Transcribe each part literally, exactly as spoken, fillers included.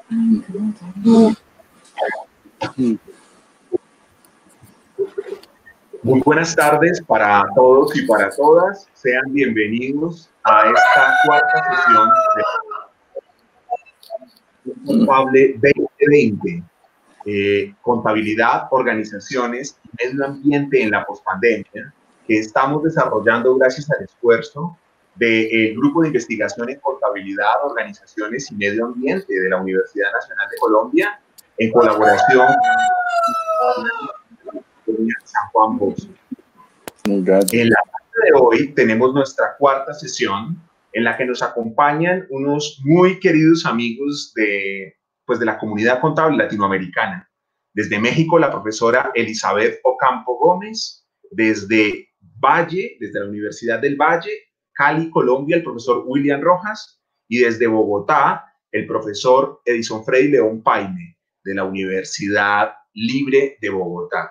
Muy buenas tardes para todos y para todas. Sean bienvenidos a esta cuarta sesión de Contable veinte veinte. Eh, contabilidad, organizaciones y medio ambiente en la pospandemia, que estamos desarrollando gracias al esfuerzo del Grupo de Investigación en Contabilidad, Organizaciones y Medio Ambiente de la Universidad Nacional de Colombia, en colaboración con San Juan Bosco. En la tarde de hoy tenemos nuestra cuarta sesión, en la que nos acompañan unos muy queridos amigos de, pues, de la comunidad contable latinoamericana. Desde México, la profesora Elizabeth Ocampo Gómez; desde Valle, desde la Universidad del Valle, Cali, Colombia, el profesor William Rojas; y desde Bogotá, el profesor Edison Freddy León Paine, de la Universidad Libre de Bogotá.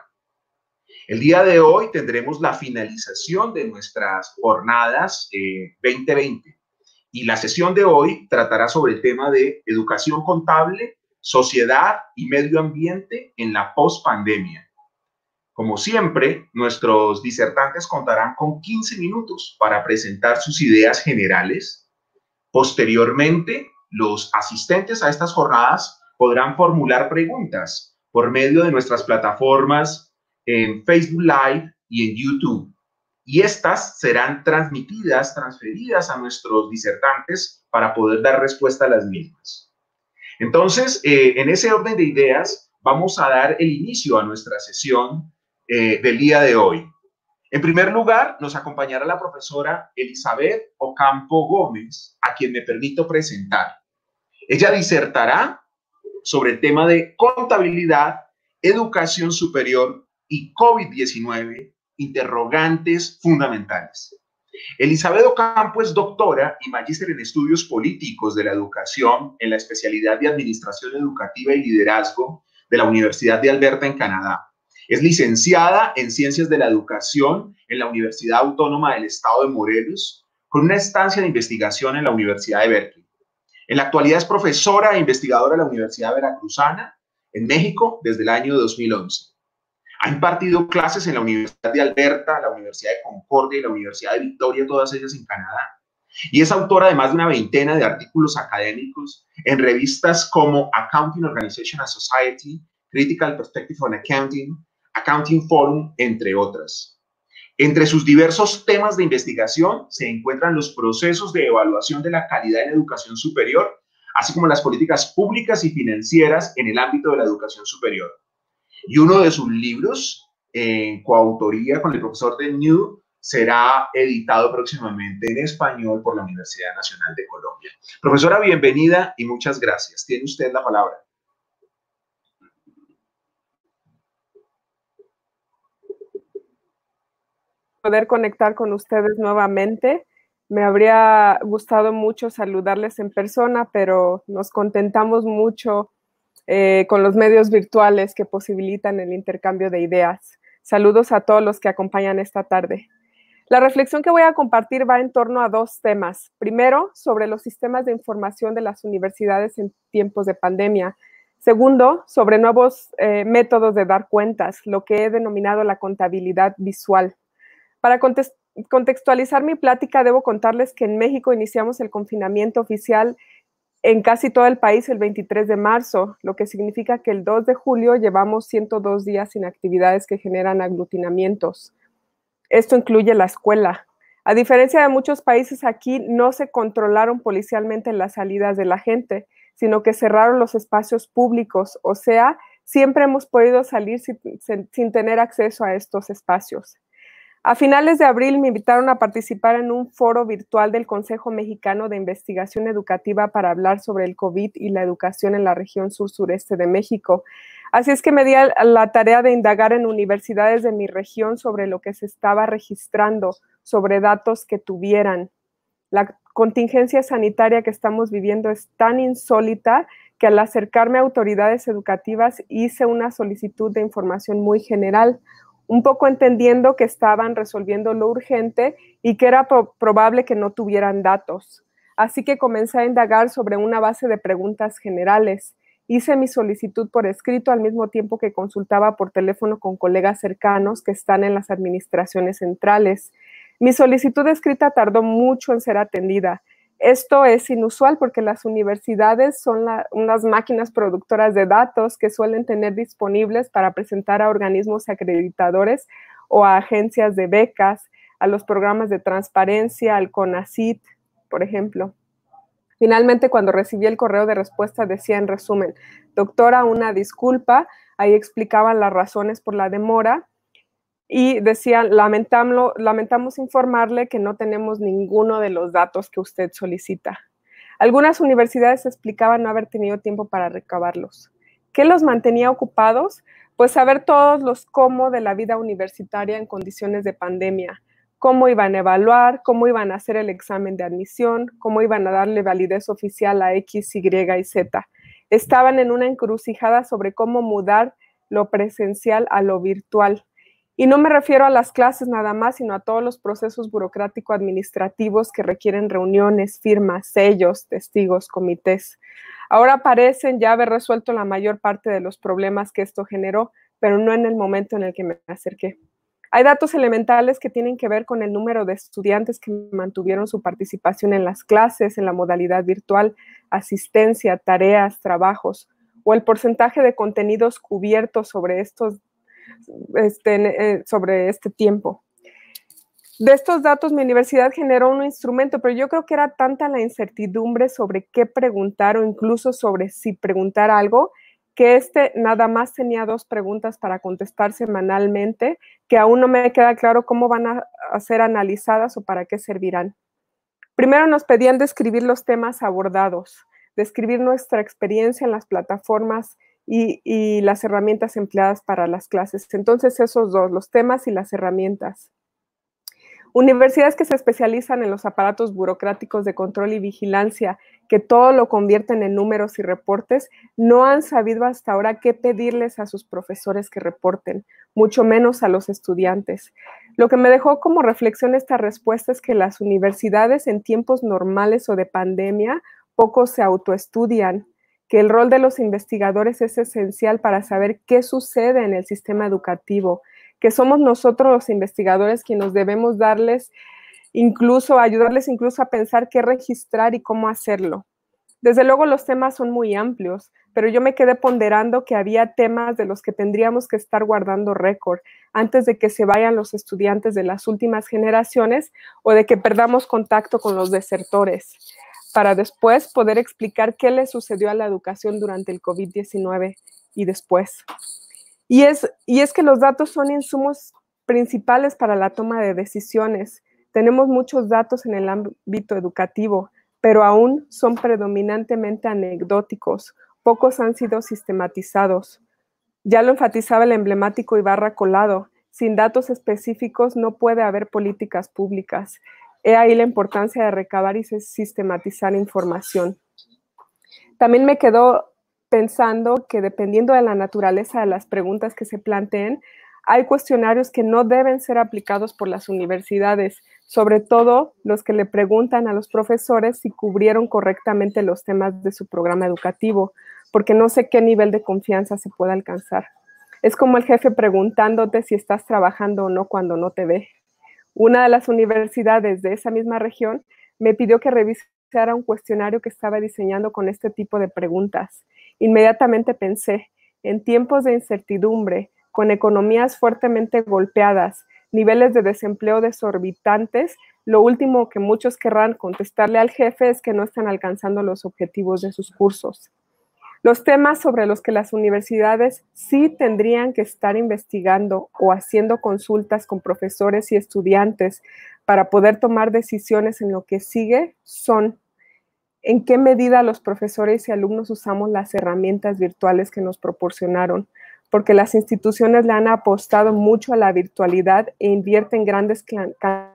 El día de hoy tendremos la finalización de nuestras jornadas eh, veinte veinte. Y la sesión de hoy tratará sobre el tema de educación contable, sociedad y medio ambiente en la pospandemia. Como siempre, nuestros disertantes contarán con quince minutos para presentar sus ideas generales. Posteriormente, los asistentes a estas jornadas podrán formular preguntas por medio de nuestras plataformas en Facebook Live y en YouTube. Y estas serán transmitidas, transferidas a nuestros disertantes para poder dar respuesta a las mismas. Entonces, eh, en ese orden de ideas, vamos a dar el inicio a nuestra sesión eh, del día de hoy. En primer lugar, nos acompañará la profesora Elizabeth Ocampo Gómez, a quien me permito presentar. Ella disertará sobre el tema de contabilidad, educación superior y COVID diecinueve, interrogantes fundamentales. Elizabeth Ocampo es doctora y magíster en estudios políticos de la educación en la especialidad de Administración Educativa y Liderazgo de la Universidad de Alberta en Canadá. Es licenciada en Ciencias de la Educación en la Universidad Autónoma del Estado de Morelos, con una estancia de investigación en la Universidad de Berkeley. En la actualidad es profesora e investigadora de la Universidad Veracruzana en México desde el año dos mil once. Ha impartido clases en la Universidad de Alberta, la Universidad de Concordia y la Universidad de Victoria, todas ellas en Canadá. Y es autora de más de una veintena de artículos académicos en revistas como Accounting Organization and Society, Critical Perspective on Accounting, Accounting Forum, entre otras. Entre sus diversos temas de investigación se encuentran los procesos de evaluación de la calidad en educación superior, así como las políticas públicas y financieras en el ámbito de la educación superior. Y uno de sus libros, en coautoría con el profesor de New, será editado próximamente en español por la Universidad Nacional de Colombia. Profesora, bienvenida y muchas gracias. Tiene usted la palabra. Poder conectar con ustedes nuevamente. Me habría gustado mucho saludarles en persona, pero nos contentamos mucho eh, con los medios virtuales que posibilitan el intercambio de ideas. Saludos a todos los que acompañan esta tarde. La reflexión que voy a compartir va en torno a dos temas. Primero, sobre los sistemas de información de las universidades en tiempos de pandemia. Segundo, sobre nuevos eh, métodos de dar cuentas, lo que he denominado la contabilidad visual. Para contextualizar mi plática, debo contarles que en México iniciamos el confinamiento oficial en casi todo el país el veintitrés de marzo, lo que significa que el dos de julio llevamos ciento dos días sin actividades que generan aglutinamientos. Esto incluye la escuela. A diferencia de muchos países, aquí no se controlaron policialmente las salidas de la gente, sino que cerraron los espacios públicos, o sea, siempre hemos podido salir sin, sin tener acceso a estos espacios. A finales de abril me invitaron a participar en un foro virtual del Consejo Mexicano de Investigación Educativa para hablar sobre el COVID y la educación en la región sur-sureste de México. Así es que me di la tarea de indagar en universidades de mi región sobre lo que se estaba registrando, sobre datos que tuvieran. La contingencia sanitaria que estamos viviendo es tan insólita que al acercarme a autoridades educativas hice una solicitud de información muy general, un poco entendiendo que estaban resolviendo lo urgente y que era pro- probable que no tuvieran datos. Así que comencé a indagar sobre una base de preguntas generales. Hice mi solicitud por escrito al mismo tiempo que consultaba por teléfono con colegas cercanos que están en las administraciones centrales. Mi solicitud escrita tardó mucho en ser atendida. Esto es inusual porque las universidades son la, unas máquinas productoras de datos que suelen tener disponibles para presentar a organismos acreditadores o a agencias de becas, a los programas de transparencia, al CONACYT, por ejemplo. Finalmente, cuando recibí el correo de respuesta, decía en resumen: doctora, una disculpa. Ahí explicaban las razones por la demora y decían: lamentamos, lamentamos informarle que no tenemos ninguno de los datos que usted solicita. Algunas universidades explicaban no haber tenido tiempo para recabarlos. ¿Qué los mantenía ocupados? Pues saber todos los cómo de la vida universitaria en condiciones de pandemia. Cómo iban a evaluar, cómo iban a hacer el examen de admisión, cómo iban a darle validez oficial a X, Y y Z. Estaban en una encrucijada sobre cómo mudar lo presencial a lo virtual. Y no me refiero a las clases nada más, sino a todos los procesos burocrático-administrativos que requieren reuniones, firmas, sellos, testigos, comités. Ahora parecen ya haber resuelto la mayor parte de los problemas que esto generó, pero no en el momento en el que me acerqué. Hay datos elementales que tienen que ver con el número de estudiantes que mantuvieron su participación en las clases, en la modalidad virtual, asistencia, tareas, trabajos, o el porcentaje de contenidos cubiertos sobre, estos, este, eh, sobre este tiempo. De estos datos, mi universidad generó un instrumento, pero yo creo que era tanta la incertidumbre sobre qué preguntar o incluso sobre si preguntar algo, que este nada más tenía dos preguntas para contestar semanalmente, que aún no me queda claro cómo van a, a ser analizadas o para qué servirán. Primero nos pedían describir los temas abordados, describir nuestra experiencia en las plataformas y, y las herramientas empleadas para las clases. Entonces, esos dos, los temas y las herramientas. Universidades que se especializan en los aparatos burocráticos de control y vigilancia, que todo lo convierten en números y reportes, no han sabido hasta ahora qué pedirles a sus profesores que reporten, mucho menos a los estudiantes. Lo que me dejó como reflexión esta respuesta es que las universidades en tiempos normales o de pandemia poco se autoestudian, que el rol de los investigadores es esencial para saber qué sucede en el sistema educativo, que somos nosotros los investigadores quienes debemos darles incluso, ayudarles incluso a pensar qué registrar y cómo hacerlo. Desde luego los temas son muy amplios, pero yo me quedé ponderando que había temas de los que tendríamos que estar guardando récord antes de que se vayan los estudiantes de las últimas generaciones o de que perdamos contacto con los desertores, para después poder explicar qué le sucedió a la educación durante el COVID diecinueve y después. Y es, y es que los datos son insumos principales para la toma de decisiones. Tenemos muchos datos en el ámbito educativo, pero aún son predominantemente anecdóticos. Pocos han sido sistematizados. Ya lo enfatizaba el emblemático Ibarra Colado. Sin datos específicos no puede haber políticas públicas. He ahí la importancia de recabar y sistematizar información. También me quedó pensando que dependiendo de la naturaleza de las preguntas que se planteen, hay cuestionarios que no deben ser aplicados por las universidades, sobre todo los que le preguntan a los profesores si cubrieron correctamente los temas de su programa educativo, porque no sé qué nivel de confianza se puede alcanzar. Es como el jefe preguntándote si estás trabajando o no cuando no te ve. Una de las universidades de esa misma región me pidió que revisara un cuestionario que estaba diseñando con este tipo de preguntas. Inmediatamente pensé, en tiempos de incertidumbre, con economías fuertemente golpeadas, niveles de desempleo desorbitantes, lo último que muchos querrán contestarle al jefe es que no están alcanzando los objetivos de sus cursos. Los temas sobre los que las universidades sí tendrían que estar investigando o haciendo consultas con profesores y estudiantes para poder tomar decisiones en lo que sigue son: ¿en qué medida los profesores y alumnos usamos las herramientas virtuales que nos proporcionaron? Porque las instituciones le han apostado mucho a la virtualidad e invierten grandes cantidades.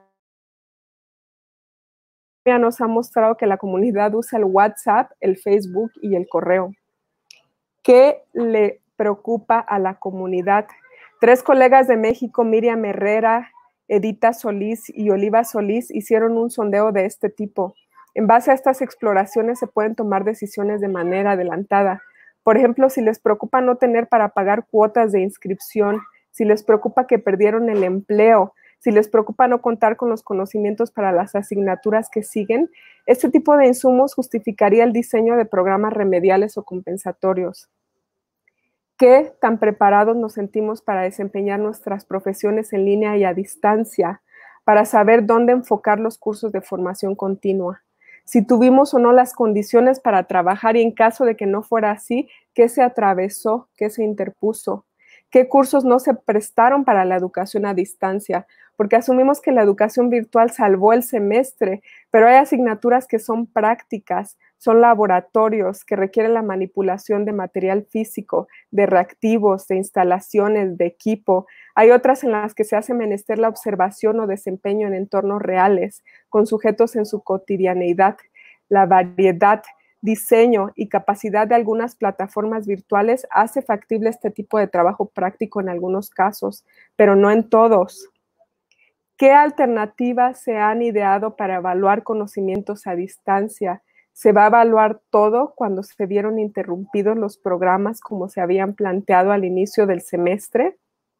Nos ha mostrado que la comunidad usa el WhatsApp, el Facebook y el correo. ¿Qué le preocupa a la comunidad? Tres colegas de México, Miriam Herrera, Edita Solís y Oliva Solís, hicieron un sondeo de este tipo. En base a estas exploraciones se pueden tomar decisiones de manera adelantada. Por ejemplo, si les preocupa no tener para pagar cuotas de inscripción, si les preocupa que perdieron el empleo, si les preocupa no contar con los conocimientos para las asignaturas que siguen, este tipo de insumos justificaría el diseño de programas remediales o compensatorios. ¿Qué tan preparados nos sentimos para desempeñar nuestras profesiones en línea y a distancia, para saber dónde enfocar los cursos de formación continua? Si tuvimos o no las condiciones para trabajar y en caso de que no fuera así, ¿qué se atravesó? ¿Qué se interpuso? ¿Qué cursos no se prestaron para la educación a distancia? Porque asumimos que la educación virtual salvó el semestre, pero hay asignaturas que son prácticas, son laboratorios que requieren la manipulación de material físico, de reactivos, de instalaciones, de equipo. Hay otras en las que se hace menester la observación o desempeño en entornos reales, con sujetos en su cotidianeidad. La variedad, diseño y capacidad de algunas plataformas virtuales hace factible este tipo de trabajo práctico en algunos casos, pero no en todos. ¿Qué alternativas se han ideado para evaluar conocimientos a distancia? ¿Se va a evaluar todo cuando se vieron interrumpidos los programas como se habían planteado al inicio del semestre?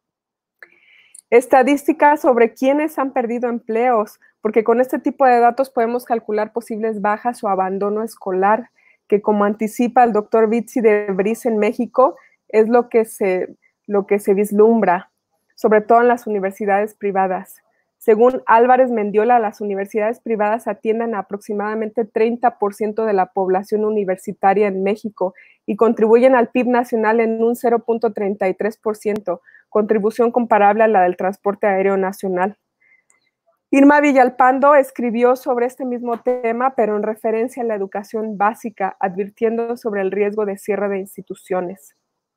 Estadísticas sobre quiénes han perdido empleos, porque con este tipo de datos podemos calcular posibles bajas o abandono escolar, que como anticipa el doctor Vitsi de Bris en México, es lo que se, lo que se vislumbra, sobre todo en las universidades privadas. Según Álvarez Mendiola, las universidades privadas atienden a aproximadamente treinta por ciento de la población universitaria en México y contribuyen al P I B nacional en un cero punto treinta y tres por ciento, contribución comparable a la del transporte aéreo nacional. Irma Villalpando escribió sobre este mismo tema, pero en referencia a la educación básica, advirtiendo sobre el riesgo de cierre de instituciones.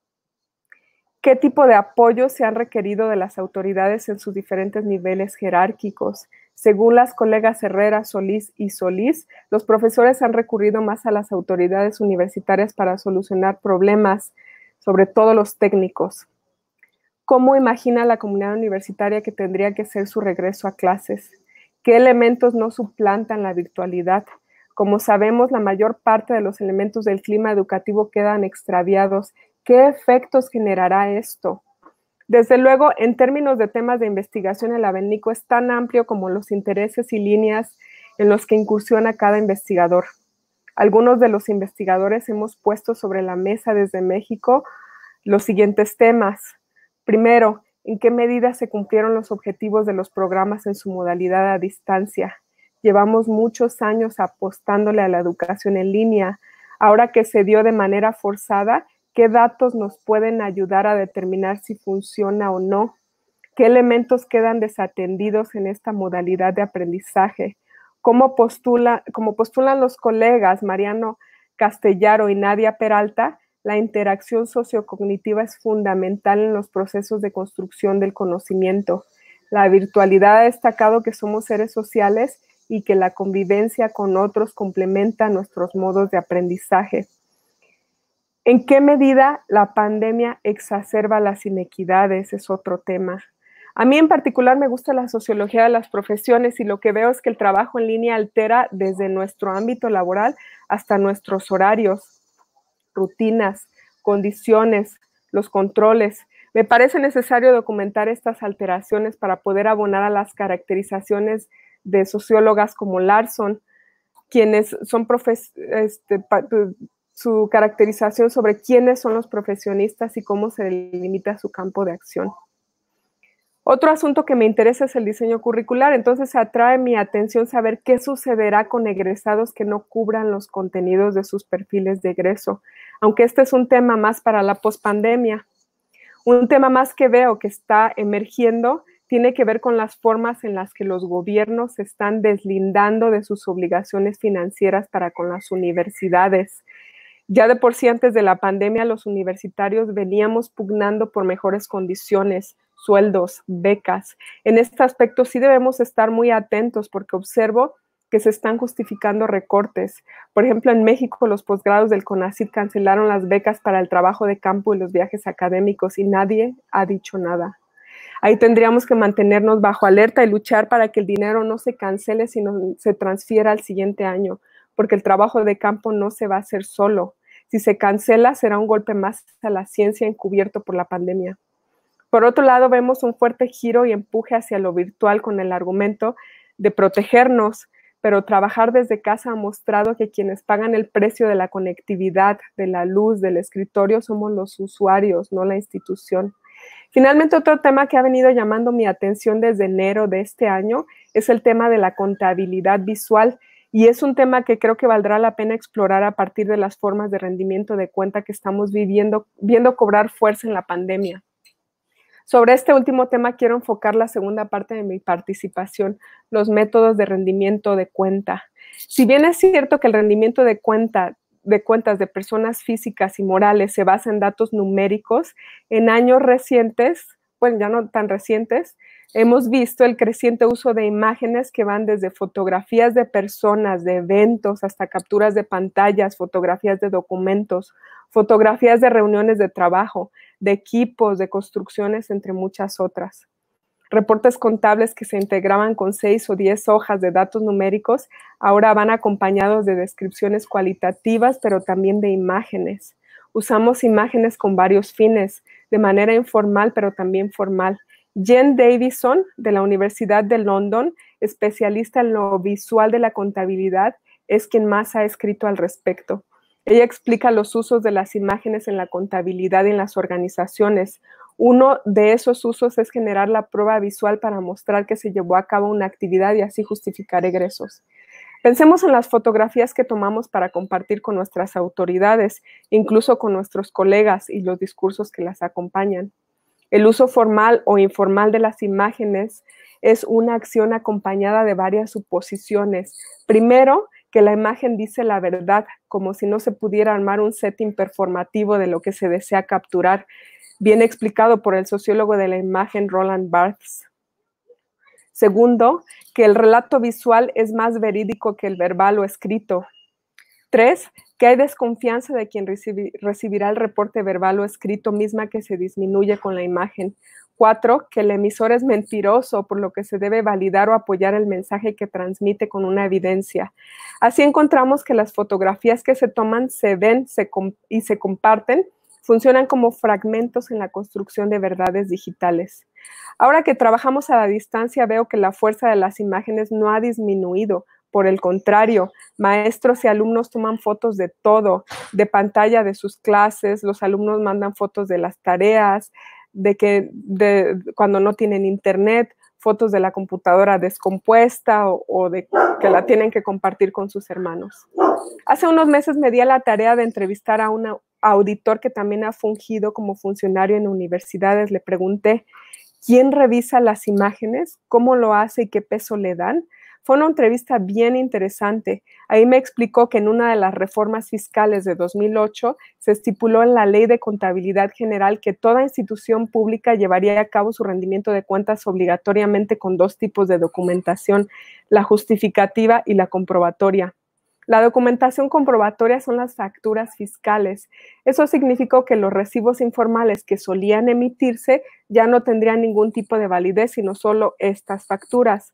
¿Qué tipo de apoyo se han requerido de las autoridades en sus diferentes niveles jerárquicos? Según las colegas Herrera, Solís y Solís, los profesores han recurrido más a las autoridades universitarias para solucionar problemas, sobre todo los técnicos. ¿Cómo imagina la comunidad universitaria que tendría que ser su regreso a clases? ¿Qué elementos no suplantan la virtualidad? Como sabemos, la mayor parte de los elementos del clima educativo quedan extraviados. ¿Qué efectos generará esto? Desde luego, en términos de temas de investigación, el abanico es tan amplio como los intereses y líneas en los que incursiona cada investigador. Algunos de los investigadores hemos puesto sobre la mesa desde México los siguientes temas. Primero, ¿en qué medida se cumplieron los objetivos de los programas en su modalidad a distancia? Llevamos muchos años apostándole a la educación en línea. Ahora que se dio de manera forzada, ¿qué datos nos pueden ayudar a determinar si funciona o no? ¿Qué elementos quedan desatendidos en esta modalidad de aprendizaje? ¿Cómo postula, como postulan los colegas Mariano Castellaro y Nadia Peralta, la interacción sociocognitiva es fundamental en los procesos de construcción del conocimiento? La virtualidad ha destacado que somos seres sociales y que la convivencia con otros complementa nuestros modos de aprendizaje. ¿En qué medida la pandemia exacerba las inequidades? Es otro tema. A mí en particular me gusta la sociología de las profesiones y lo que veo es que el trabajo en línea altera desde nuestro ámbito laboral hasta nuestros horarios, rutinas, condiciones, los controles. Me parece necesario documentar estas alteraciones para poder abonar a las caracterizaciones de sociólogas como Larson, quienes son profes este, su caracterización sobre quiénes son los profesionistas y cómo se limita su campo de acción. Otro asunto que me interesa es el diseño curricular, entonces atrae mi atención saber qué sucederá con egresados que no cubran los contenidos de sus perfiles de egreso, aunque este es un tema más para la pospandemia. Un tema más que veo que está emergiendo tiene que ver con las formas en las que los gobiernos se están deslindando de sus obligaciones financieras para con las universidades. Ya de por sí antes de la pandemia los universitarios veníamos pugnando por mejores condiciones, sueldos, becas. En este aspecto sí debemos estar muy atentos porque observo que se están justificando recortes. Por ejemplo, en México los posgrados del CONACYT cancelaron las becas para el trabajo de campo y los viajes académicos y nadie ha dicho nada. Ahí tendríamos que mantenernos bajo alerta y luchar para que el dinero no se cancele, sino se transfiera al siguiente año, porque el trabajo de campo no se va a hacer solo. Si se cancela, será un golpe más a la ciencia encubierto por la pandemia. Por otro lado, vemos un fuerte giro y empuje hacia lo virtual con el argumento de protegernos, pero trabajar desde casa ha mostrado que quienes pagan el precio de la conectividad, de la luz, del escritorio, somos los usuarios, no la institución. Finalmente, otro tema que ha venido llamando mi atención desde enero de este año es el tema de la contabilidad visual, y es un tema que creo que valdrá la pena explorar a partir de las formas de rendimiento de cuenta que estamos viviendo, viendo cobrar fuerza en la pandemia. Sobre este último tema quiero enfocar la segunda parte de mi participación, los métodos de rendimiento de cuenta. Si bien es cierto que el rendimiento de, cuenta, de cuentas de personas físicas y morales se basa en datos numéricos, en años recientes, bueno, ya no tan recientes, hemos visto el creciente uso de imágenes que van desde fotografías de personas, de eventos, hasta capturas de pantallas, fotografías de documentos, fotografías de reuniones de trabajo, de equipos, de construcciones, entre muchas otras. Reportes contables que se integraban con seis o diez hojas de datos numéricos ahora van acompañados de descripciones cualitativas, pero también de imágenes. Usamos imágenes con varios fines, de manera informal, pero también formal. Jen Davison, de la Universidad de London, especialista en lo visual de la contabilidad, es quien más ha escrito al respecto. Ella explica los usos de las imágenes en la contabilidad y en las organizaciones. Uno de esos usos es generar la prueba visual para mostrar que se llevó a cabo una actividad y así justificar egresos. Pensemos en las fotografías que tomamos para compartir con nuestras autoridades, incluso con nuestros colegas y los discursos que las acompañan. El uso formal o informal de las imágenes es una acción acompañada de varias suposiciones. Primero, que la imagen dice la verdad, como si no se pudiera armar un setting performativo de lo que se desea capturar, bien explicado por el sociólogo de la imagen Roland Barthes. Segundo, que el relato visual es más verídico que el verbal o escrito. Tres, que hay desconfianza de quien recibi- recibirá el reporte verbal o escrito, misma que se disminuye con la imagen. Cuatro, que el emisor es mentiroso, por lo que se debe validar o apoyar el mensaje que transmite con una evidencia. Así encontramos que las fotografías que se toman, se ven se y se comparten, funcionan como fragmentos en la construcción de verdades digitales. Ahora que trabajamos a la distancia, veo que la fuerza de las imágenes no ha disminuido. Por el contrario, maestros y alumnos toman fotos de todo, de pantalla de sus clases, los alumnos mandan fotos de las tareas, de que de, cuando no tienen internet, fotos de la computadora descompuesta o, o de que la tienen que compartir con sus hermanos. Hace unos meses me di a la tarea de entrevistar a un auditor que también ha fungido como funcionario en universidades. Le pregunté, ¿quién revisa las imágenes? ¿Cómo lo hace y qué peso le dan? Fue una entrevista bien interesante. Ahí me explicó que en una de las reformas fiscales de dos mil ocho se estipuló en la Ley de Contabilidad General que toda institución pública llevaría a cabo su rendimiento de cuentas obligatoriamente con dos tipos de documentación, la justificativa y la comprobatoria. La documentación comprobatoria son las facturas fiscales. Eso significó que los recibos informales que solían emitirse ya no tendrían ningún tipo de validez, sino solo estas facturas.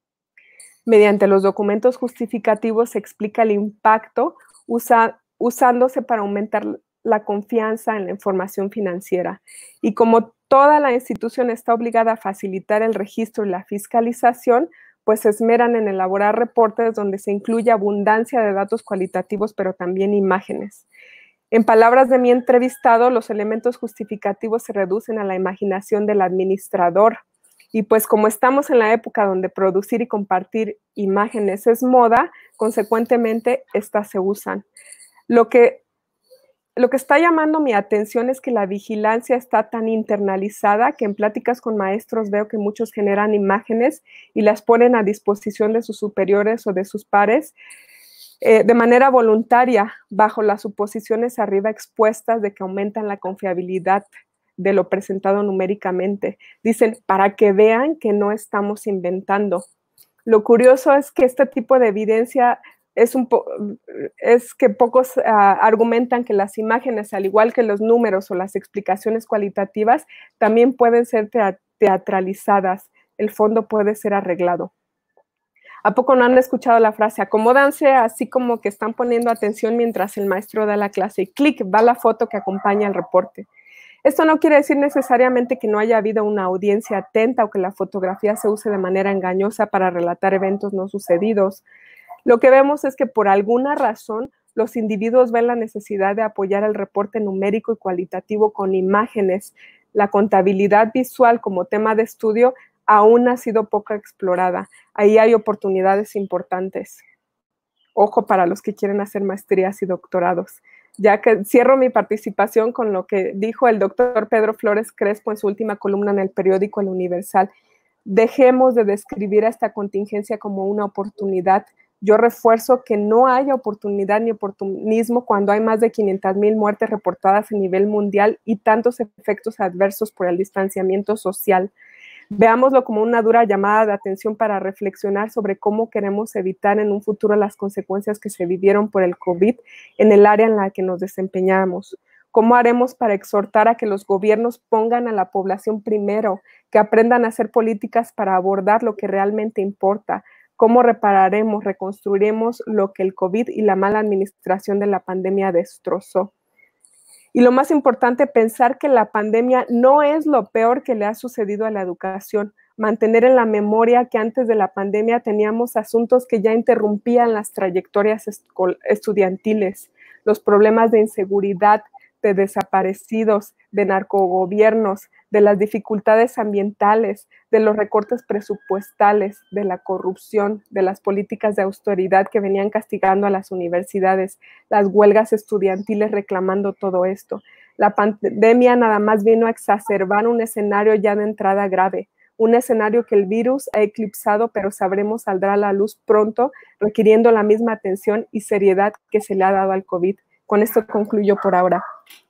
Mediante los documentos justificativos se explica el impacto usa, usándose para aumentar la confianza en la información financiera. Y como toda la institución está obligada a facilitar el registro y la fiscalización, pues se esmeran en elaborar reportes donde se incluye abundancia de datos cualitativos, pero también imágenes. En palabras de mi entrevistado, los elementos justificativos se reducen a la imaginación del administrador. Y pues como estamos en la época donde producir y compartir imágenes es moda, consecuentemente estas se usan. Lo que, lo que está llamando mi atención es que la vigilancia está tan internalizada que en pláticas con maestros veo que muchos generan imágenes y las ponen a disposición de sus superiores o de sus pares eh, de manera voluntaria, bajo las suposiciones arriba expuestas de que aumentan la confiabilidad de lo presentado numéricamente. Dicen, para que vean que no estamos inventando. Lo curioso es que este tipo de evidencia es, un po es que pocos uh, argumentan que las imágenes, al igual que los números o las explicaciones cualitativas, también pueden ser teatralizadas. El fondo puede ser arreglado. ¿A poco no han escuchado la frase? Acomódanse así como que están poniendo atención mientras el maestro da la clase y clic, va la foto que acompaña el reporte. Esto no quiere decir necesariamente que no haya habido una audiencia atenta o que la fotografía se use de manera engañosa para relatar eventos no sucedidos. Lo que vemos es que por alguna razón los individuos ven la necesidad de apoyar el reporte numérico y cualitativo con imágenes. La contabilidad visual como tema de estudio aún ha sido poco explorada. Ahí hay oportunidades importantes. Ojo para los que quieren hacer maestrías y doctorados. Ya que cierro mi participación con lo que dijo el doctor Pedro Flores Crespo en su última columna en el periódico El Universal. Dejemos de describir a esta contingencia como una oportunidad. Yo refuerzo que no haya oportunidad ni oportunismo cuando hay más de quinientas mil muertes reportadas a nivel mundial y tantos efectos adversos por el distanciamiento social. Veámoslo como una dura llamada de atención para reflexionar sobre cómo queremos evitar en un futuro las consecuencias que se vivieron por el COVID en el área en la que nos desempeñamos. ¿Cómo haremos para exhortar a que los gobiernos pongan a la población primero, que aprendan a hacer políticas para abordar lo que realmente importa? ¿Cómo repararemos, reconstruiremos lo que el COVID y la mala administración de la pandemia destrozó? Y lo más importante, pensar que la pandemia no es lo peor que le ha sucedido a la educación. Mantener en la memoria que antes de la pandemia teníamos asuntos que ya interrumpían las trayectorias estudiantiles, los problemas de inseguridad, de desaparecidos, de narcogobiernos, de las dificultades ambientales, de los recortes presupuestales, de la corrupción, de las políticas de austeridad que venían castigando a las universidades, las huelgas estudiantiles reclamando todo esto. La pandemia nada más vino a exacerbar un escenario ya de entrada grave, un escenario que el virus ha eclipsado, pero sabremos saldrá a la luz pronto, requiriendo la misma atención y seriedad que se le ha dado al COVID. Con esto concluyo por ahora.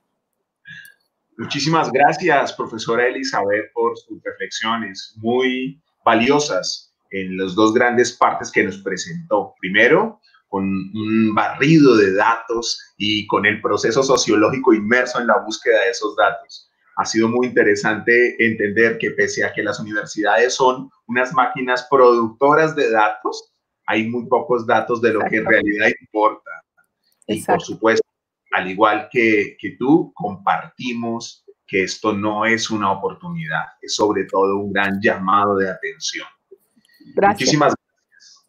Muchísimas gracias, profesora Elizabeth, por sus reflexiones muy valiosas en las dos grandes partes que nos presentó. Primero, con un barrido de datos y con el proceso sociológico inmerso en la búsqueda de esos datos. Ha sido muy interesante entender que pese a que las universidades son unas máquinas productoras de datos, hay muy pocos datos de lo que en realidad importa. Y Exacto. Por supuesto, al igual que, que tú, compartimos que esto no es una oportunidad, es sobre todo un gran llamado de atención. Gracias. Muchísimas gracias.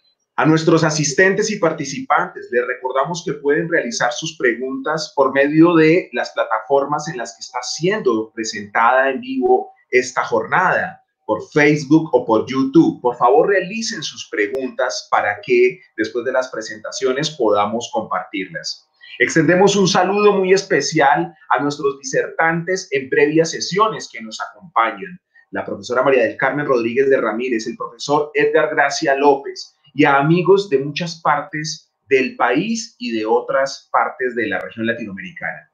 A nuestros asistentes y participantes les recordamos que pueden realizar sus preguntas por medio de las plataformas en las que está siendo presentada en vivo esta jornada, por Facebook o por YouTube. Por favor, realicen sus preguntas para que después de las presentaciones podamos compartirlas. Extendemos un saludo muy especial a nuestros disertantes en previas sesiones que nos acompañan, la profesora María del Carmen Rodríguez de Ramírez, el profesor Edgar Gracia López, y a amigos de muchas partes del país y de otras partes de la región latinoamericana.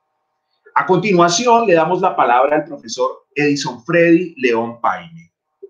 A continuación, le damos la palabra al profesor Edison Freddy León Paine.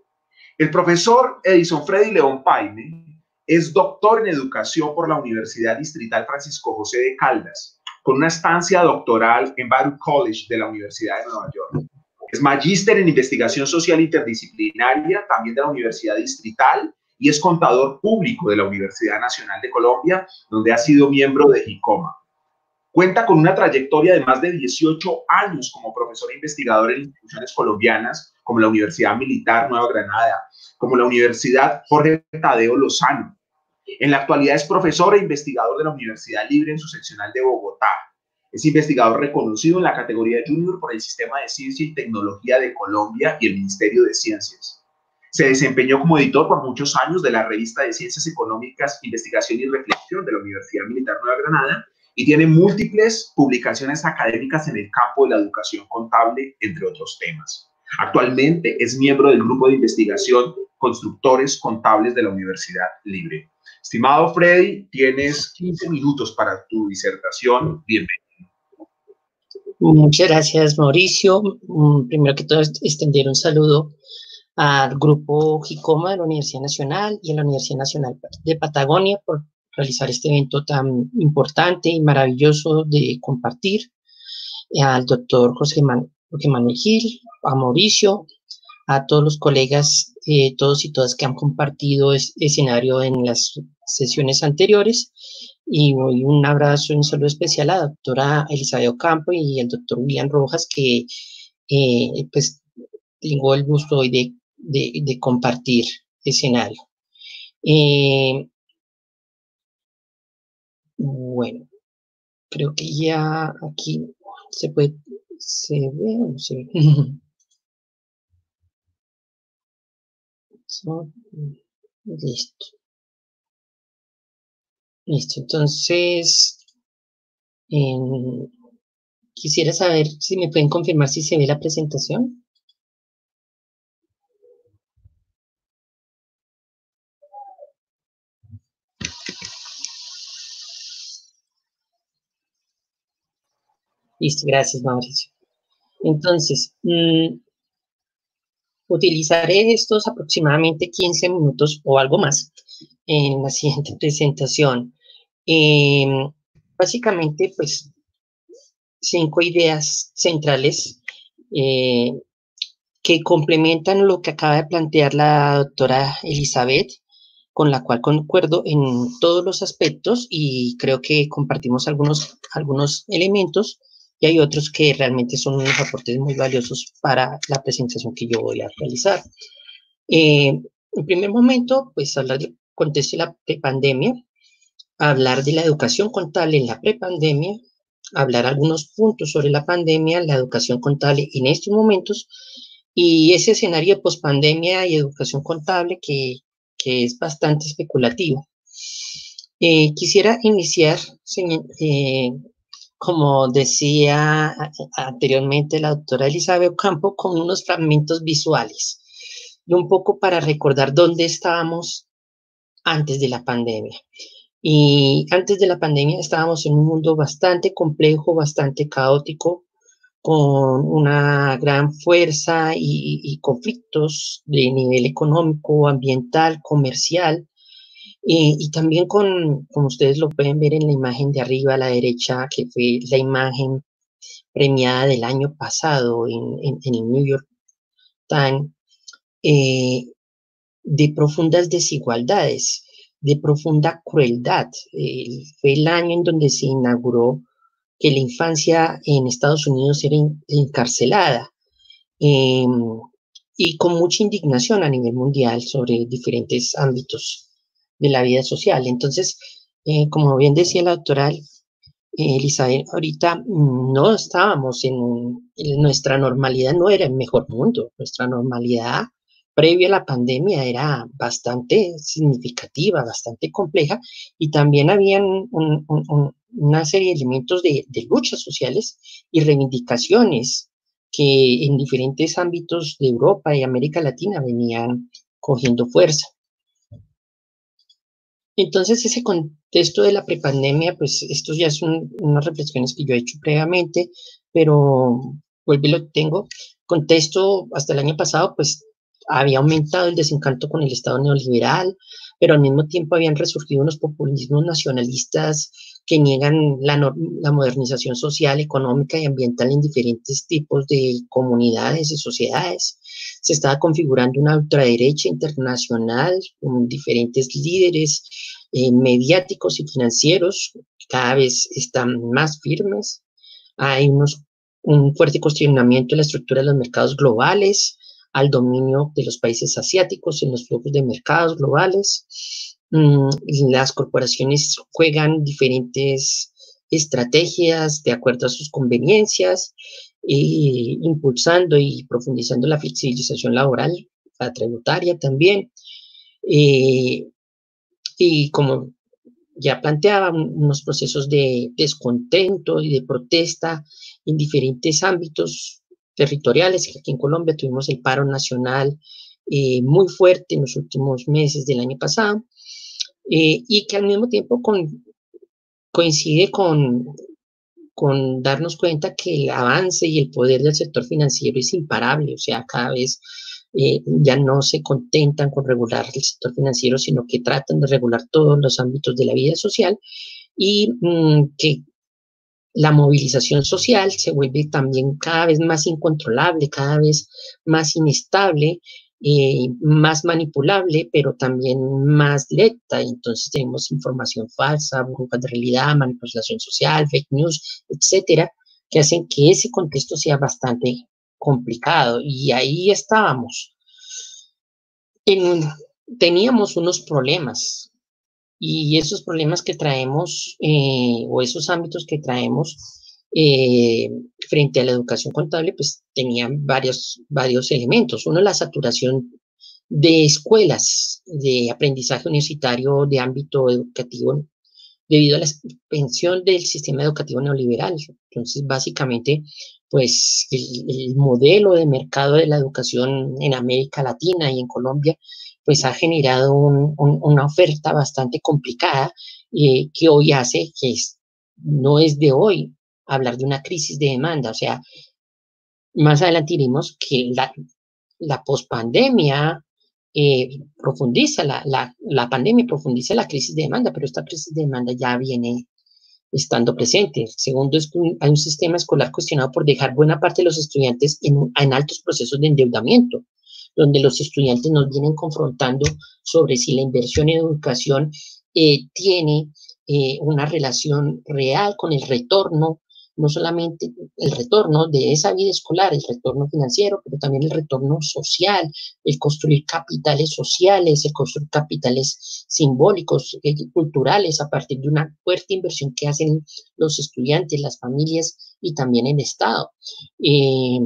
El profesor Edison Freddy León Paine es doctor en educación por la Universidad Distrital Francisco José de Caldas, con una estancia doctoral en Baruch College de la Universidad de Nueva York. Es magíster en investigación social interdisciplinaria, también de la Universidad Distrital, y es contador público de la Universidad Nacional de Colombia, donde ha sido miembro de JICOMA. Cuenta con una trayectoria de más de dieciocho años como profesor e investigador en instituciones colombianas, como la Universidad Militar Nueva Granada, como la Universidad Jorge Tadeo Lozano. En la actualidad es profesor e investigador de la Universidad Libre en su seccional de Bogotá. Es investigador reconocido en la categoría Junior por el Sistema de Ciencia y Tecnología de Colombia y el Ministerio de Ciencias. Se desempeñó como editor por muchos años de la revista de Ciencias Económicas, Investigación y Reflexión de la Universidad Militar Nueva Granada y tiene múltiples publicaciones académicas en el campo de la educación contable, entre otros temas. Actualmente es miembro del grupo de investigación Constructores Contables de la Universidad Libre. Estimado Freddy, tienes quince minutos para tu disertación. Bienvenido. Muchas gracias, Mauricio. Primero que todo, extender un saludo al grupo JICOMA de la Universidad Nacional y a la Universidad Nacional de Patagonia por realizar este evento tan importante y maravilloso de compartir. Al doctor José, Man José Manuel Gil, a Mauricio, a todos los colegas, eh, todos y todas que han compartido este escenario en las sesiones anteriores, y un abrazo y un saludo especial a la doctora Elizabeth Ocampo y al doctor William Rojas, que eh, pues tengo el gusto hoy de, de, de compartir escenario. Eh, bueno, creo que ya aquí se puede, se ve o no se ve. So, listo. Listo, entonces eh, quisiera saber si me pueden confirmar si se ve la presentación. Listo, gracias, Mauricio. Entonces, mmm, utilizaré estos aproximadamente quince minutos o algo más en la siguiente presentación. Eh, básicamente, pues, cinco ideas centrales eh, que complementan lo que acaba de plantear la doctora Elizabeth, con la cual concuerdo en todos los aspectos y creo que compartimos algunos, algunos elementos, y hay otros que realmente son unos aportes muy valiosos para la presentación que yo voy a realizar. Eh, en primer momento, pues hablar del contexto de la prepandemia, hablar de la educación contable en la prepandemia, hablar algunos puntos sobre la pandemia, la educación contable en estos momentos, y ese escenario de pospandemia y educación contable que, que es bastante especulativo. Eh, quisiera iniciar, eh, como decía anteriormente la doctora Elizabeth Ocampo, con unos fragmentos visuales, y un poco para recordar dónde estábamos antes de la pandemia. Y antes de la pandemia estábamos en un mundo bastante complejo, bastante caótico, con una gran fuerza y, y conflictos de nivel económico, ambiental, comercial, eh, y también con, como ustedes lo pueden ver en la imagen de arriba a la derecha, que fue la imagen premiada del año pasado en, en, en el New York Times, eh, de profundas desigualdades, de profunda crueldad. Eh, fue el año en donde se inauguró que la infancia en Estados Unidos era encarcelada, eh, y con mucha indignación a nivel mundial sobre diferentes ámbitos de la vida social. Entonces, eh, como bien decía la doctora eh, Elizabeth, ahorita no estábamos en, en nuestra normalidad, no era el mejor mundo, nuestra normalidad previo a la pandemia era bastante significativa, bastante compleja, y también habían un, un, un, una serie de elementos de, de luchas sociales y reivindicaciones que en diferentes ámbitos de Europa y América Latina venían cogiendo fuerza. Entonces, ese contexto de la prepandemia, pues estos ya son unas reflexiones que yo he hecho previamente, pero vuelvo y lo tengo. Contexto, hasta el año pasado, pues había aumentado el desencanto con el Estado neoliberal, pero al mismo tiempo habían resurgido unos populismos nacionalistas que niegan la, la modernización social, económica y ambiental en diferentes tipos de comunidades y sociedades. Se estaba configurando una ultraderecha internacional con diferentes líderes eh, mediáticos y financieros que cada vez están más firmes. Hay unos, un fuerte cuestionamiento de la estructura de los mercados globales, al dominio de los países asiáticos en los flujos de mercados globales. Mm, las corporaciones juegan diferentes estrategias de acuerdo a sus conveniencias, eh, impulsando y profundizando la flexibilización laboral, la tributaria también. Eh, y como ya planteaba, unos procesos de descontento y de protesta en diferentes ámbitos territoriales. Aquí en Colombia tuvimos el paro nacional eh, muy fuerte en los últimos meses del año pasado, eh, y que al mismo tiempo con, coincide con, con darnos cuenta que el avance y el poder del sector financiero es imparable. O sea, cada vez eh, ya no se contentan con regular el sector financiero, sino que tratan de regular todos los ámbitos de la vida social, y mmm, que la movilización social se vuelve también cada vez más incontrolable, cada vez más inestable, eh, más manipulable, pero también más lenta. Entonces tenemos información falsa, burbujas de realidad, manipulación social, fake news, etcétera, que hacen que ese contexto sea bastante complicado. Y ahí estábamos. En, teníamos unos problemas. Y esos problemas que traemos, eh, o esos ámbitos que traemos eh, frente a la educación contable, pues tenían varios, varios elementos. Uno, la saturación de escuelas de aprendizaje universitario de ámbito educativo debido a la expansión del sistema educativo neoliberal. Entonces, básicamente, pues el, el modelo de mercado de la educación en América Latina y en Colombia pues ha generado un, un, una oferta bastante complicada eh, que hoy hace que es, no es de hoy hablar de una crisis de demanda. O sea, más adelante diremos que la, la pospandemia eh, profundiza, la, la, la pandemia profundiza la crisis de demanda, pero esta crisis de demanda ya viene estando presente. Segundo, es que hay un sistema escolar cuestionado por dejar buena parte de los estudiantes en, en altos procesos de endeudamiento, donde los estudiantes nos vienen confrontando sobre si la inversión en educación eh, tiene eh, una relación real con el retorno, no solamente el retorno de esa vida escolar, el retorno financiero, pero también el retorno social, el construir capitales sociales, el construir capitales simbólicos, eh, culturales, a partir de una fuerte inversión que hacen los estudiantes, las familias y también el Estado. Eh,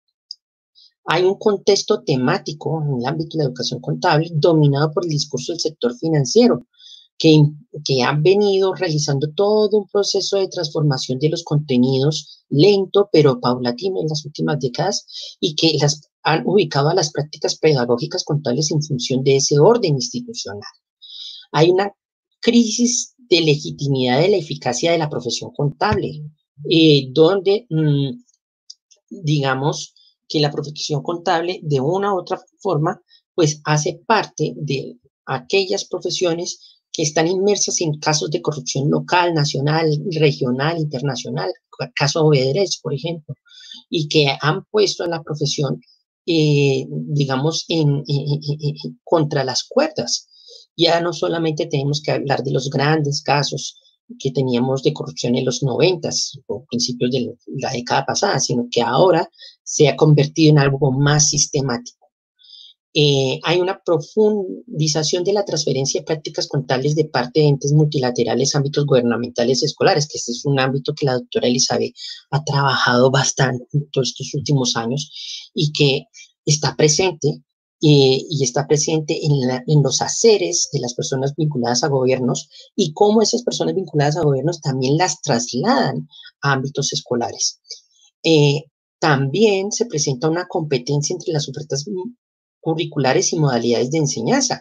Hay un contexto temático en el ámbito de la educación contable dominado por el discurso del sector financiero, que, que han venido realizando todo un proceso de transformación de los contenidos lento pero paulatino en las últimas décadas y que las han ubicado a las prácticas pedagógicas contables en función de ese orden institucional. Hay una crisis de legitimidad de la eficacia de la profesión contable, eh, donde, mmm, digamos, que la profesión contable de una u otra forma pues hace parte de aquellas profesiones que están inmersas en casos de corrupción local, nacional, regional, internacional, caso Odebrecht, por ejemplo, y que han puesto a la profesión, eh, digamos, en, en, en, en, contra las cuerdas. Ya no solamente tenemos que hablar de los grandes casos que teníamos de corrupción en los noventas o principios de la década pasada, sino que ahora se ha convertido en algo más sistemático. Eh, hay una profundización de la transferencia de prácticas contables de parte de entes multilaterales, ámbitos gubernamentales escolares, que este es un ámbito que la doctora Elizabeth ha trabajado bastante en todos estos últimos años y que está presente Eh, y está presente en, la, en los haceres de las personas vinculadas a gobiernos y cómo esas personas vinculadas a gobiernos también las trasladan a ámbitos escolares. Eh, también se presenta una competencia entre las ofertas curriculares y modalidades de enseñanza.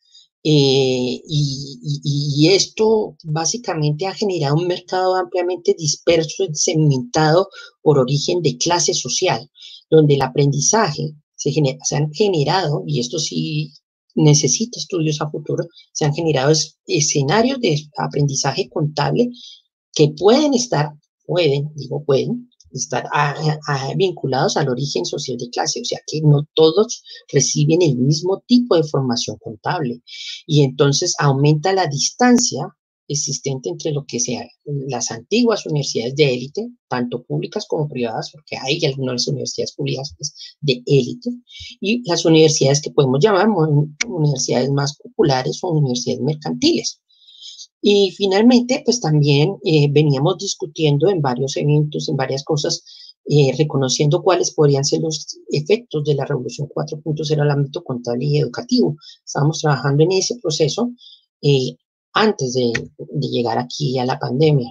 Eh, y, y, y esto básicamente ha generado un mercado ampliamente disperso y segmentado por origen de clase social, donde el aprendizaje Se, genera, se han generado, y esto sí necesita estudios a futuro, se han generado es, escenarios de aprendizaje contable que pueden estar, pueden, digo pueden, estar a, a, vinculados al origen social de clase, o sea que no todos reciben el mismo tipo de formación contable, y entonces aumenta la distancia existente entre lo que sean las antiguas universidades de élite, tanto públicas como privadas, porque hay algunas universidades públicas pues, de élite, y las universidades que podemos llamar universidades más populares o universidades mercantiles. Y finalmente, pues también eh, veníamos discutiendo en varios eventos, en varias cosas, eh, reconociendo cuáles podrían ser los efectos de la Revolución cuatro punto cero al ámbito contable y educativo. Estábamos trabajando en ese proceso eh, antes de, de llegar aquí a la pandemia.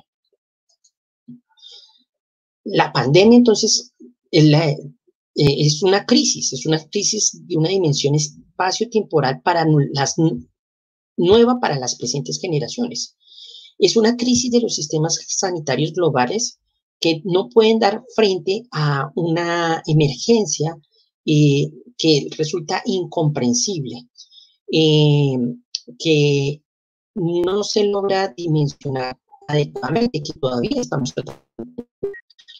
La pandemia, entonces, es, la, eh, es una crisis, es una crisis de una dimensión espacio-temporal para las nueva para las presentes generaciones. Es una crisis de los sistemas sanitarios globales que no pueden dar frente a una emergencia eh, que resulta incomprensible, eh, que no se logra dimensionar adecuadamente, que todavía estamos tratando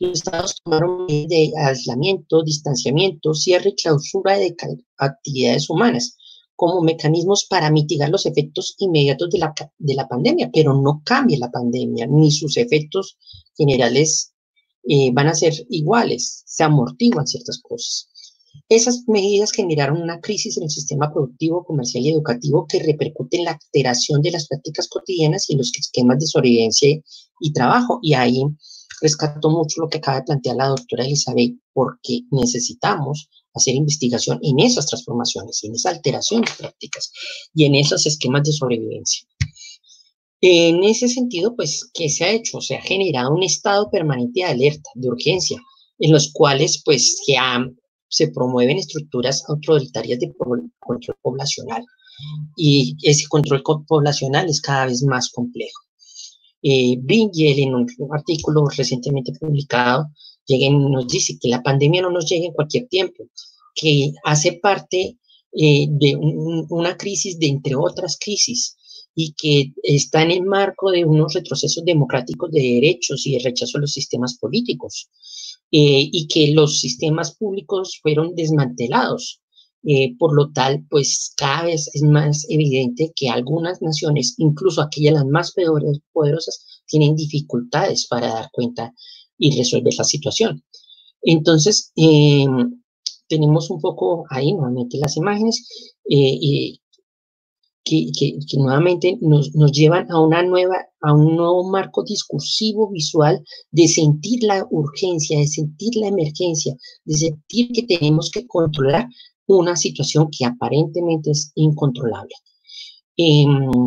los estados tomaron medidas de aislamiento, distanciamiento, cierre y clausura de actividades humanas como mecanismos para mitigar los efectos inmediatos de la, de la pandemia, pero no cambia la pandemia, ni sus efectos generales eh, van a ser iguales, se amortiguan ciertas cosas. Esas medidas generaron una crisis en el sistema productivo, comercial y educativo que repercute en la alteración de las prácticas cotidianas y en los esquemas de sobrevivencia y trabajo. Y ahí rescato mucho lo que acaba de plantear la doctora Elizabeth, porque necesitamos hacer investigación en esas transformaciones, en esa alteración de prácticas y en esos esquemas de sobrevivencia. En ese sentido, pues, ¿qué se ha hecho? Se ha generado un estado permanente de alerta, de urgencia, en los cuales, pues, se, ha, se promueven estructuras autoritarias de control poblacional y ese control poblacional es cada vez más complejo. Eh, Bringel, en un artículo recientemente publicado, lleguen, nos dice que la pandemia no nos llega en cualquier tiempo, que hace parte eh, de un, una crisis de entre otras crisis y que está en el marco de unos retrocesos democráticos de derechos y de rechazo a los sistemas políticos eh, y que los sistemas públicos fueron desmantelados. Eh, por lo tal, pues cada vez es más evidente que algunas naciones, incluso aquellas las más poderosas, tienen dificultades para dar cuenta y resolver la situación. Entonces, eh, tenemos un poco ahí nuevamente las imágenes eh, eh, que, que, que nuevamente nos, nos llevan a una nueva, a un nuevo marco discursivo visual de sentir la urgencia, de sentir la emergencia, de sentir que tenemos que controlar una situación que aparentemente es incontrolable. Eh,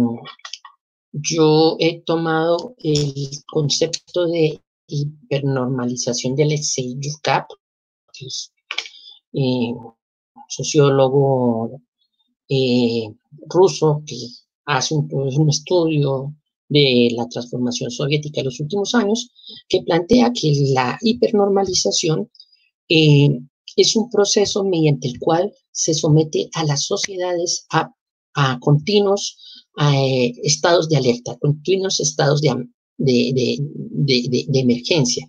yo he tomado el concepto de hipernormalización de Alexei Yurkap, que es eh, sociólogo eh, ruso que hace un, un estudio de la transformación soviética en los últimos años, que plantea que la hipernormalización eh, es un proceso mediante el cual se somete a las sociedades a, a continuos a, eh, estados de alerta, continuos estados de, de, de, de, de, de emergencia.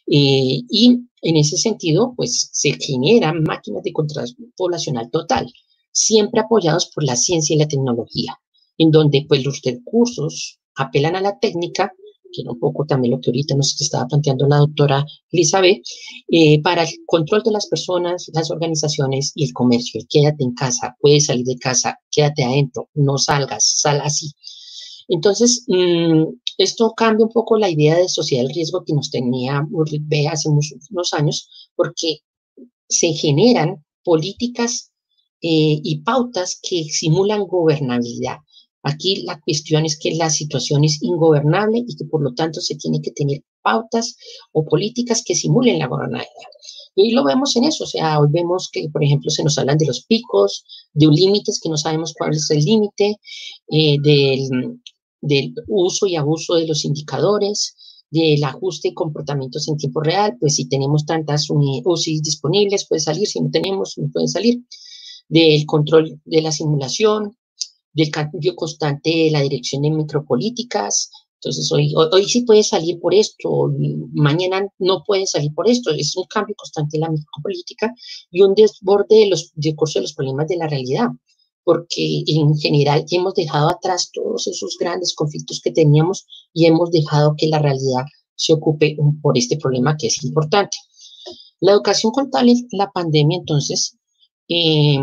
Eh, y en ese sentido, pues se generan máquinas de control poblacional total, siempre apoyados por la ciencia y la tecnología, en donde pues los recursos apelan a la técnica, que era un poco también lo que ahorita nos estaba planteando la doctora Elizabeth, eh, para el control de las personas, las organizaciones y el comercio. El quédate en casa, puedes salir de casa, quédate adentro, no salgas, sal así. Entonces, mmm, esto cambia un poco la idea de sociedad del riesgo que nos tenía Ulrich Behe hace unos, unos años, porque se generan políticas eh, y pautas que simulan gobernabilidad. Aquí la cuestión es que la situación es ingobernable y que por lo tanto se tiene que tener pautas o políticas que simulen la gobernabilidad. Y hoy lo vemos en eso, o sea, hoy vemos que, por ejemplo, se nos hablan de los picos, de límites que no sabemos cuál es el límite, eh, del, del uso y abuso de los indicadores, del ajuste y comportamientos en tiempo real, pues si tenemos tantas U C I disponibles puede salir, si no tenemos no puede salir, del control de la simulación, del cambio constante de la dirección de micropolíticas. Entonces hoy, hoy, hoy sí puede salir por esto, mañana no puede salir por esto, es un cambio constante de la micropolítica y un desborde de los, de curso de los problemas de la realidad, porque en general hemos dejado atrás todos esos grandes conflictos que teníamos y hemos dejado que la realidad se ocupe por este problema que es importante. La educación contable, la pandemia, entonces, eh,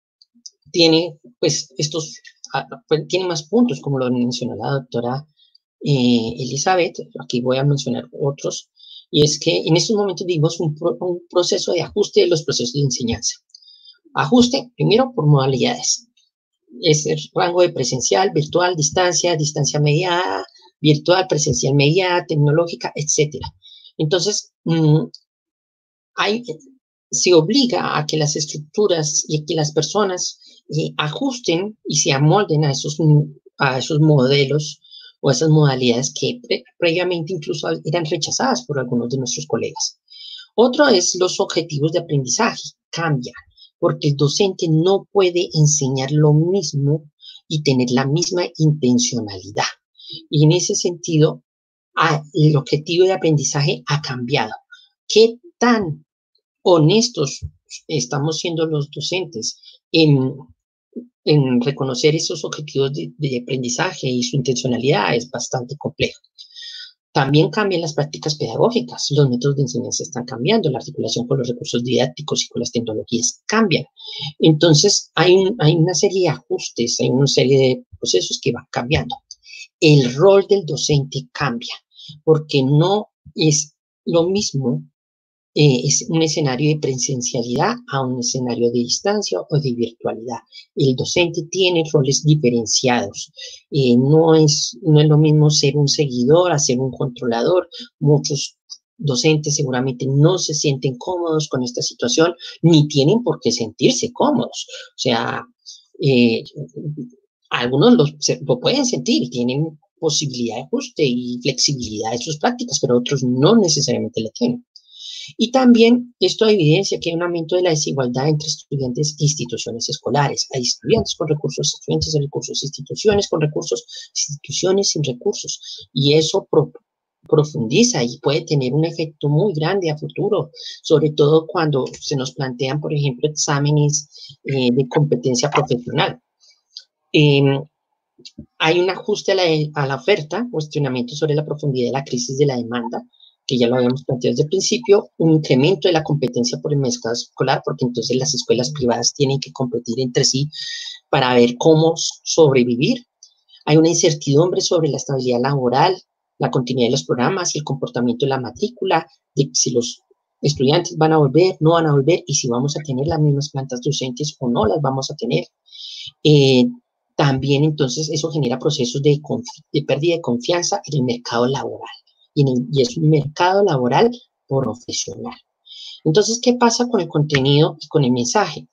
tiene, pues, estos, tiene más puntos, como lo mencionó la doctora eh, Elizabeth, aquí voy a mencionar otros, y es que en estos momentos vivimos un, pro, un proceso de ajuste de los procesos de enseñanza. Ajuste, primero, por modalidades. Es el rango de presencial, virtual, distancia, distancia mediada, virtual, presencial mediada, tecnológica, etcétera. Entonces, mmm, hay, se obliga a que las estructuras y que las personas eh, ajusten y se amolden a esos, a esos modelos o esas modalidades que pre previamente incluso eran rechazadas por algunos de nuestros colegas. Otro es los objetivos de aprendizaje, cambian, porque el docente no puede enseñar lo mismo y tener la misma intencionalidad. Y en ese sentido, a, el objetivo de aprendizaje ha cambiado. ¿Qué tan honestos estamos siendo los docentes en, en reconocer esos objetivos de, de aprendizaje y su intencionalidad? Es bastante complejo. También cambian las prácticas pedagógicas, los métodos de enseñanza están cambiando, la articulación con los recursos didácticos y con las tecnologías cambian. Entonces, hay, un, hay una serie de ajustes, hay una serie de procesos que van cambiando. El rol del docente cambia, porque no es lo mismo, eh, es un escenario de presencialidad a un escenario de distancia o de virtualidad. El docente tiene roles diferenciados. Eh, no, es, no es lo mismo ser un seguidor a ser un controlador. Muchos docentes seguramente no se sienten cómodos con esta situación, ni tienen por qué sentirse cómodos. O sea, eh, algunos lo, se, lo pueden sentir y tienen posibilidad de ajuste y flexibilidad de sus prácticas, pero otros no necesariamente la tienen. Y también esto evidencia que hay un aumento de la desigualdad entre estudiantes e instituciones escolares. Hay estudiantes con recursos, estudiantes de recursos, instituciones con recursos, instituciones sin recursos. Y eso pro, profundiza y puede tener un efecto muy grande a futuro, sobre todo cuando se nos plantean, por ejemplo, exámenes eh, de competencia profesional. Eh, hay un ajuste a la, a la oferta, cuestionamiento sobre la profundidad de la crisis de la demanda, que ya lo habíamos planteado desde el principio, un incremento de la competencia por el mercado escolar, porque entonces las escuelas privadas tienen que competir entre sí para ver cómo sobrevivir. Hay una incertidumbre sobre la estabilidad laboral, la continuidad de los programas y el comportamiento de la matrícula, de si los estudiantes van a volver, no van a volver, y si vamos a tener las mismas plantas docentes o no las vamos a tener. Eh, también entonces eso genera procesos de, de pérdida de confianza en el mercado laboral. Y, en el, y es un mercado laboral profesional. Entonces, ¿qué pasa con el contenido y con el mensaje?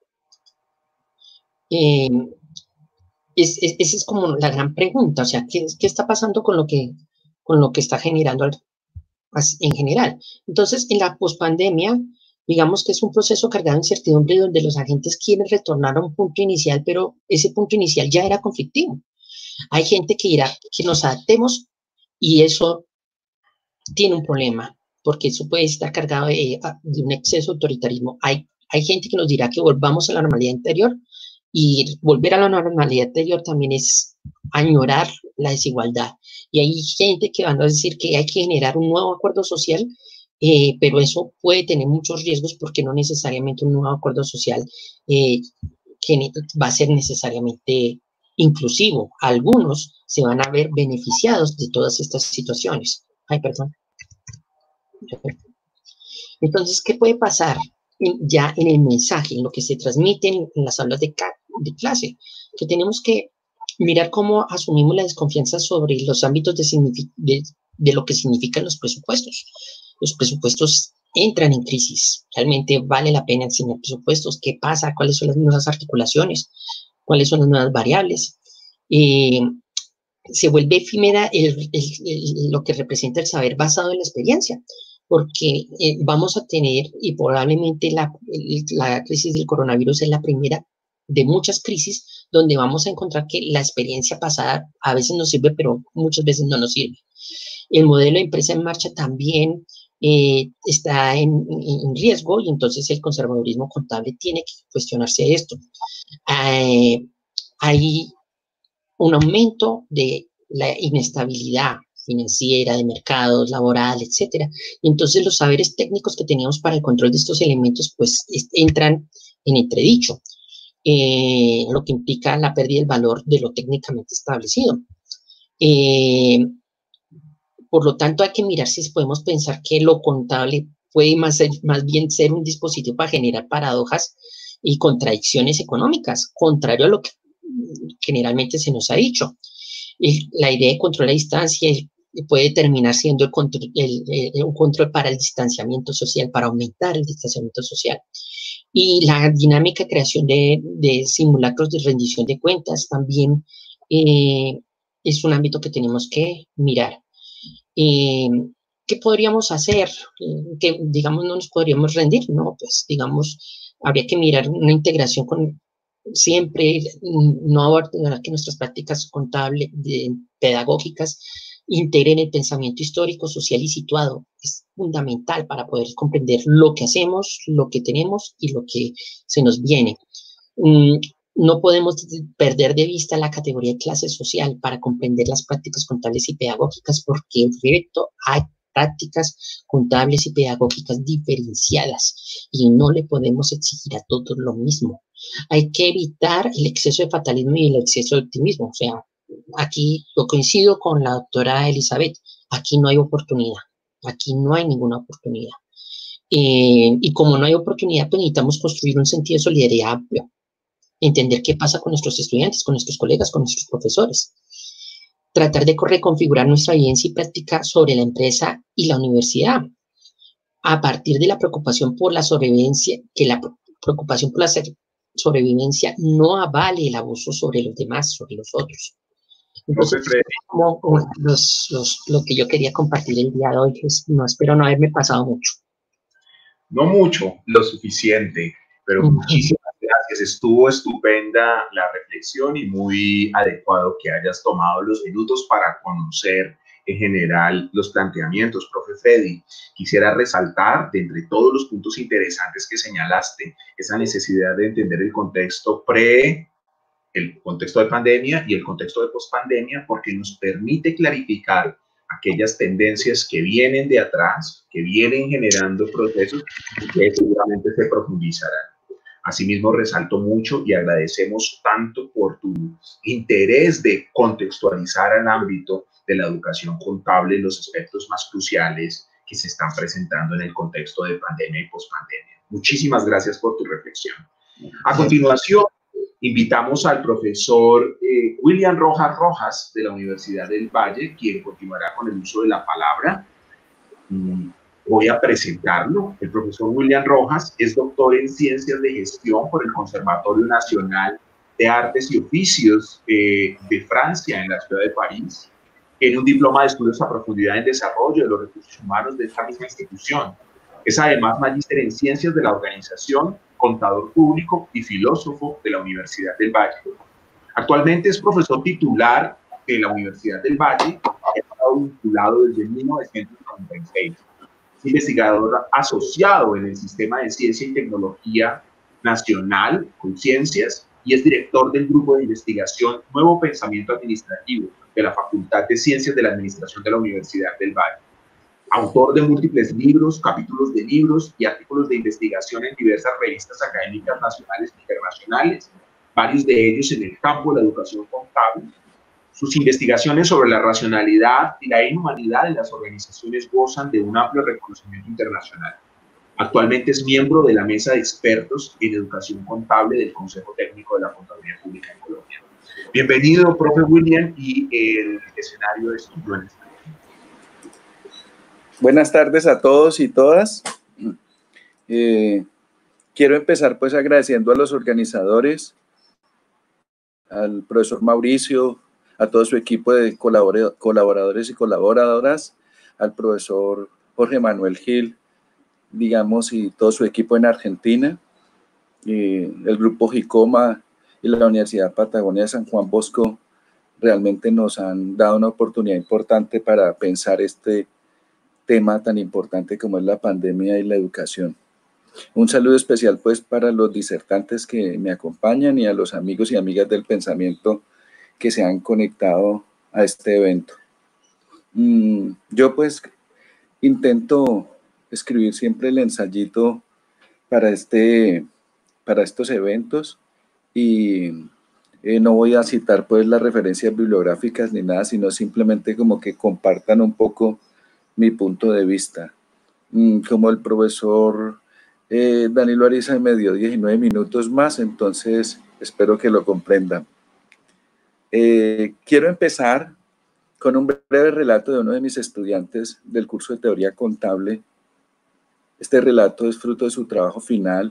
Eh, es, es, esa es como la gran pregunta, o sea, ¿qué, qué está pasando con lo que, con lo que está generando al, en general? Entonces, en la pospandemia, digamos que es un proceso cargado de incertidumbre donde los agentes quieren retornar a un punto inicial, pero ese punto inicial ya era conflictivo. Hay gente que dirá que nos adaptemos y eso tiene un problema, porque eso puede estar cargado de, de un exceso de autoritarismo. Hay, hay gente que nos dirá que volvamos a la normalidad anterior, y volver a la normalidad anterior también es añorar la desigualdad. Y hay gente que van a decir que hay que generar un nuevo acuerdo social, eh, pero eso puede tener muchos riesgos porque no necesariamente un nuevo acuerdo social eh, va a ser necesariamente inclusivo. Algunos se van a ver beneficiados de todas estas situaciones. Ay, perdón. Entonces, ¿qué puede pasar en, ya en el mensaje, en lo que se transmite en, en las aulas de, de clase? Que tenemos que mirar cómo asumimos la desconfianza sobre los ámbitos de, de, de lo que significan los presupuestos. Los presupuestos entran en crisis. ¿Realmente vale la pena enseñar presupuestos? ¿Qué pasa? ¿Cuáles son las nuevas articulaciones? ¿Cuáles son las nuevas variables? Eh, se vuelve efímera el, el, el, lo que representa el saber basado en la experiencia, porque eh, vamos a tener, y probablemente la, la crisis del coronavirus es la primera de muchas crisis, donde vamos a encontrar que la experiencia pasada a veces nos sirve, pero muchas veces no nos sirve. El modelo de empresa en marcha también eh, está en, en riesgo, y entonces el conservadurismo contable tiene que cuestionarse esto. Eh, hay un aumento de la inestabilidad financiera, de mercados, laboral, etcétera. Y entonces los saberes técnicos que teníamos para el control de estos elementos, pues entran en entredicho, eh, lo que implica la pérdida del valor de lo técnicamente establecido. Eh, por lo tanto, hay que mirar si podemos pensar que lo contable puede más, ser, más bien ser un dispositivo para generar paradojas y contradicciones económicas, contrario a lo que generalmente se nos ha dicho. El, la idea de control a distancia puede terminar siendo el control, el, el, un control para el distanciamiento social, para aumentar el distanciamiento social. Y la dinámica de creación de, de simulacros de rendición de cuentas también eh, es un ámbito que tenemos que mirar. Eh, ¿Qué podríamos hacer? Que, digamos, no nos podríamos rendir, no, pues, digamos, habría que mirar una integración con siempre, no abandonar que nuestras prácticas contables, de, pedagógicas integren el pensamiento histórico, social y situado. Es fundamental para poder comprender lo que hacemos, lo que tenemos y lo que se nos viene. Mm, no podemos perder de vista la categoría de clase social para comprender las prácticas contables y pedagógicas, porque en efecto hay prácticas contables y pedagógicas diferenciadas y no le podemos exigir a todos lo mismo. Hay que evitar el exceso de fatalismo y el exceso de optimismo. O sea, aquí yo coincido con la doctora Elizabeth, aquí no hay oportunidad, aquí no hay ninguna oportunidad. Eh, y como no hay oportunidad, pues necesitamos construir un sentido de solidaridad amplio, entender qué pasa con nuestros estudiantes, con nuestros colegas, con nuestros profesores. Tratar de reconfigurar nuestra vivencia y práctica sobre la empresa y la universidad, a partir de la preocupación por la sobrevivencia, que la preocupación por la sobrevivencia no avale el abuso sobre los demás, sobre los otros. Entonces, como, como los, los, lo que yo quería compartir el día de hoy, es, no espero no haberme pasado mucho. No mucho, lo suficiente, pero uh-huh. Muchísimas gracias. Estuvo estupenda la reflexión y muy adecuado que hayas tomado los minutos para conocer en general los planteamientos. Profe Freddy, quisiera resaltar de entre todos los puntos interesantes que señalaste, esa necesidad de entender el contexto pre, el contexto de pandemia y el contexto de pospandemia, porque nos permite clarificar aquellas tendencias que vienen de atrás, que vienen generando procesos que seguramente se profundizarán. Asimismo, resalto mucho y agradecemos tanto por tu interés de contextualizar el ámbito de la educación contable en los aspectos más cruciales que se están presentando en el contexto de pandemia y pospandemia. Muchísimas gracias por tu reflexión. A continuación, invitamos al profesor eh, William Rojas Rojas de la Universidad del Valle, quien continuará con el uso de la palabra. Mm, voy a presentarlo. El profesor William Rojas es doctor en Ciencias de Gestión por el Conservatorio Nacional de Artes y Oficios eh, de Francia, en la ciudad de París. Tiene un diploma de estudios a profundidad en desarrollo de los recursos humanos de esta misma institución. Es además magíster en Ciencias de la Organización, contador público y filósofo de la Universidad del Valle. Actualmente es profesor titular de la Universidad del Valle, que ha estado vinculado desde mil novecientos noventa y seis. Es investigador asociado en el Sistema de Ciencia y Tecnología Nacional con Ciencias y es director del Grupo de Investigación Nuevo Pensamiento Administrativo de la Facultad de Ciencias de la Administración de la Universidad del Valle. Autor de múltiples libros, capítulos de libros y artículos de investigación en diversas revistas académicas nacionales e internacionales, varios de ellos en el campo de la educación contable. Sus investigaciones sobre la racionalidad y la inhumanidad de las organizaciones gozan de un amplio reconocimiento internacional. Actualmente es miembro de la Mesa de Expertos en Educación Contable del Consejo Técnico de la Contaduría Pública en Colombia. Bienvenido, profe William, y el escenario de estudio en esta. Buenas tardes a todos y todas. Eh, quiero empezar pues agradeciendo a los organizadores, al profesor Mauricio, a todo su equipo de colaboradores y colaboradoras, al profesor Jorge Manuel Gil, digamos, y todo su equipo en Argentina, y el grupo Jicoma y la Universidad Patagonia de San Juan Bosco realmente nos han dado una oportunidad importante para pensar este tema tan importante como es la pandemia y la educación. Un saludo especial pues para los disertantes que me acompañan y a los amigos y amigas del pensamiento que se han conectado a este evento. Mm, yo pues intento escribir siempre el ensayito para, este, para estos eventos y eh, no voy a citar pues las referencias bibliográficas ni nada, sino simplemente como que compartan un poco mi punto de vista. Mm, como el profesor eh, Danilo Ariza me dio diecinueve minutos más, entonces espero que lo comprendan. Eh, quiero empezar con un breve relato de uno de mis estudiantes del curso de Teoría Contable. Este relato es fruto de su trabajo final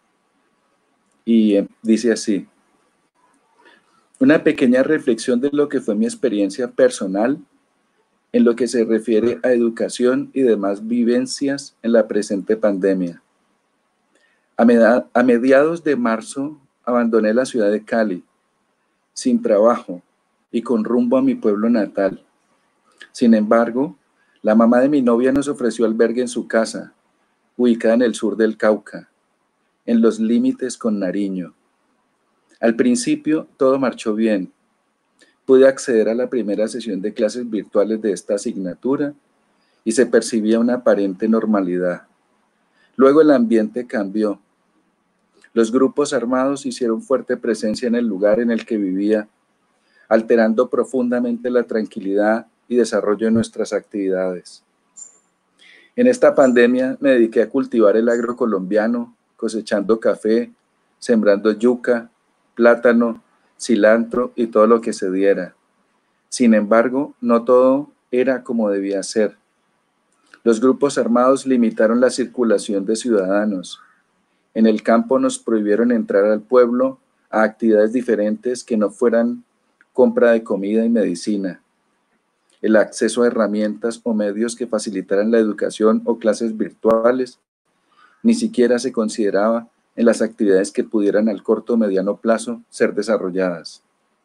y eh, dice así: una pequeña reflexión de lo que fue mi experiencia personal en lo que se refiere a educación y demás vivencias en la presente pandemia. A, med- a mediados de marzo abandoné la ciudad de Cali, sin trabajo y con rumbo a mi pueblo natal. Sin embargo, la mamá de mi novia nos ofreció albergue en su casa, ubicada en el sur del Cauca, en los límites con Nariño. Al principio todo marchó bien. Pude acceder a la primera sesión de clases virtuales de esta asignatura y se percibía una aparente normalidad. Luego el ambiente cambió. Los grupos armados hicieron fuerte presencia en el lugar en el que vivía, alterando profundamente la tranquilidad y desarrollo de nuestras actividades. En esta pandemia me dediqué a cultivar el agro colombiano, cosechando café, sembrando yuca, plátano, cilantro y todo lo que se diera. Sin embargo, no todo era como debía ser. Los grupos armados limitaron la circulación de ciudadanos. En el campo nos prohibieron entrar al pueblo a actividades diferentes que no fueran compra de comida y medicina. El acceso a herramientas o medios que facilitaran la educación o clases virtuales ni siquiera se consideraba en las actividades que pudieran al corto o mediano plazo ser desarrolladas.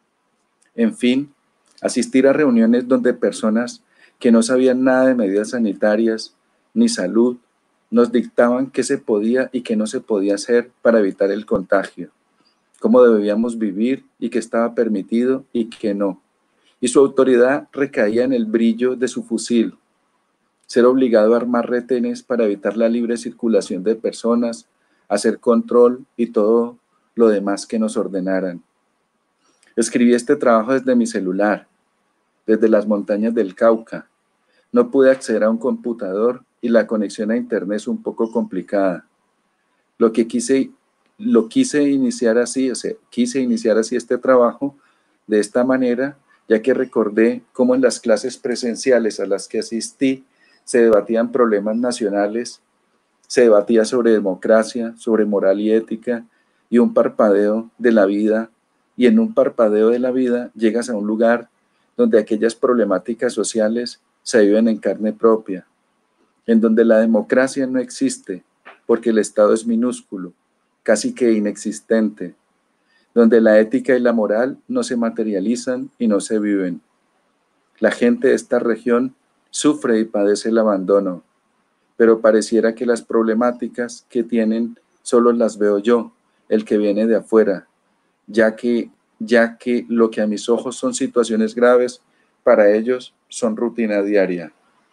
En fin, asistir a reuniones donde personas que no sabían nada de medidas sanitarias ni salud nos dictaban qué se podía y qué no se podía hacer para evitar el contagio, cómo debíamos vivir y qué estaba permitido y qué no. Y su autoridad recaía en el brillo de su fusil. Ser obligado a armar retenes para evitar la libre circulación de personas, hacer control y todo lo demás que nos ordenaran. Escribí este trabajo desde mi celular, desde las montañas del Cauca. No pude acceder a un computador y la conexión a internet es un poco complicada. Lo que quise, lo quise iniciar así, o sea, quise iniciar así este trabajo de esta manera, ya que recordé cómo en las clases presenciales a las que asistí se debatían problemas nacionales, se debatía sobre democracia, sobre moral y ética, y un parpadeo de la vida, y en un parpadeo de la vida llegas a un lugar donde aquellas problemáticas sociales se viven en carne propia, en donde la democracia no existe porque el Estado es minúsculo, casi que inexistente, donde la ética y la moral no se materializan y no se viven. La gente de esta región sufre y padece el abandono, pero pareciera que las problemáticas que tienen solo las veo yo, el que viene de afuera, ya que, ya que lo que a mis ojos son situaciones graves, para ellos son rutina diaria.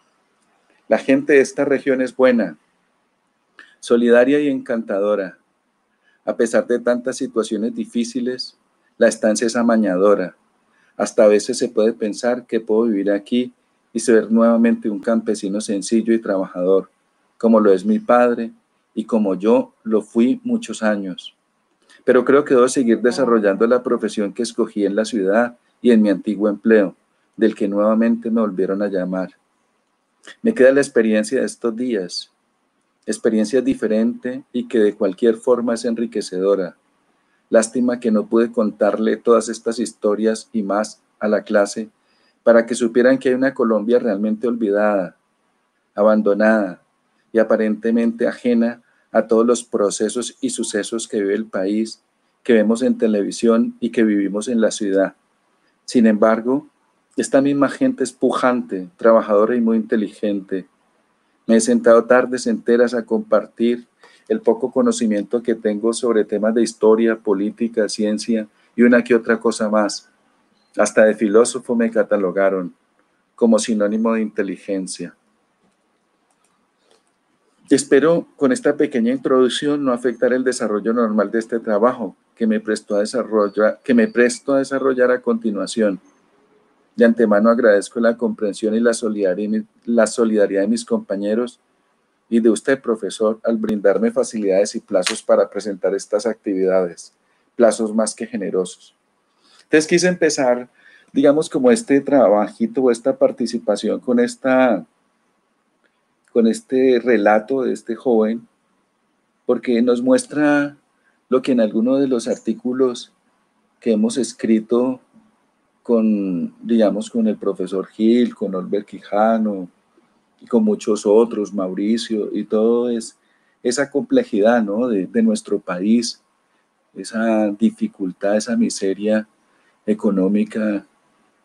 La gente de esta región es buena, solidaria y encantadora. A pesar de tantas situaciones difíciles, la estancia es amañadora. Hasta a veces se puede pensar que puedo vivir aquí y ser nuevamente un campesino sencillo y trabajador, como lo es mi padre y como yo lo fui muchos años. Pero creo que debo seguir desarrollando la profesión que escogí en la ciudad y en mi antiguo empleo, del que nuevamente me volvieron a llamar. Me queda la experiencia de estos días, experiencia diferente y que de cualquier forma es enriquecedora. Lástima que no pude contarle todas estas historias y más a la clase para que supieran que hay una Colombia realmente olvidada, abandonada y aparentemente ajena a todos los procesos y sucesos que vive el país, que vemos en televisión y que vivimos en la ciudad. Sin embargo, esta misma gente es pujante, trabajadora y muy inteligente. Me he sentado tardes enteras a compartir el poco conocimiento que tengo sobre temas de historia, política, ciencia y una que otra cosa más. Hasta de filósofo me catalogaron como sinónimo de inteligencia. Espero con esta pequeña introducción no afectar el desarrollo normal de este trabajo que me presto a desarrollar, que me presto a desarrollar a continuación. De antemano agradezco la comprensión y la solidaridad, la solidaridad de mis compañeros y de usted, profesor, al brindarme facilidades y plazos para presentar estas actividades, plazos más que generosos. Entonces quise empezar, digamos, como este trabajito o esta participación con, esta, con este relato de este joven, porque nos muestra lo que en alguno de los artículos que hemos escrito con, digamos, con el profesor Gil, con Olver Quijano y con muchos otros, Mauricio, y todo es esa complejidad, ¿no? de, de nuestro país, esa dificultad, esa miseria económica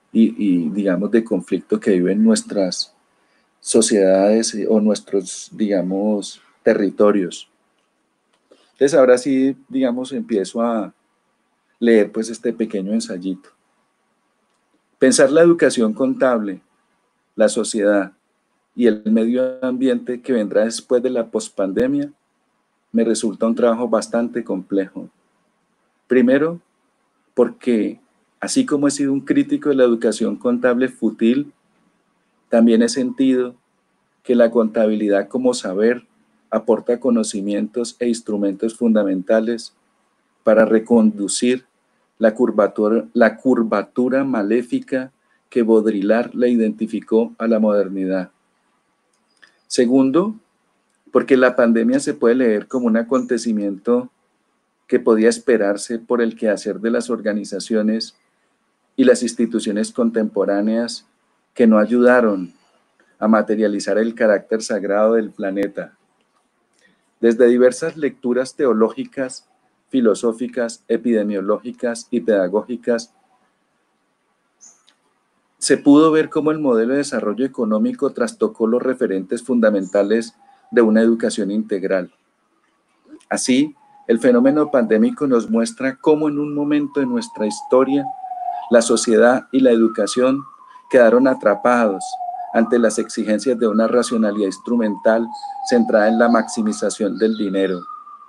y, y digamos, de conflicto que viven nuestras sociedades o nuestros, digamos, territorios. Entonces, ahora sí, digamos, empiezo a leer pues este pequeño ensayito. Pensar la educación contable, la sociedad y el medio ambiente que vendrá después de la pospandemia me resulta un trabajo bastante complejo. Primero, porque así como he sido un crítico de la educación contable fútil, también he sentido que la contabilidad como saber aporta conocimientos e instrumentos fundamentales para reconducir la curvatura, la curvatura maléfica que Baudrillard le identificó a la modernidad. Segundo, porque la pandemia se puede leer como un acontecimiento que podía esperarse por el quehacer de las organizaciones y las instituciones contemporáneas que no ayudaron a materializar el carácter sagrado del planeta. Desde diversas lecturas teológicas, filosóficas, epidemiológicas y pedagógicas, se pudo ver cómo el modelo de desarrollo económico trastocó los referentes fundamentales de una educación integral. Así, el fenómeno pandémico nos muestra cómo en un momento de nuestra historia la sociedad y la educación quedaron atrapados ante las exigencias de una racionalidad instrumental centrada en la maximización del dinero.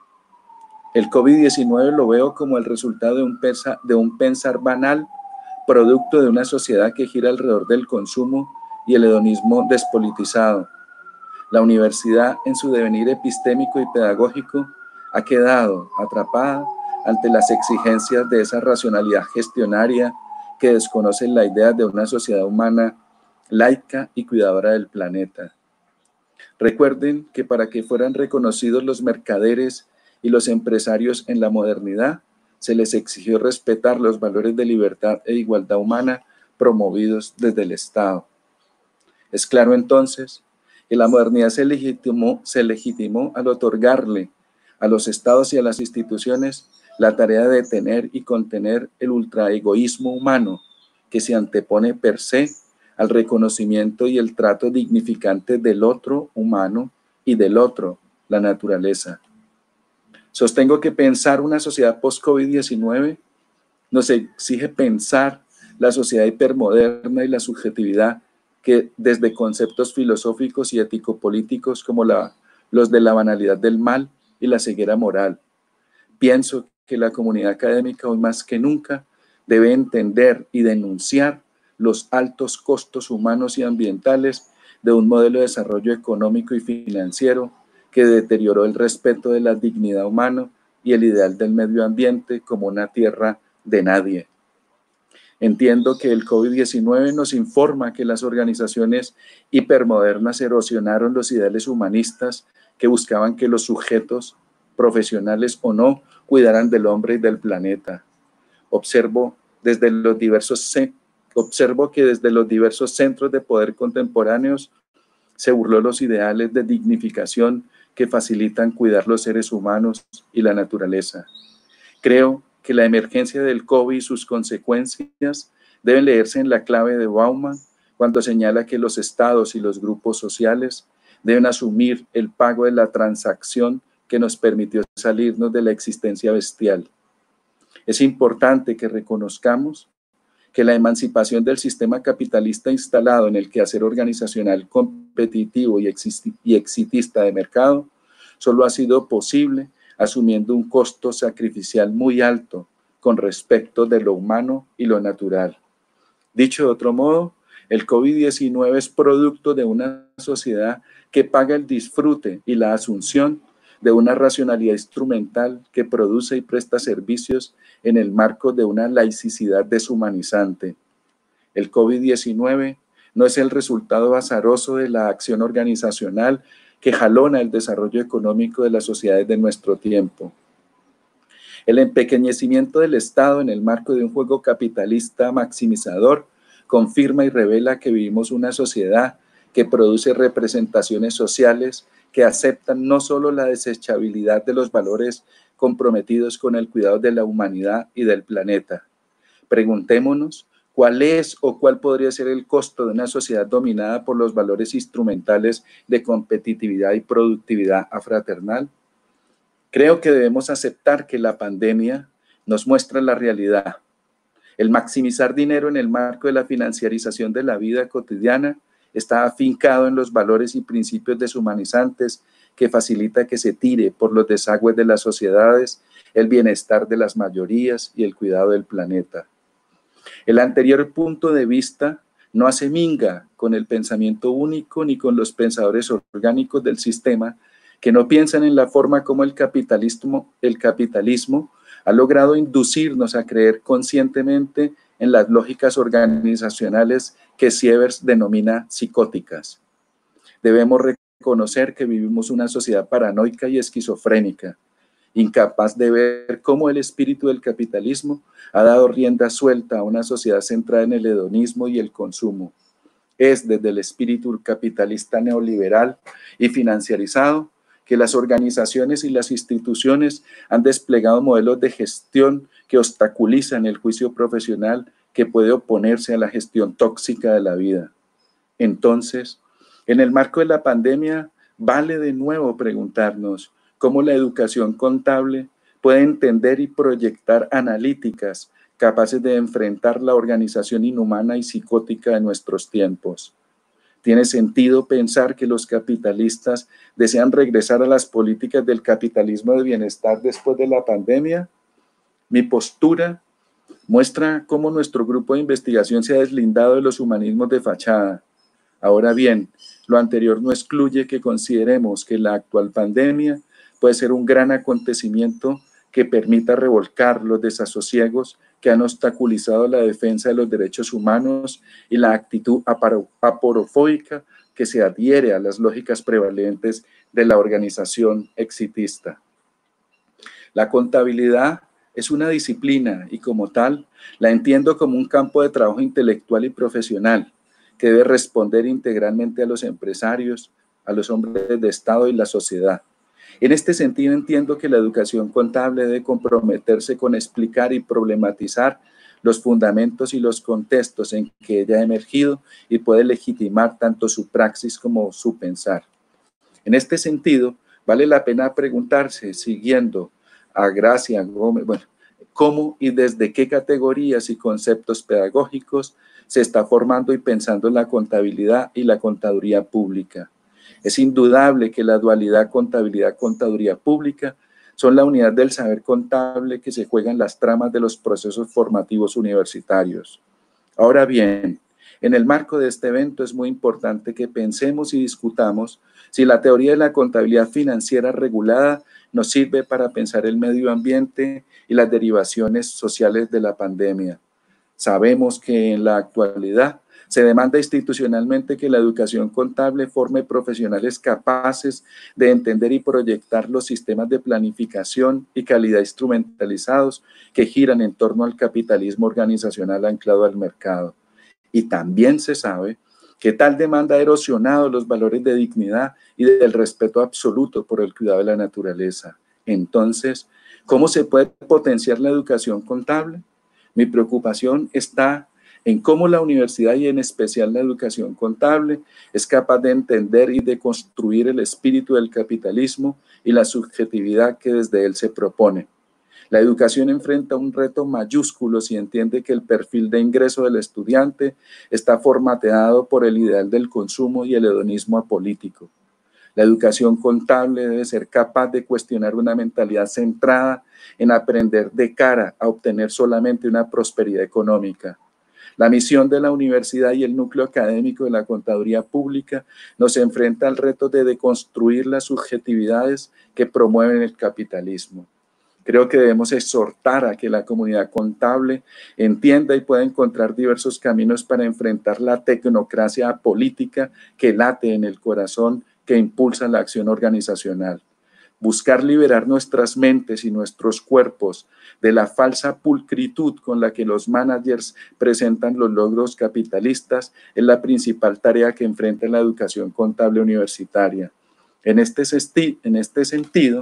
El COVID diecinueve lo veo como el resultado de un, pensa, de un pensar banal, producto de una sociedad que gira alrededor del consumo y el hedonismo despolitizado. La universidad, en su devenir epistémico y pedagógico, ha quedado atrapada ante las exigencias de esa racionalidad gestionaria que desconoce la idea de una sociedad humana laica y cuidadora del planeta. Recuerden que para que fueran reconocidos los mercaderes y los empresarios en la modernidad, se les exigió respetar los valores de libertad e igualdad humana promovidos desde el Estado. Es claro entonces que la modernidad se legitimó, se legitimó al otorgarle a los estados y a las instituciones la tarea de detener y contener el ultraegoísmo humano que se antepone per se al reconocimiento y el trato dignificante del otro humano y del otro, la naturaleza. Sostengo que pensar una sociedad post-COVID diecinueve nos exige pensar la sociedad hipermoderna y la subjetividad que desde conceptos filosóficos y ético-políticos como la, los de la banalidad del mal y la ceguera moral. Pienso que la comunidad académica hoy más que nunca debe entender y denunciar los altos costos humanos y ambientales de un modelo de desarrollo económico y financiero que deterioró el respeto de la dignidad humana y el ideal del medio ambiente como una tierra de nadie. Entiendo que el COVID diecinueve nos informa que las organizaciones hipermodernas erosionaron los ideales humanistas que buscaban que los sujetos, profesionales o no, cuidaran del hombre y del planeta. Observo, desde los diversos, observo que desde los diversos centros de poder contemporáneos se burló los ideales de dignificación que facilitan cuidar los seres humanos y la naturaleza. Creo que la emergencia del COVID y sus consecuencias deben leerse en la clave de Bauman cuando señala que los estados y los grupos sociales deben asumir el pago de la transacción que nos permitió salirnos de la existencia bestial. Es importante que reconozcamos que la emancipación del sistema capitalista instalado en el quehacer organizacional competitivo y exitista de mercado solo ha sido posible asumiendo un costo sacrificial muy alto con respecto de lo humano y lo natural. Dicho de otro modo, el COVID diecinueve es producto de una sociedad que paga el disfrute y la asunción de una racionalidad instrumental que produce y presta servicios en el marco de una laicidad deshumanizante. El COVID diecinueve no es el resultado azaroso de la acción organizacional que jalona el desarrollo económico de las sociedades de nuestro tiempo. El empequeñecimiento del Estado en el marco de un juego capitalista maximizador confirma y revela que vivimos una sociedad que produce representaciones sociales que aceptan no solo la desechabilidad de los valores comprometidos con el cuidado de la humanidad y del planeta. Preguntémonos ¿Cuál es o cuál podría ser el costo de una sociedad dominada por los valores instrumentales de competitividad y productividad afraternal? Creo que debemos aceptar que la pandemia nos muestra la realidad. El maximizar dinero en el marco de la financiarización de la vida cotidiana está afincado en los valores y principios deshumanizantes que facilita que se tire por los desagües de las sociedades el bienestar de las mayorías y el cuidado del planeta. El anterior punto de vista no hace minga con el pensamiento único ni con los pensadores orgánicos del sistema que no piensan en la forma como el capitalismo, el capitalismo ha logrado inducirnos a creer conscientemente en las lógicas organizacionales que Sievers denomina psicóticas. Debemos reconocer que vivimos una sociedad paranoica y esquizofrénica, incapaz de ver cómo el espíritu del capitalismo ha dado rienda suelta a una sociedad centrada en el hedonismo y el consumo. Es desde el espíritu capitalista neoliberal y financiarizado que las organizaciones y las instituciones han desplegado modelos de gestión que obstaculizan el juicio profesional que puede oponerse a la gestión tóxica de la vida. Entonces, en el marco de la pandemia, vale de nuevo preguntarnos cómo la educación contable puede entender y proyectar analíticas capaces de enfrentar la organización inhumana y psicótica de nuestros tiempos. ¿Tiene sentido pensar que los capitalistas desean regresar a las políticas del capitalismo de bienestar después de la pandemia? Mi postura muestra cómo nuestro grupo de investigación se ha deslindado de los humanismos de fachada. Ahora bien, lo anterior no excluye que consideremos que la actual pandemia puede ser un gran acontecimiento que permita revolcar los desasosiegos que han obstaculizado la defensa de los derechos humanos y la actitud aporofóbica que se adhiere a las lógicas prevalentes de la organización exitista. La contabilidad es una disciplina y como tal la entiendo como un campo de trabajo intelectual y profesional que debe responder integralmente a los empresarios, a los hombres de Estado y la sociedad. En este sentido entiendo que la educación contable debe comprometerse con explicar y problematizar los fundamentos y los contextos en que ella ha emergido y puede legitimar tanto su praxis como su pensar. En este sentido, vale la pena preguntarse, siguiendo a Gracia Gómez, bueno, cómo y desde qué categorías y conceptos pedagógicos se está formando y pensando la contabilidad y la contaduría pública. Es indudable que la dualidad contabilidad-contaduría pública son la unidad del saber contable que se juega en las tramas de los procesos formativos universitarios. Ahora bien, en el marco de este evento es muy importante que pensemos y discutamos si la teoría de la contabilidad financiera regulada nos sirve para pensar el medio ambiente y las derivaciones sociales de la pandemia. Sabemos que en la actualidad se demanda institucionalmente que la educación contable forme profesionales capaces de entender y proyectar los sistemas de planificación y calidad instrumentalizados que giran en torno al capitalismo organizacional anclado al mercado. Y también se sabe que tal demanda ha erosionado los valores de dignidad y del respeto absoluto por el cuidado de la naturaleza. Entonces, ¿cómo se puede potenciar la educación contable? Mi preocupación está en cómo la universidad y en especial la educación contable es capaz de entender y de construir el espíritu del capitalismo y la subjetividad que desde él se propone. La educación enfrenta un reto mayúsculo si entiende que el perfil de ingreso del estudiante está formateado por el ideal del consumo y el hedonismo apolítico. La educación contable debe ser capaz de cuestionar una mentalidad centrada en aprender de cara a obtener solamente una prosperidad económica. La misión de la universidad y el núcleo académico de la contaduría pública nos enfrenta al reto de deconstruir las subjetividades que promueven el capitalismo. Creo que debemos exhortar a que la comunidad contable entienda y pueda encontrar diversos caminos para enfrentar la tecnocracia política que late en el corazón que impulsa la acción organizacional. Buscar liberar nuestras mentes y nuestros cuerpos de la falsa pulcritud con la que los managers presentan los logros capitalistas es la principal tarea que enfrenta la educación contable universitaria. En este, en este sentido,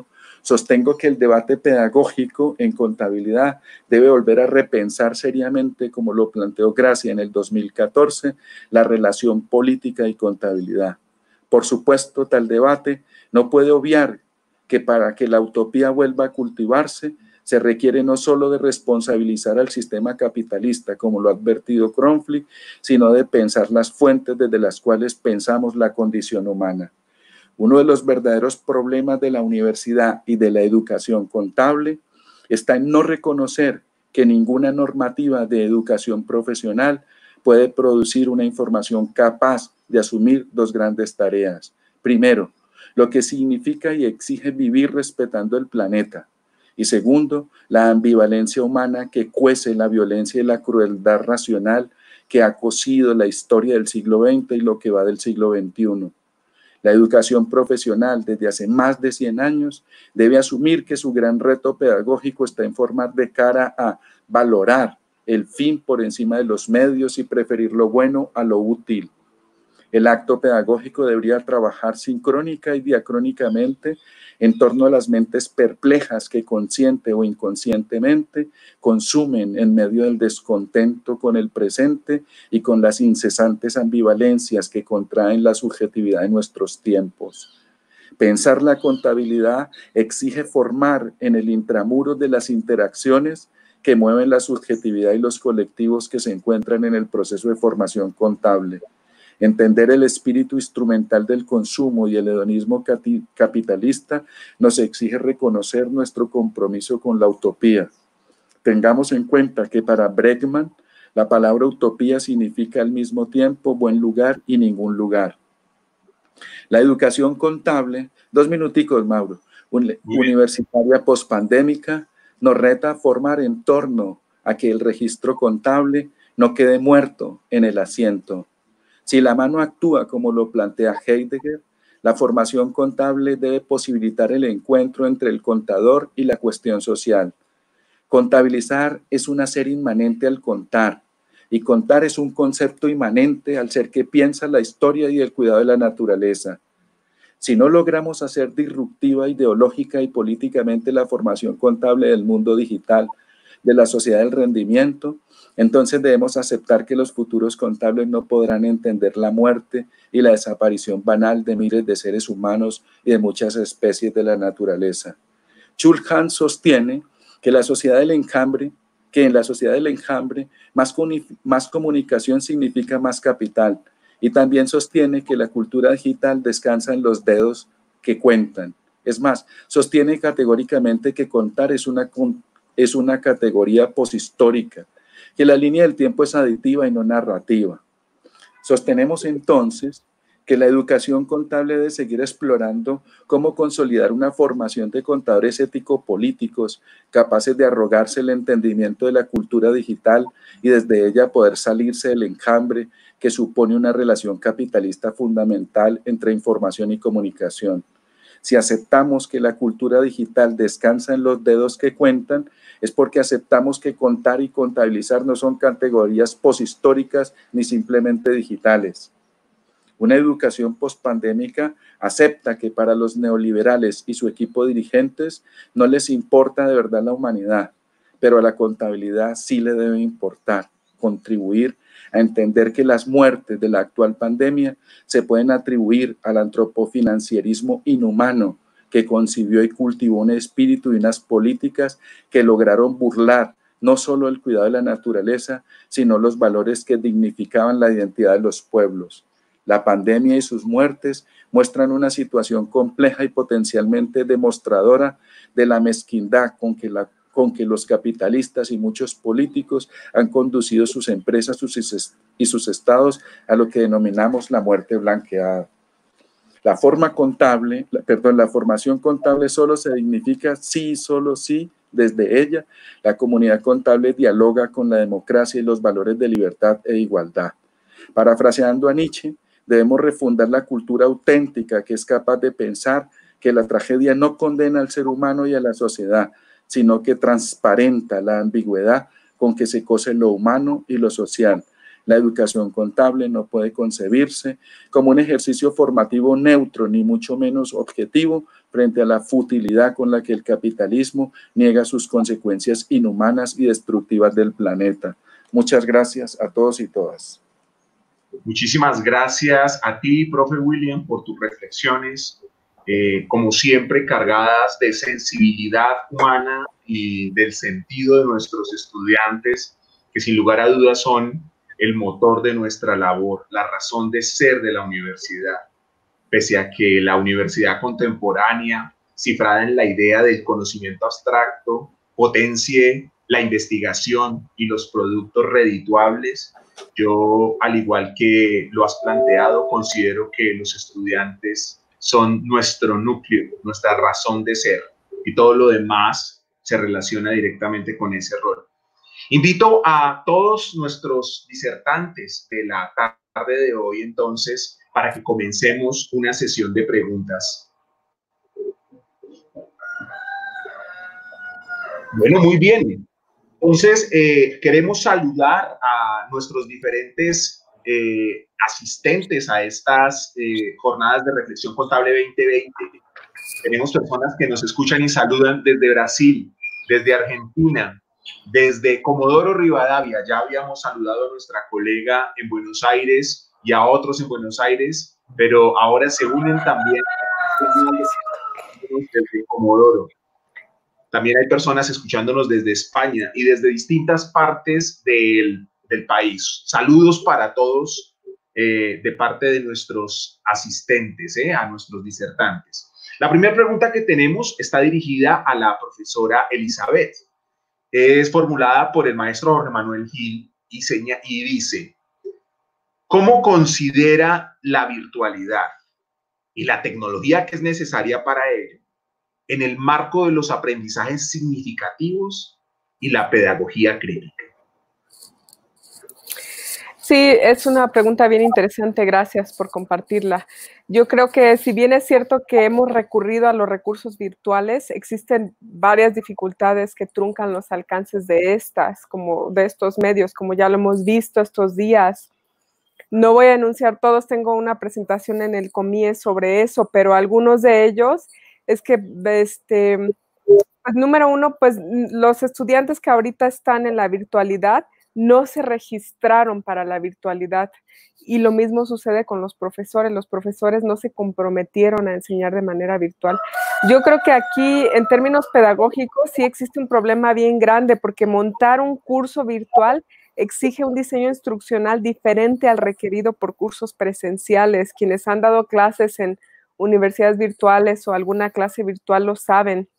Sostengo que el debate pedagógico en contabilidad debe volver a repensar seriamente, como lo planteó Gracia en el dos mil catorce, la relación política y contabilidad. Por supuesto, tal debate no puede obviar que para que la utopía vuelva a cultivarse, se requiere no solo de responsabilizar al sistema capitalista, como lo ha advertido Kronflieg, sino de pensar las fuentes desde las cuales pensamos la condición humana. Uno de los verdaderos problemas de la universidad y de la educación contable está en no reconocer que ninguna normativa de educación profesional puede producir una información capaz de asumir dos grandes tareas. Primero, lo que significa y exige vivir respetando el planeta. Y segundo, la ambivalencia humana que cuece la violencia y la crueldad racional que ha cosido la historia del siglo veinte y lo que va del siglo veintiuno. La educación profesional desde hace más de cien años debe asumir que su gran reto pedagógico está en formar de cara a valorar el fin por encima de los medios y preferir lo bueno a lo útil. El acto pedagógico debería trabajar sincrónica y diacrónicamente en torno a las mentes perplejas que consciente o inconscientemente consumen en medio del descontento con el presente y con las incesantes ambivalencias que contraen la subjetividad de nuestros tiempos. Pensar la contabilidad exige formar en el intramuro de las interacciones que mueven la subjetividad y los colectivos que se encuentran en el proceso de formación contable. Entender el espíritu instrumental del consumo y el hedonismo capitalista nos exige reconocer nuestro compromiso con la utopía. Tengamos en cuenta que para Bregman la palabra utopía significa al mismo tiempo buen lugar y ningún lugar. La educación contable, dos minuticos, Mauro, universitaria pospandémica, nos reta a formar en torno a que el registro contable no quede muerto en el asiento. Si la mano actúa como lo plantea Heidegger, la formación contable debe posibilitar el encuentro entre el contador y la cuestión social. Contabilizar es un hacer inmanente al contar, y contar es un concepto inmanente al ser que piensa la historia y el cuidado de la naturaleza. Si no logramos hacer disruptiva, ideológica y políticamente la formación contable del mundo digital, de la sociedad del rendimiento, entonces debemos aceptar que los futuros contables no podrán entender la muerte y la desaparición banal de miles de seres humanos y de muchas especies de la naturaleza. Chulhan sostiene que la sociedad del enjambre, que en la sociedad del enjambre más, más comunicación significa más capital, y también sostiene que la cultura digital descansa en los dedos que cuentan. Es más, sostiene categóricamente que contar es una, es una categoría poshistórica, que la línea del tiempo es aditiva y no narrativa. Sostenemos entonces que la educación contable debe seguir explorando cómo consolidar una formación de contadores ético-políticos capaces de arrogarse el entendimiento de la cultura digital y desde ella poder salirse del enjambre que supone una relación capitalista fundamental entre información y comunicación. Si aceptamos que la cultura digital descansa en los dedos que cuentan, es porque aceptamos que contar y contabilizar no son categorías poshistóricas ni simplemente digitales. Una educación pospandémica acepta que para los neoliberales y su equipo de dirigentes no les importa de verdad la humanidad, pero a la contabilidad sí le debe importar, contribuir a entender que las muertes de la actual pandemia se pueden atribuir al antropofinancierismo inhumano que concibió y cultivó un espíritu y unas políticas que lograron burlar no solo el cuidado de la naturaleza, sino los valores que dignificaban la identidad de los pueblos. La pandemia y sus muertes muestran una situación compleja y potencialmente demostradora de la mezquindad con que, la, con que los capitalistas y muchos políticos han conducido sus empresas sus, y sus estados a lo que denominamos la muerte blanqueada. La forma contable, perdón, la formación contable solo se dignifica sí, solo sí, desde ella, la comunidad contable dialoga con la democracia y los valores de libertad e igualdad. Parafraseando a Nietzsche, debemos refundar la cultura auténtica que es capaz de pensar que la tragedia no condena al ser humano y a la sociedad, sino que transparenta la ambigüedad con que se cose lo humano y lo social. La educación contable no puede concebirse como un ejercicio formativo neutro, ni mucho menos objetivo, frente a la futilidad con la que el capitalismo niega sus consecuencias inhumanas y destructivas del planeta. Muchas gracias a todos y todas. Muchísimas gracias a ti, profe William, por tus reflexiones, eh, como siempre cargadas de sensibilidad humana y del sentido de nuestros estudiantes, que sin lugar a dudas son el motor de nuestra labor, la razón de ser de la universidad. Pese a que la universidad contemporánea, cifrada en la idea del conocimiento abstracto, potencie la investigación y los productos redituables, yo, al igual que lo has planteado, considero que los estudiantes son nuestro núcleo, nuestra razón de ser, y todo lo demás se relaciona directamente con ese rol. Invito a todos nuestros disertantes de la tarde de hoy, entonces, para que comencemos una sesión de preguntas. Bueno, muy bien. Entonces, eh, queremos saludar a nuestros diferentes eh, asistentes a estas eh, jornadas de reflexión contable veinte veinte. Tenemos personas que nos escuchan y saludan desde Brasil, desde Argentina, desde Comodoro Rivadavia. Ya habíamos saludado a nuestra colega en Buenos Aires y a otros en Buenos Aires, pero ahora se unen también desde Comodoro. También hay personas escuchándonos desde España y desde distintas partes del, del país. Saludos para todos eh, de parte de nuestros asistentes, eh, a nuestros disertantes. La primera pregunta que tenemos está dirigida a la profesora Elizabeth. Es formulada por el maestro Jorge Manuel Gil y, seña, y dice: ¿cómo considera la virtualidad y la tecnología que es necesaria para ello en el marco de los aprendizajes significativos y la pedagogía crítica? Sí, es una pregunta bien interesante, gracias por compartirla. Yo creo que si bien es cierto que hemos recurrido a los recursos virtuales, existen varias dificultades que truncan los alcances de estas, como de estos medios, como ya lo hemos visto estos días. No voy a enunciar todos, tengo una presentación en el COMIE sobre eso, pero algunos de ellos es que, este, pues, número uno, pues los estudiantes que ahorita están en la virtualidad no se registraron para la virtualidad, y lo mismo sucede con los profesores. Los profesores no se comprometieron a enseñar de manera virtual. Yo creo que aquí, en términos pedagógicos, sí existe un problema bien grande, porque montar un curso virtual exige un diseño instruccional diferente al requerido por cursos presenciales. Quienes han dado clases en universidades virtuales o alguna clase virtual lo saben.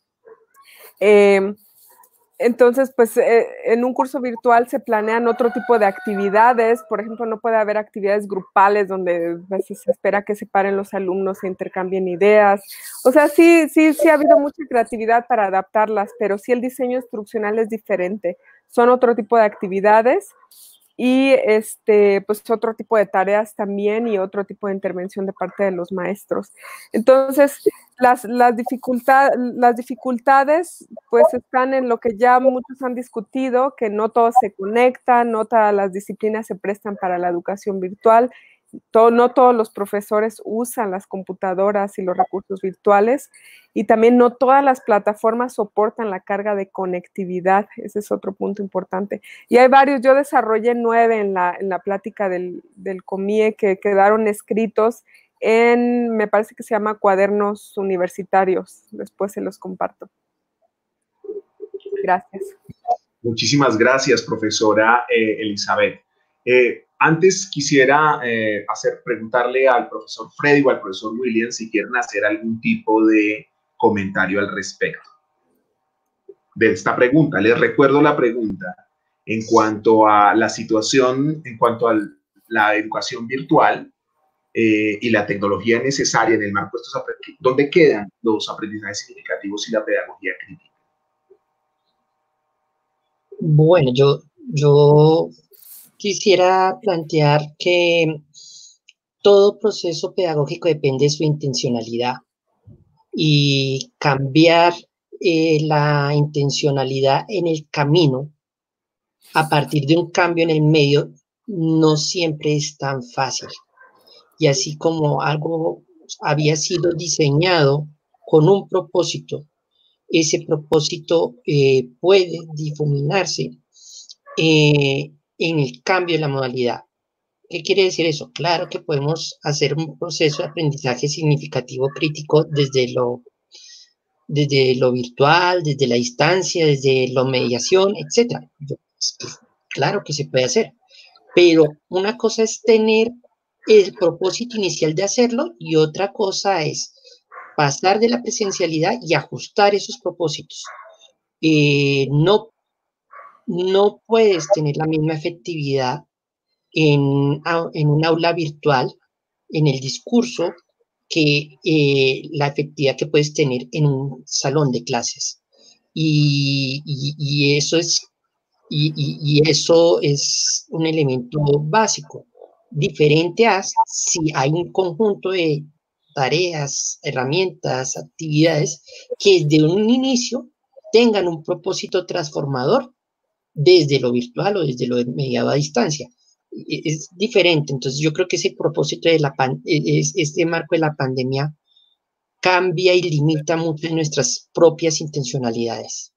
Eh, Entonces, pues eh, en un curso virtual se planean otro tipo de actividades. Por ejemplo, no puede haber actividades grupales donde a veces se espera que se paren los alumnos e intercambien ideas. O sea, sí, sí, sí ha habido mucha creatividad para adaptarlas, pero sí el diseño instruccional es diferente. Son otro tipo de actividades y este, pues otro tipo de tareas también y otro tipo de intervención de parte de los maestros. Entonces, las, las, dificultad, las dificultades pues están en lo que ya muchos han discutido, que no todos se conectan, no todas las disciplinas se prestan para la educación virtual, todo, no todos los profesores usan las computadoras y los recursos virtuales, y también no todas las plataformas soportan la carga de conectividad. Ese es otro punto importante. Y hay varios, yo desarrollé nueve en la, en la plática del, del COMIE que quedaron escritos en, me parece que se llama Cuadernos Universitarios. Después se los comparto. Gracias. Muchísimas gracias, profesora eh, Elizabeth. Eh, antes quisiera eh, hacer, preguntarle al profesor Freddy o al profesor William si quieren hacer algún tipo de comentario al respecto de esta pregunta. Les recuerdo la pregunta en cuanto a la situación, en cuanto a la educación virtual eh, y la tecnología necesaria en el marco de estos aprendizajes. ¿Dónde quedan los aprendizajes significativos y la pedagogía crítica? Bueno, yo, yo quisiera plantear que todo proceso pedagógico depende de su intencionalidad, y cambiar eh, la intencionalidad en el camino a partir de un cambio en el medio no siempre es tan fácil. Y así como algo había sido diseñado con un propósito, ese propósito eh, puede difuminarse eh, en el cambio de la modalidad. ¿Qué quiere decir eso? Claro que podemos hacer un proceso de aprendizaje significativo crítico desde lo, desde lo virtual, desde la distancia, desde la mediación, etcétera. Claro que se puede hacer, pero una cosa es tener el propósito inicial de hacerlo y otra cosa es pasar de la presencialidad y ajustar esos propósitos. Eh, no, no puedes tener la misma efectividad en, en un aula virtual, en el discurso, que eh, la efectividad que puedes tener en un salón de clases. Y, y, y eso es, y, y, y eso es un elemento básico, diferente a si hay un conjunto de tareas, herramientas, actividades que desde un inicio tengan un propósito transformador desde lo virtual o desde lo mediado a distancia. Es diferente. Entonces yo creo que ese propósito de la pan, es, este marco de la pandemia cambia y limita mucho nuestras propias intencionalidades.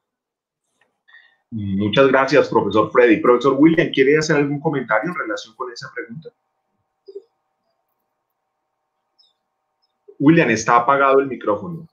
Muchas gracias, profesor Freddy. Profesor William, ¿quiere hacer algún comentario en relación con esa pregunta? William, está apagado el micrófono.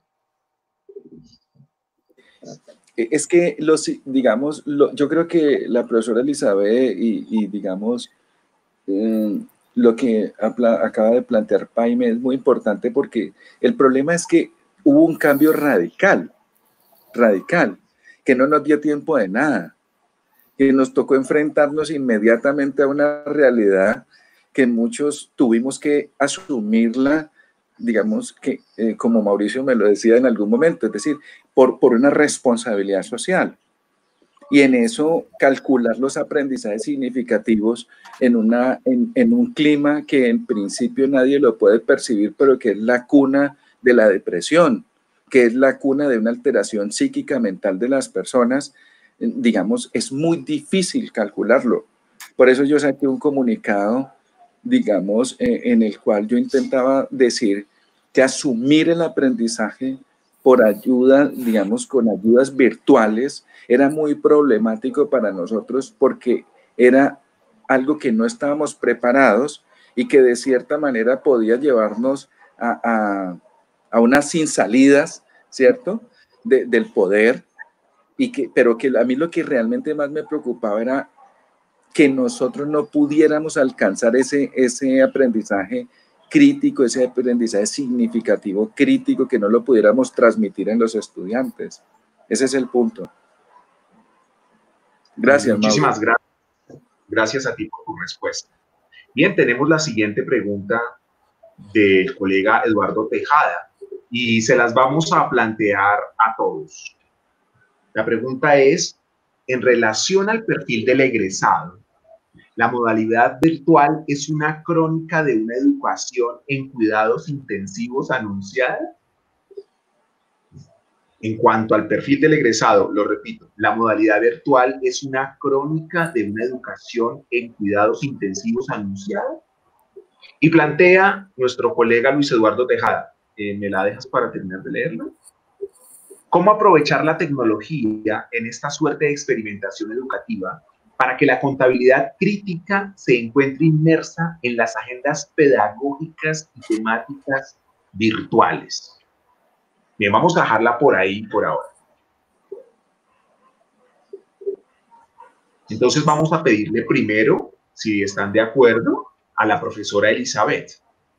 Es que, los, digamos, lo, yo creo que la profesora Elizabeth y, y digamos, eh, lo que acaba de plantear Paime es muy importante porque el problema es que hubo un cambio radical, radical, que no nos dio tiempo de nada, que nos tocó enfrentarnos inmediatamente a una realidad que muchos tuvimos que asumirla, digamos que, eh, como Mauricio me lo decía en algún momento, es decir, por, por una responsabilidad social. Y en eso calcular los aprendizajes significativos en, una, en, en un clima que en principio nadie lo puede percibir, pero que es la cuna de la depresión, que es la cuna de una alteración psíquica mental de las personas, digamos, es muy difícil calcularlo. Por eso yo saqué un comunicado, digamos, eh, en el cual yo intentaba decir que asumir el aprendizaje por ayuda, digamos, con ayudas virtuales, era muy problemático para nosotros porque era algo que no estábamos preparados y que de cierta manera podía llevarnos a, a, a unas sin salidas, ¿cierto?, de, del poder, y que, pero que a mí lo que realmente más me preocupaba era que nosotros no pudiéramos alcanzar ese, ese aprendizaje crítico, ese aprendizaje significativo crítico, que no lo pudiéramos transmitir en los estudiantes. Ese es el punto. Gracias, Muchísimas Mauro. gracias. Gracias a ti por tu respuesta. Bien, tenemos la siguiente pregunta del colega Eduardo Tejada y se las vamos a plantear a todos. La pregunta es, en relación al perfil del egresado, ¿la modalidad virtual es una crónica de una educación en cuidados intensivos anunciada? En cuanto al perfil del egresado, lo repito, la modalidad virtual es una crónica de una educación en cuidados intensivos anunciada. Y plantea nuestro colega Luis Eduardo Tejada, eh, ¿me la dejas para terminar de leerlo? ¿Cómo aprovechar la tecnología en esta suerte de experimentación educativa para que la contabilidad crítica se encuentre inmersa en las agendas pedagógicas y temáticas virtuales? Bien, vamos a dejarla por ahí por ahora. Entonces vamos a pedirle primero, si están de acuerdo, a la profesora Elizabeth.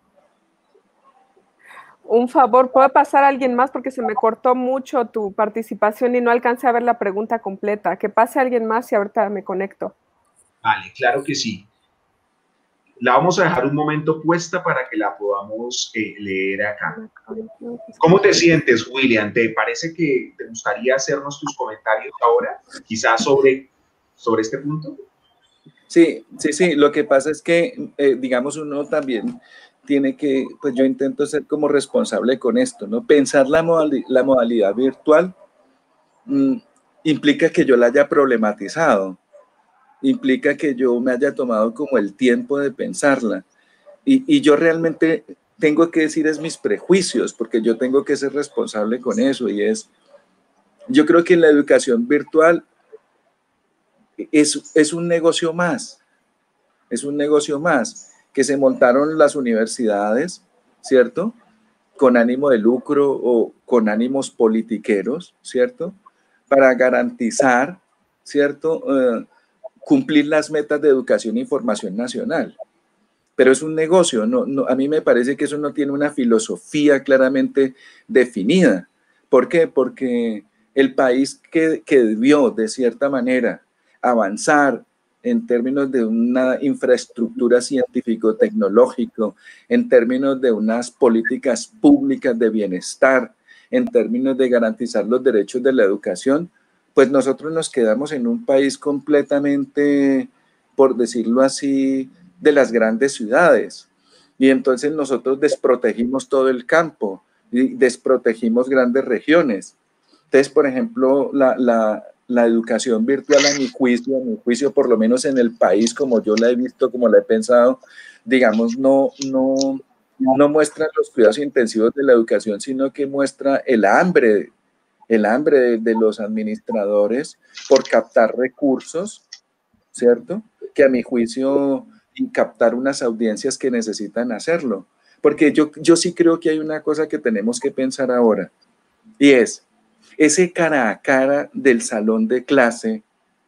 Un favor, ¿puede pasar a alguien más? Porque se me cortó mucho tu participación y no alcancé a ver la pregunta completa. Que pase a alguien más y ahorita me conecto. Vale, claro que sí. La vamos a dejar un momento puesta para que la podamos eh, leer acá. ¿Cómo te sientes, William? ¿Te parece que te gustaría hacernos tus comentarios ahora? Quizás sobre, sobre este punto. Sí, sí, sí. Lo que pasa es que, eh, digamos, uno también tiene que, pues yo intento ser como responsable con esto, ¿no? Pensar la, modalidad, la modalidad virtual mmm, implica que yo la haya problematizado. implica que yo me haya tomado como el tiempo de pensarla. Y, y yo realmente tengo que decir es mis prejuicios, porque yo tengo que ser responsable con eso, y es, yo creo que la educación virtual es, es un negocio más, es un negocio más, que se montaron las universidades, ¿cierto?, con ánimo de lucro o con ánimos politiqueros, ¿cierto?, para garantizar, ¿cierto?, uh, cumplir las metas de educación e información nacional. Pero es un negocio, no, no, a mí me parece que eso no tiene una filosofía claramente definida. ¿Por qué? Porque el país que, que debió, de cierta manera, avanzar en términos de una infraestructura científico-tecnológico, en términos de unas políticas públicas de bienestar, en términos de garantizar los derechos de la educación, pues nosotros nos quedamos en un país completamente, por decirlo así, de las grandes ciudades. Y entonces nosotros desprotegimos todo el campo y desprotegimos grandes regiones. Entonces, por ejemplo, la, la, la educación virtual, a mi juicio, a mi juicio, por lo menos en el país, como yo la he visto, como la he pensado, digamos, no, no, no muestra los cuidados intensivos de la educación, sino que muestra el hambre, el hambre de, de los administradores por captar recursos, ¿cierto?, que a mi juicio y captar unas audiencias que necesitan hacerlo. Porque yo, yo sí creo que hay una cosa que tenemos que pensar ahora, y es ese cara a cara del salón de clase,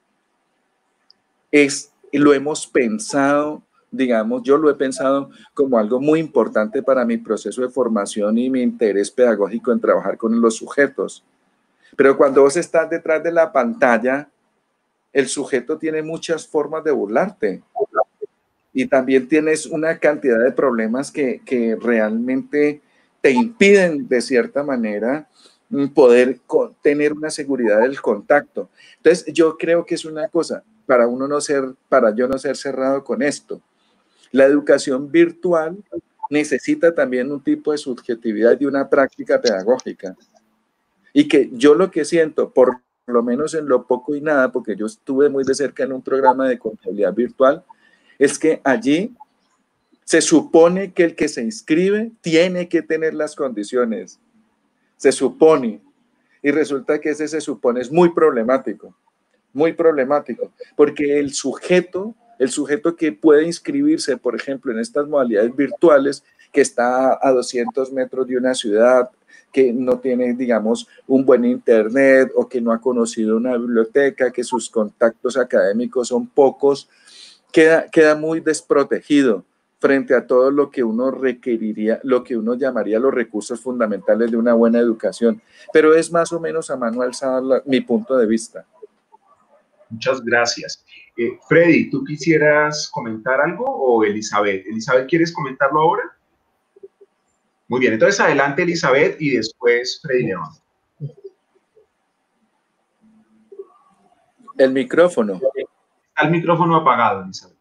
es, lo hemos pensado, digamos, yo lo he pensado como algo muy importante para mi proceso de formación y mi interés pedagógico en trabajar con los sujetos. Pero cuando vos estás detrás de la pantalla, el sujeto tiene muchas formas de burlarte. Y también tienes una cantidad de problemas que, que realmente te impiden, de cierta manera, poder tener una seguridad del contacto. Entonces, yo creo que es una cosa, para uno no ser, para yo no ser cerrado con esto. La educación virtual necesita también un tipo de subjetividad y una práctica pedagógica. Y que yo lo que siento, por lo menos en lo poco y nada, porque yo estuve muy de cerca en un programa de contabilidad virtual, es que allí se supone que el que se inscribe tiene que tener las condiciones. Se supone. Y resulta que ese se supone es muy problemático. Muy problemático. Porque el sujeto, el sujeto que puede inscribirse, por ejemplo, en estas modalidades virtuales, que está a doscientos metros de una ciudad, que no tiene, digamos, un buen internet o que no ha conocido una biblioteca, que sus contactos académicos son pocos, Queda, queda muy desprotegido frente a todo lo que uno requeriría, lo que uno llamaría los recursos fundamentales de una buena educación. Pero es más o menos a mano alzada la, mi punto de vista. Muchas gracias. Eh, Freddy, ¿tú quisieras comentar algo o Elizabeth? Elizabeth, ¿quieres comentarlo ahora? Muy bien, entonces adelante Elizabeth y después Freddy León. El micrófono. Está el micrófono apagado, Elizabeth.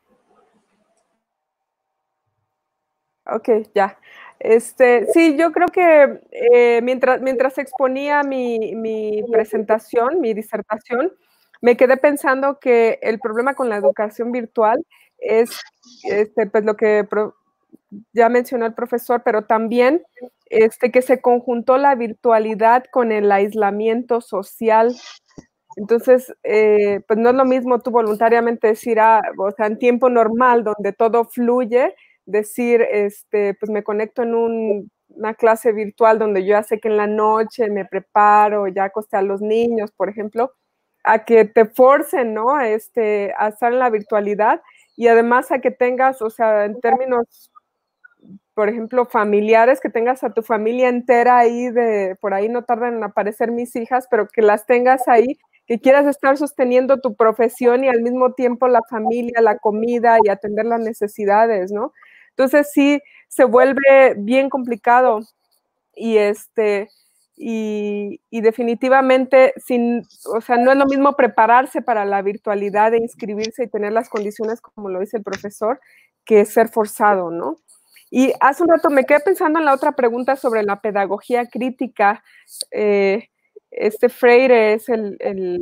Ok, ya. Este, sí, yo creo que eh, mientras, mientras exponía mi, mi presentación, mi disertación, me quedé pensando que el problema con la educación virtual es este, pues lo que pro, ya mencionó el profesor, pero también este, que se conjuntó la virtualidad con el aislamiento social. Entonces, eh, pues no es lo mismo tú voluntariamente decir, ah, o sea, en tiempo normal, donde todo fluye, decir, este, pues me conecto en un, una clase virtual donde yo ya sé que en la noche me preparo, ya acosté a los niños, por ejemplo, a que te forcen, ¿no? Este, a estar en la virtualidad y además a que tengas, o sea, en términos, por ejemplo, familiares, que tengas a tu familia entera ahí, de, por ahí no tardan en aparecer mis hijas, pero que las tengas ahí, que quieras estar sosteniendo tu profesión y al mismo tiempo la familia, la comida y atender las necesidades, ¿no? Entonces sí, se vuelve bien complicado y este, y, y definitivamente, sin, o sea, no es lo mismo prepararse para la virtualidad e inscribirse y tener las condiciones como lo dice el profesor, que ser forzado, ¿no? Y hace un rato me quedé pensando en la otra pregunta sobre la pedagogía crítica. Eh, este Freire es el, el,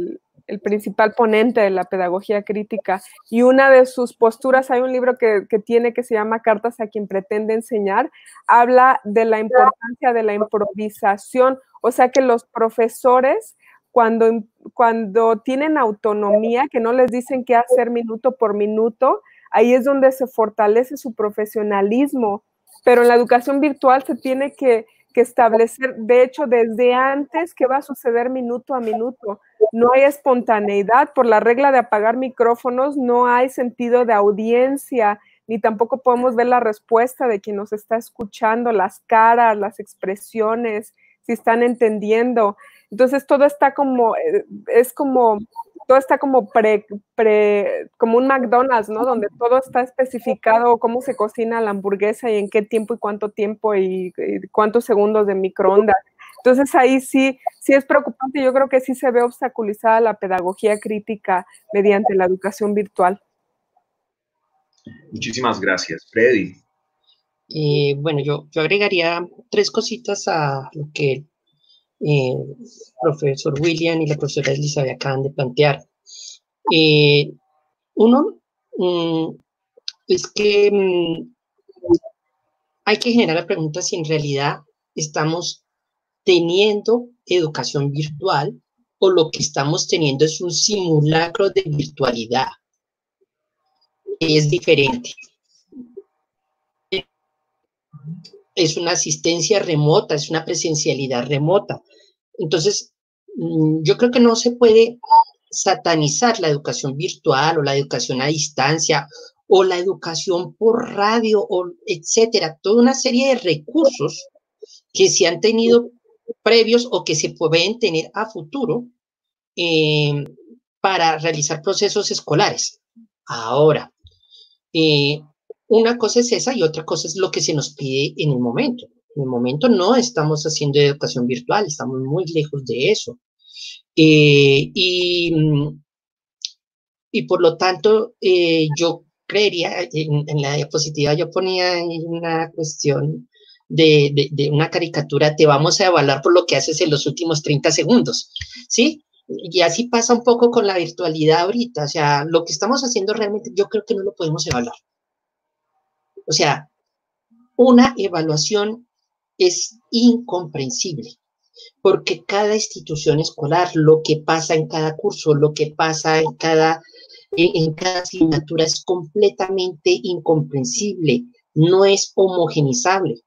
el principal ponente de la pedagogía crítica, y una de sus posturas, hay un libro que, que tiene que se llama Cartas a quien pretende enseñar, habla de la importancia de la improvisación, o sea que los profesores, cuando, cuando tienen autonomía, que no les dicen qué hacer minuto por minuto, ahí es donde se fortalece su profesionalismo, pero en la educación virtual se tiene que, que establecer, de hecho, desde antes qué va a suceder minuto a minuto. No hay espontaneidad, por la regla de apagar micrófonos, no hay sentido de audiencia, ni tampoco podemos ver la respuesta de quien nos está escuchando, las caras, las expresiones, si están entendiendo. Entonces todo está como, es como, todo está como pre, pre, como un McDonald's, ¿no? Donde todo está especificado, cómo se cocina la hamburguesa y en qué tiempo y cuánto tiempo y, y cuántos segundos de microondas. Entonces ahí sí, sí es preocupante. Yo creo que sí se ve obstaculizada la pedagogía crítica mediante la educación virtual. Muchísimas gracias, Freddy. Eh, bueno, yo, yo agregaría tres cositas a lo que el eh, profesor William y la profesora Elizabeth acaban de plantear. Eh, uno, mmm, es que mmm, hay que generar la pregunta si en realidad estamos teniendo educación virtual o lo que estamos teniendo es un simulacro de virtualidad. Es diferente. Es una asistencia remota, es una presencialidad remota. Entonces, yo creo que no se puede satanizar la educación virtual o la educación a distancia o la educación por radio, o etcétera. Toda una serie de recursos que se han tenido previos o que se pueden tener a futuro eh, para realizar procesos escolares. Ahora, eh, una cosa es esa y otra cosa es lo que se nos pide en el momento. En el momento no estamos haciendo educación virtual, estamos muy lejos de eso. Eh, y, y por lo tanto, eh, yo creería, en, en la diapositiva yo ponía una cuestión de, de, de una caricatura, te vamos a evaluar por lo que haces en los últimos treinta segundos, ¿sí? Y así pasa un poco con la virtualidad ahorita, o sea, lo que estamos haciendo realmente yo creo que no lo podemos evaluar. O sea, una evaluación es incomprensible, porque cada institución escolar, lo que pasa en cada curso, lo que pasa en cada, en, en cada asignatura es completamente incomprensible, no es homogenizable.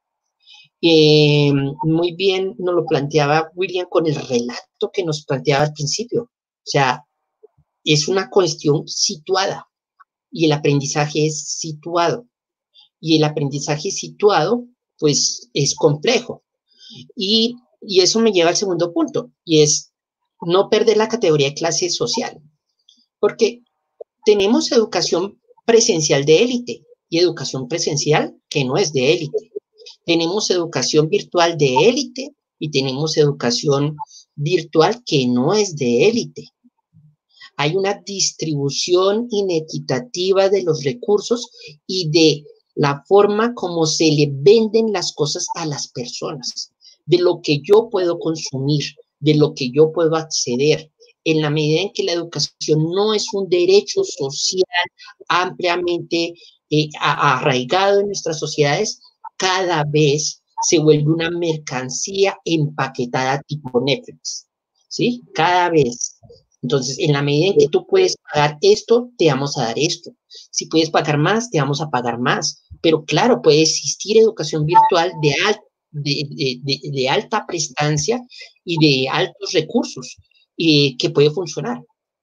Eh, muy bien nos lo planteaba William con el relato que nos planteaba al principio. O sea, es una cuestión situada y el aprendizaje es situado. Y el aprendizaje situado, pues, es complejo. Y, y eso me lleva al segundo punto, y es no perder la categoría de clase social. Porque tenemos educación presencial de élite y educación presencial que no es de élite. Tenemos educación virtual de élite y tenemos educación virtual que no es de élite. Hay una distribución inequitativa de los recursos y de la forma como se le venden las cosas a las personas, de lo que yo puedo consumir, de lo que yo puedo acceder, en la medida en que la educación no es un derecho social ampliamente eh, arraigado en nuestras sociedades, cada vez se vuelve una mercancía empaquetada tipo Netflix, ¿sí? Cada vez. Entonces, en la medida en que tú puedes pagar esto, te vamos a dar esto. Si puedes pagar más, te vamos a pagar más. Pero claro, puede existir educación virtual de, al, de, de, de, de alta prestancia y de altos recursos eh, que puede funcionar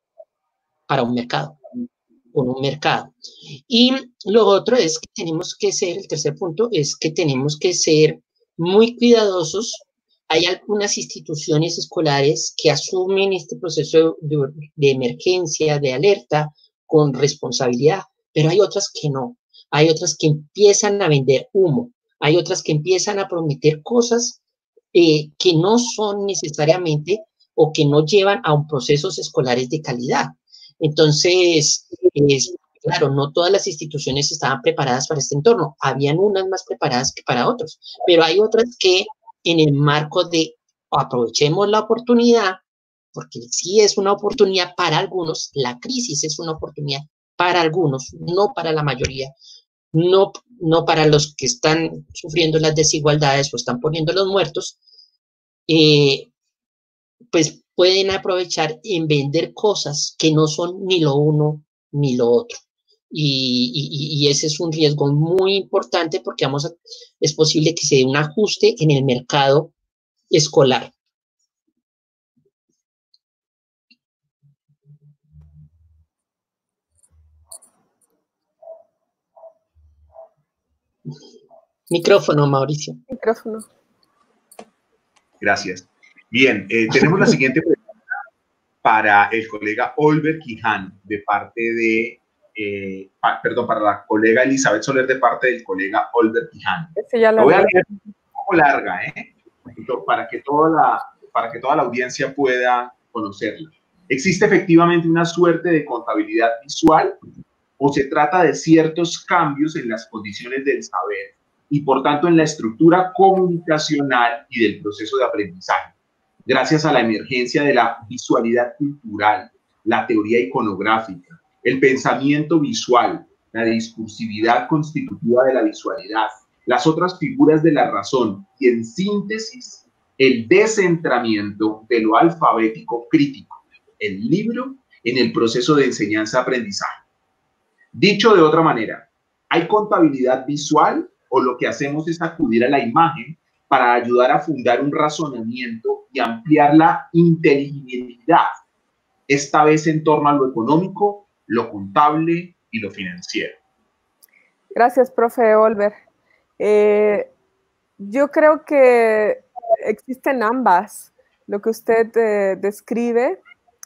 para un mercado, con un mercado. Y lo otro es que tenemos que ser, el tercer punto es que tenemos que ser muy cuidadosos. Hay algunas instituciones escolares que asumen este proceso de, de emergencia, de alerta, con responsabilidad, pero hay otras que no. Hay otras que empiezan a vender humo. Hay otras que empiezan a prometer cosas eh, que no son necesariamente o que no llevan a un procesos escolares de calidad. Entonces, es, claro, no todas las instituciones estaban preparadas para este entorno. Habían unas más preparadas que para otros, pero hay otras que en el marco de aprovechemos la oportunidad, porque sí es una oportunidad para algunos, la crisis es una oportunidad para algunos, no para la mayoría, no, no para los que están sufriendo las desigualdades o están poniendo los muertos, eh, pues pueden aprovechar en vender cosas que no son ni lo uno ni lo otro. Y, y, y ese es un riesgo muy importante porque vamos a, es posible que se dé un ajuste en el mercado escolar. Micrófono, Mauricio. Micrófono. Gracias. Bien, eh, tenemos la siguiente pregunta para el colega Olver Quiján, de parte de, eh, pa, perdón, para la colega Elizabeth Soler, de parte del colega Olver Quiján. Ese ya lo voy a leer un poco larga, ¿eh? Para que, toda la, para que toda la audiencia pueda conocerla. ¿Existe efectivamente una suerte de contabilidad visual o se trata de ciertos cambios en las condiciones del saber y por tanto en la estructura comunicacional y del proceso de aprendizaje, gracias a la emergencia de la visualidad cultural, la teoría iconográfica, el pensamiento visual, la discursividad constitutiva de la visualidad, las otras figuras de la razón y, en síntesis, el descentramiento de lo alfabético crítico, el libro, en el proceso de enseñanza-aprendizaje? Dicho de otra manera, ¿hay contabilidad visual o lo que hacemos es acudir a la imagen para ayudar a fundar un razonamiento y ampliar la inteligibilidad, esta vez en torno a lo económico, lo contable y lo financiero? Gracias, profe Olver. Eh, yo creo que existen ambas. Lo que usted eh, describe,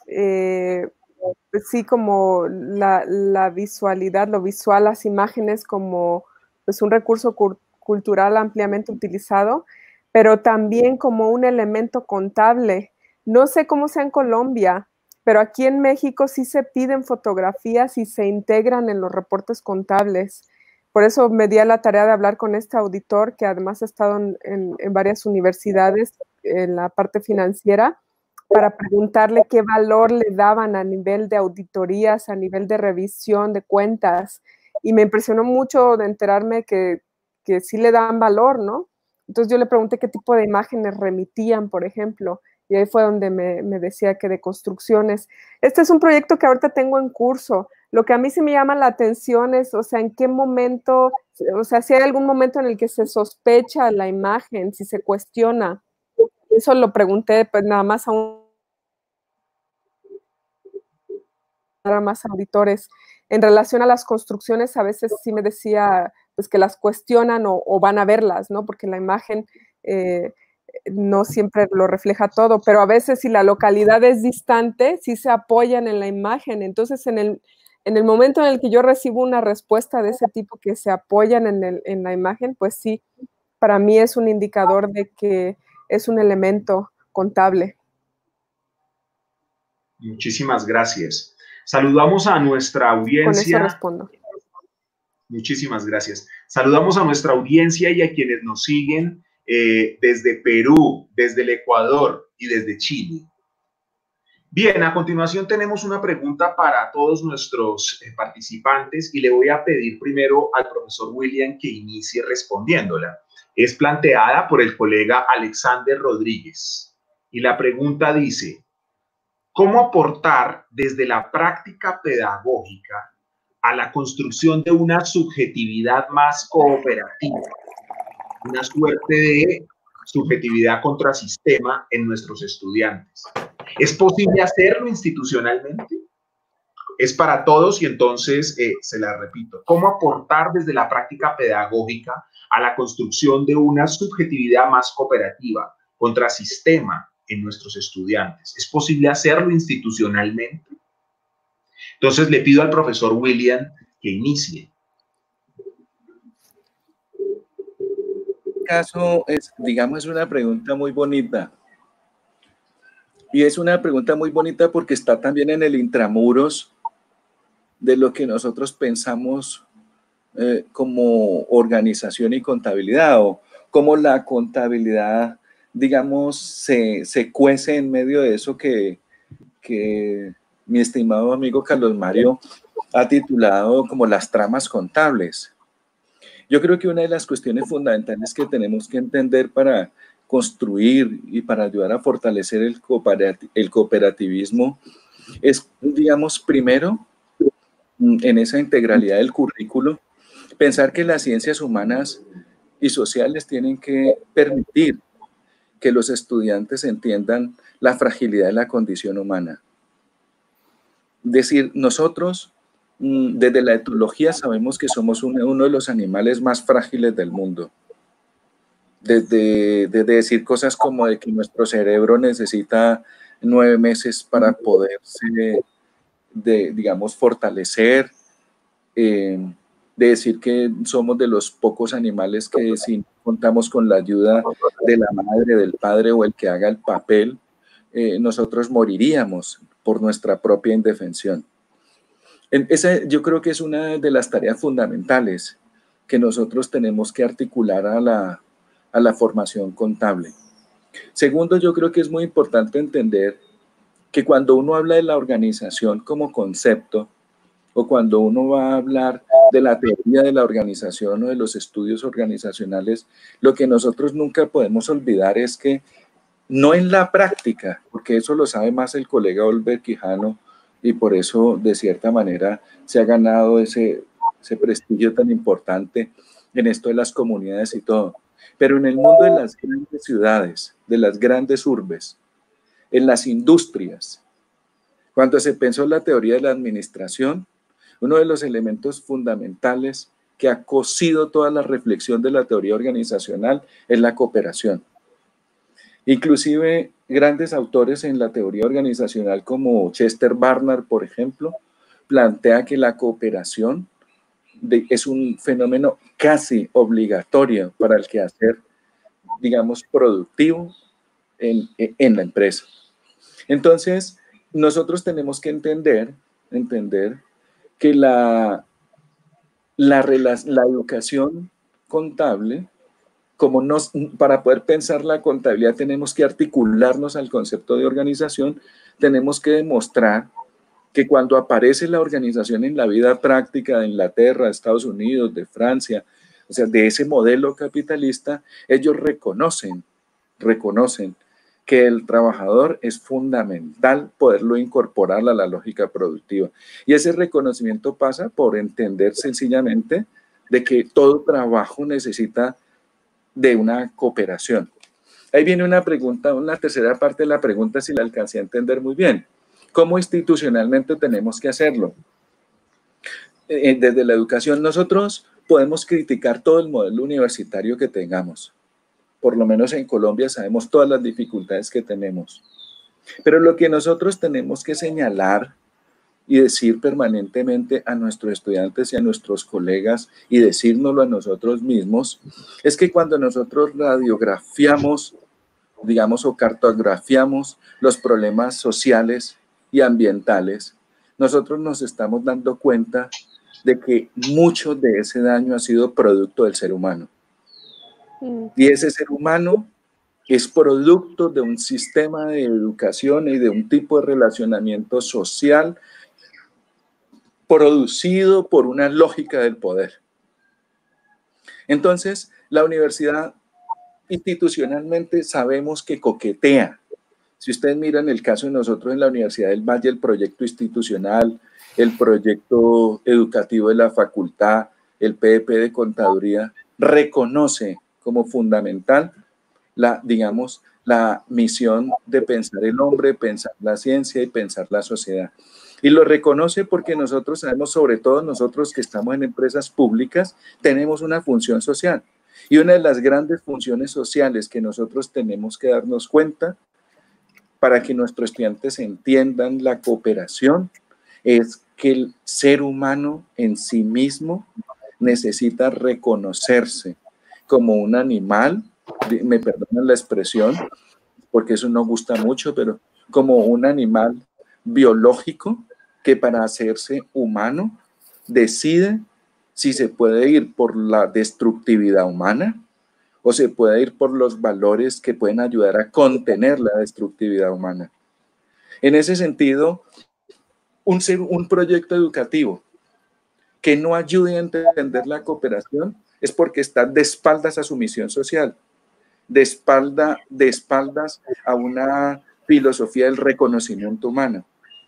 eh, sí, como la, la visualidad, lo visual, las imágenes como pues, un recurso cu cultural ampliamente utilizado, pero también como un elemento contable. No sé cómo sea en Colombia, pero aquí en México sí se piden fotografías y se integran en los reportes contables. Por eso me di a la tarea de hablar con este auditor, que además ha estado en, en, en varias universidades en la parte financiera, para preguntarle qué valor le daban a nivel de auditorías, a nivel de revisión de cuentas. Y me impresionó mucho de enterarme que, que sí le dan valor, ¿no? Entonces yo le pregunté qué tipo de imágenes remitían, por ejemplo, y ahí fue donde me, me decía que de construcciones. Este es un proyecto que ahorita tengo en curso. Lo que a mí sí me llama la atención es, o sea, en qué momento, o sea, si hay algún momento en el que se sospecha la imagen, si se cuestiona. Eso lo pregunté pues nada más a un a más auditores. En relación a las construcciones, a veces sí me decía pues que las cuestionan o, o van a verlas, ¿no? Porque la imagen eh, no siempre lo refleja todo, pero a veces si la localidad es distante, sí se apoyan en la imagen. Entonces, en el, en el momento en el que yo recibo una respuesta de ese tipo que se apoyan en, el, en la imagen, pues sí, para mí es un indicador de que es un elemento contable. Muchísimas gracias. Saludamos a nuestra audiencia. Con eso respondo. Muchísimas gracias. Saludamos a nuestra audiencia y a quienes nos siguen eh, desde Perú, desde el Ecuador y desde Chile. Bien, a continuación tenemos una pregunta para todos nuestros eh, participantes y le voy a pedir primero al profesor William que inicie respondiéndola. Es planteada por el colega Alexander Rodríguez y la pregunta dice: ¿cómo aportar desde la práctica pedagógica a la construcción de una subjetividad más cooperativa, una suerte de subjetividad contrasistema en nuestros estudiantes? ¿Es posible hacerlo institucionalmente? Es para todos y entonces eh, se la repito. ¿Cómo aportar desde la práctica pedagógica a la construcción de una subjetividad más cooperativa, contrasistema en nuestros estudiantes? ¿Es posible hacerlo institucionalmente? Entonces le pido al profesor William que inicie. En este caso, es, digamos, es una pregunta muy bonita. Y es una pregunta muy bonita porque está también en el intramuros de lo que nosotros pensamos eh, como organización y contabilidad, o cómo la contabilidad, digamos, se, se cuece en medio de eso que que mi estimado amigo Carlos Mario ha titulado como las tramas contables. Yo creo que una de las cuestiones fundamentales que tenemos que entender para construir y para ayudar a fortalecer el, el cooperativismo es, digamos, primero, en esa integralidad del currículo, pensar que las ciencias humanas y sociales tienen que permitir que los estudiantes entiendan la fragilidad de la condición humana. Es decir, nosotros desde la etología sabemos que somos uno, uno de los animales más frágiles del mundo. Desde, desde decir cosas como de que nuestro cerebro necesita nueve meses para poderse, de, digamos, fortalecer, eh, de decir que somos de los pocos animales que si contamos con la ayuda de la madre, del padre o el que haga el papel, eh, nosotros moriríamos por nuestra propia indefensión. Esa, yo creo que es una de las tareas fundamentales que nosotros tenemos que articular a la, a la formación contable. Segundo, yo creo que es muy importante entender que cuando uno habla de la organización como concepto, o cuando uno va a hablar de la teoría de la organización o de los estudios organizacionales, lo que nosotros nunca podemos olvidar es que no en la práctica, porque eso lo sabe más el colega Olver Quijano, y por eso de cierta manera se ha ganado ese, ese prestigio tan importante en esto de las comunidades y todo. Pero en el mundo de las grandes ciudades, de las grandes urbes, en las industrias, cuando se pensó la teoría de la administración, uno de los elementos fundamentales que ha cosido toda la reflexión de la teoría organizacional es la cooperación. Inclusive grandes autores en la teoría organizacional como Chester Barnard, por ejemplo, plantea que la cooperación de, es un fenómeno casi obligatorio para el quehacer, digamos, productivo en, en la empresa. Entonces, nosotros tenemos que entender, entender que la, la, la educación contable, como nos, para poder pensar la contabilidad tenemos que articularnos al concepto de organización, tenemos que demostrar que cuando aparece la organización en la vida práctica de Inglaterra, de Estados Unidos, de Francia, o sea, de ese modelo capitalista, ellos reconocen, reconocen que el trabajador es fundamental poderlo incorporar a la lógica productiva. Y ese reconocimiento pasa por entender sencillamente de que todo trabajo necesita de una cooperación. Ahí viene una pregunta, una tercera parte de la pregunta, si la alcancé a entender muy bien. ¿Cómo institucionalmente tenemos que hacerlo? Eh, desde la educación, nosotros podemos criticar todo el modelo universitario que tengamos. Por lo menos en Colombia sabemos todas las dificultades que tenemos. Pero lo que nosotros tenemos que señalar y decir permanentemente a nuestros estudiantes y a nuestros colegas y decírnoslo a nosotros mismos, es que cuando nosotros radiografiamos, digamos, o cartografiamos los problemas sociales y ambientales, nosotros nos estamos dando cuenta de que mucho de ese daño ha sido producto del ser humano. Y ese ser humano es producto de un sistema de educación y de un tipo de relacionamiento social producido por una lógica del poder. Entonces, la universidad institucionalmente sabemos que coquetea. Si ustedes miran el caso de nosotros en la Universidad del Valle, el proyecto institucional, el proyecto educativo de la facultad, el P E P de contaduría, reconoce como fundamental la, digamos, la misión de pensar el hombre, pensar la ciencia y pensar la sociedad. Y lo reconoce porque nosotros sabemos, sobre todo nosotros que estamos en empresas públicas, tenemos una función social. Y una de las grandes funciones sociales que nosotros tenemos que darnos cuenta para que nuestros estudiantes entiendan la cooperación es que el ser humano en sí mismo necesita reconocerse como un animal, me perdonan la expresión, porque eso no gusta mucho, pero como un animal biológico que para hacerse humano decide si se puede ir por la destructividad humana o se puede ir por los valores que pueden ayudar a contener la destructividad humana. En ese sentido, un, un proyecto educativo que no ayude a entender la cooperación es porque está de espaldas a su misión social, de, espalda, de espaldas a una filosofía del reconocimiento humano.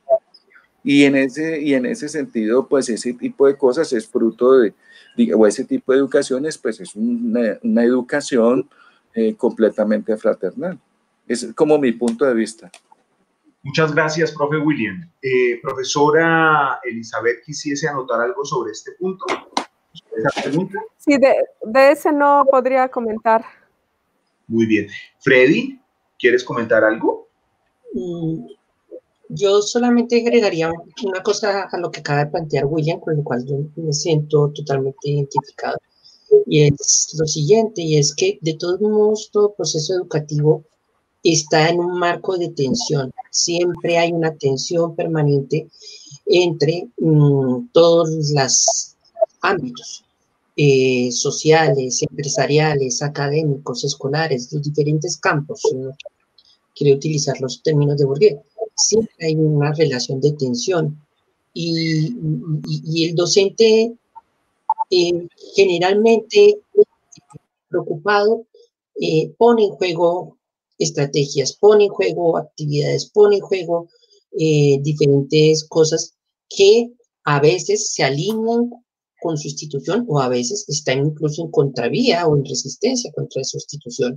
Y en, ese, y en ese sentido, pues ese tipo de cosas es fruto de, o ese tipo de educaciones, pues es una, una educación eh, completamente fraternal. Es como mi punto de vista. Muchas gracias, profe William. Eh, profesora Elizabeth, ¿quisiese anotar algo sobre este punto? ¿Esa pregunta? Sí, de, de ese no podría comentar. Muy bien. Freddy, ¿quieres comentar algo? Mm, yo solamente agregaría una cosa a lo que acaba de plantear William, con lo cual yo me siento totalmente identificado. Y es lo siguiente, y es que de todos modos todo proceso educativo está en un marco de tensión. Siempre hay una tensión permanente entre mmm, todos los ámbitos eh, sociales, empresariales, académicos, escolares, los diferentes campos. ¿No? Quiero utilizar los términos de Bourdieu. Siempre hay una relación de tensión y, y, y el docente eh, generalmente preocupado eh, pone en juego estrategias, pone en juego actividades, pone en juego eh, diferentes cosas que a veces se alinean con su institución o a veces están incluso en contravía o en resistencia contra su institución.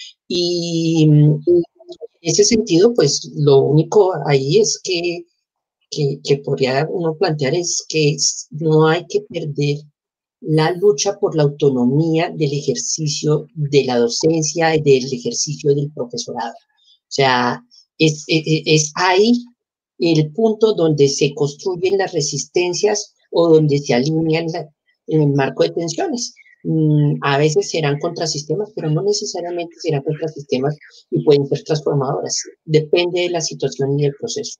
Y en ese sentido, pues lo único ahí es que, que, que podría uno plantear es que no hay que perder la lucha por la autonomía del ejercicio de la docencia y del ejercicio del profesorado. O sea, es, es, es ahí el punto donde se construyen las resistencias o donde se alinean la, en el marco de tensiones. Mm, a veces serán contrasistemas, pero no necesariamente serán contrasistemas y pueden ser transformadoras. Depende de la situación y del proceso.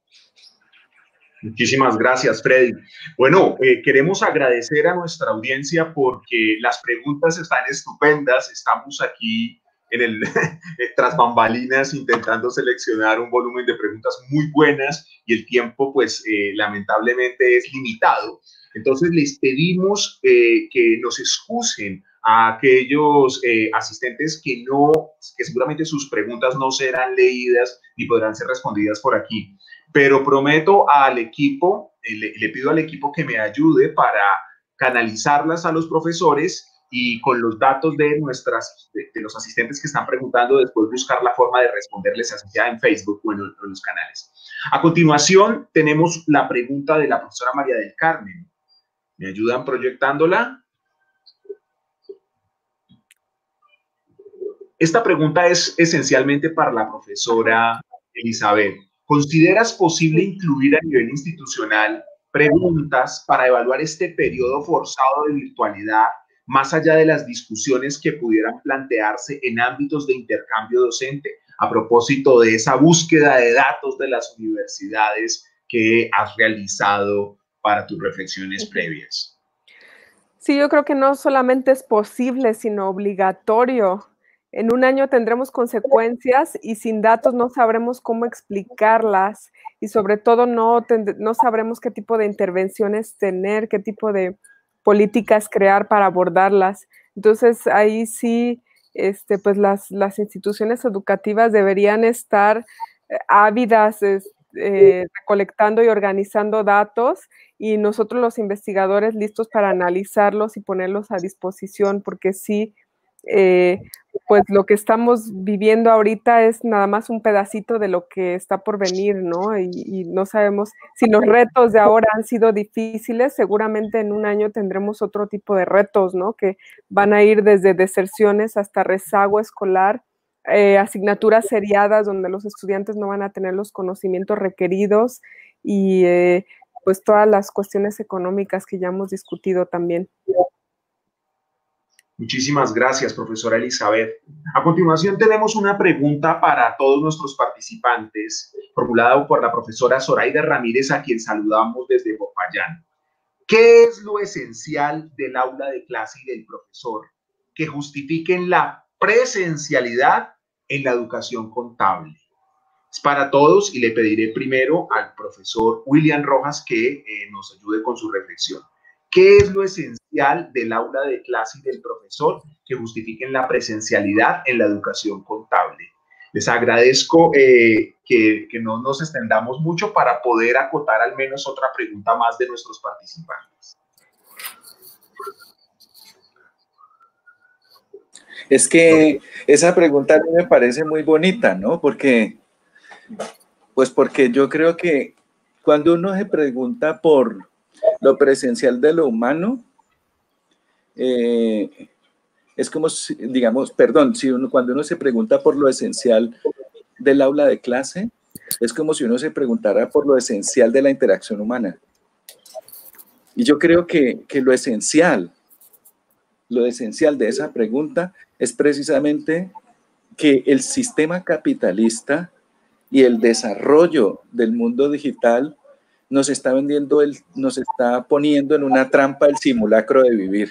Muchísimas gracias, Freddy. Bueno, eh, queremos agradecer a nuestra audiencia porque las preguntas están estupendas. Estamos aquí en el tras bambalinas intentando seleccionar un volumen de preguntas muy buenas y el tiempo, pues, eh, lamentablemente es limitado. Entonces, les pedimos eh, que nos excusen a aquellos eh, asistentes que no, que seguramente sus preguntas no serán leídas ni podrán ser respondidas por aquí. Pero prometo al equipo, le, le pido al equipo que me ayude para canalizarlas a los profesores y con los datos de, nuestras, de, de los asistentes que están preguntando, después buscar la forma de responderles, así sea en Facebook o en, en los canales. A continuación, tenemos la pregunta de la profesora María del Carmen. ¿Me ayudan proyectándola? Esta pregunta es esencialmente para la profesora Elizabeth. ¿Consideras posible incluir a nivel institucional preguntas para evaluar este periodo forzado de virtualidad, más allá de las discusiones que pudieran plantearse en ámbitos de intercambio docente, a propósito de esa búsqueda de datos de las universidades que has realizado para tus reflexiones previas? Sí, yo creo que no solamente es posible, sino obligatorio. En un año tendremos consecuencias y sin datos no sabremos cómo explicarlas y sobre todo no, no sabremos qué tipo de intervenciones tener, qué tipo de políticas crear para abordarlas. Entonces ahí sí, este, pues las, las instituciones educativas deberían estar eh, ávidas, eh, recolectando y organizando datos y nosotros los investigadores listos para analizarlos y ponerlos a disposición, porque sí, eh, pues lo que estamos viviendo ahorita es nada más un pedacito de lo que está por venir, ¿no? Y, y no sabemos si los retos de ahora han sido difíciles, seguramente en un año tendremos otro tipo de retos, ¿no? Que van a ir desde deserciones hasta rezago escolar, eh, asignaturas seriadas donde los estudiantes no van a tener los conocimientos requeridos y eh, pues todas las cuestiones económicas que ya hemos discutido también. Muchísimas gracias, profesora Elizabeth. A continuación tenemos una pregunta para todos nuestros participantes, formulada por la profesora Zoraida Ramírez, a quien saludamos desde Popayán. ¿Qué es lo esencial del aula de clase y del profesor que justifiquen la presencialidad en la educación contable? Es para todos y le pediré primero al profesor William Rojas que eh, nos ayude con su reflexión. ¿Qué es lo esencial del aula de clase y del profesor que justifiquen la presencialidad en la educación contable? Les agradezco eh, que, que no nos extendamos mucho para poder acotar al menos otra pregunta más de nuestros participantes. Es que esa pregunta a mí me parece muy bonita, ¿no? Porque, pues porque yo creo que cuando uno se pregunta por lo presencial de lo humano, eh, es como, si, digamos, perdón, si uno, cuando uno se pregunta por lo esencial del aula de clase, es como si uno se preguntara por lo esencial de la interacción humana. Y yo creo que, que lo esencial, lo esencial de esa pregunta es precisamente que el sistema capitalista y el desarrollo del mundo digital nos está vendiendo, el, nos está poniendo en una trampa el simulacro de vivir.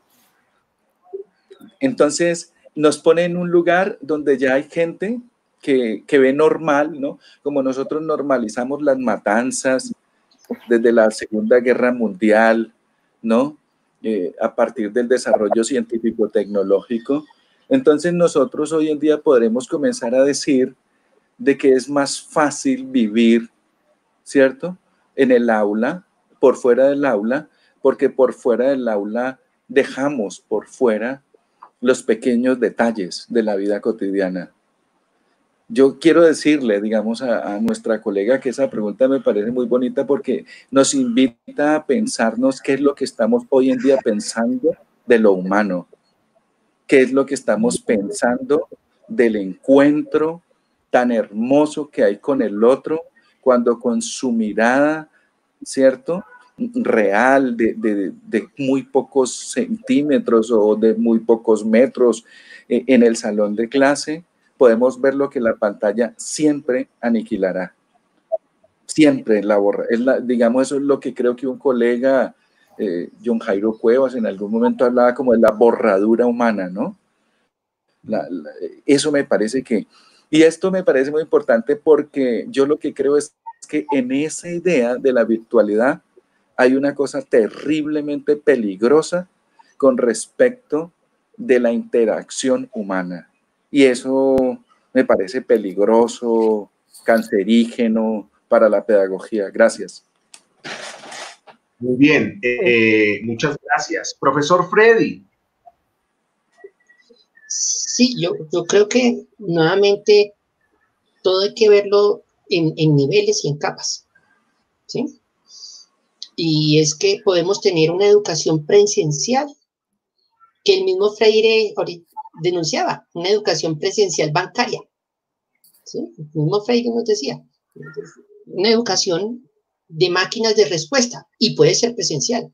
Entonces, nos pone en un lugar donde ya hay gente que, que ve normal, ¿no? Como nosotros normalizamos las matanzas desde la Segunda Guerra Mundial, ¿no? Eh, a partir del desarrollo científico-tecnológico. Entonces, nosotros hoy en día podremos comenzar a decir de que es más fácil vivir, ¿cierto?, en el aula, por fuera del aula, porque por fuera del aula dejamos por fuera los pequeños detalles de la vida cotidiana. Yo quiero decirle, digamos, a, a nuestra colega que esa pregunta me parece muy bonita porque nos invita a pensarnos qué es lo que estamos hoy en día pensando de lo humano, qué es lo que estamos pensando del encuentro tan hermoso que hay con el otro, cuando con su mirada, ¿cierto?, real, de, de, de muy pocos centímetros o de muy pocos metros eh, en el salón de clase, podemos ver lo que la pantalla siempre aniquilará. Siempre la borra. Es la, digamos, eso es lo que creo que un colega, eh, John Jairo Cuevas, en algún momento hablaba como de la borradura humana, ¿no? La, la, eso me parece que... Y esto me parece muy importante porque yo lo que creo es que en esa idea de la virtualidad hay una cosa terriblemente peligrosa con respecto de la interacción humana. Y eso me parece peligroso, cancerígeno para la pedagogía. Gracias. Muy bien, eh, muchas gracias. Profesor Freddy. Sí, yo, yo creo que nuevamente todo hay que verlo en, en niveles y en capas, ¿sí? Y es que podemos tener una educación presencial, que el mismo Freire denunciaba, una educación presencial bancaria, ¿sí? El mismo Freire nos decía, una educación de máquinas de respuesta, y puede ser presencial.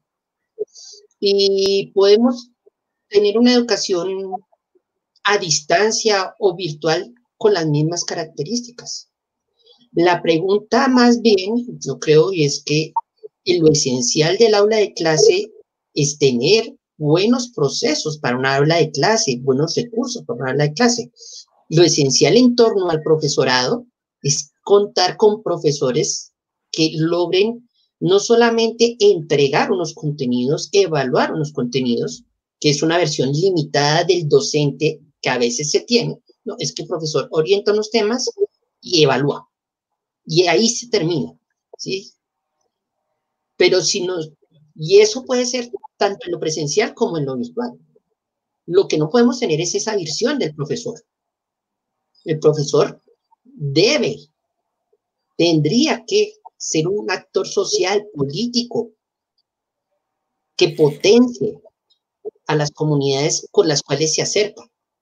Y podemos tener una educación a distancia o virtual con las mismas características. La pregunta más bien, yo creo, y es que lo esencial del aula de clase es tener buenos procesos para una aula de clase, buenos recursos para una aula de clase. Lo esencial en torno al profesorado es contar con profesores que logren no solamente entregar unos contenidos, evaluar unos contenidos, que es una versión limitada del docente que a veces se tiene, ¿no? Es que el profesor orienta unos temas y evalúa. Y ahí se termina, ¿sí? Pero si no, y eso puede ser tanto en lo presencial como en lo virtual. Lo que no podemos tener es esa visión del profesor. El profesor debe, tendría que ser un actor social, político, que potencie a las comunidades con las cuales se acerca,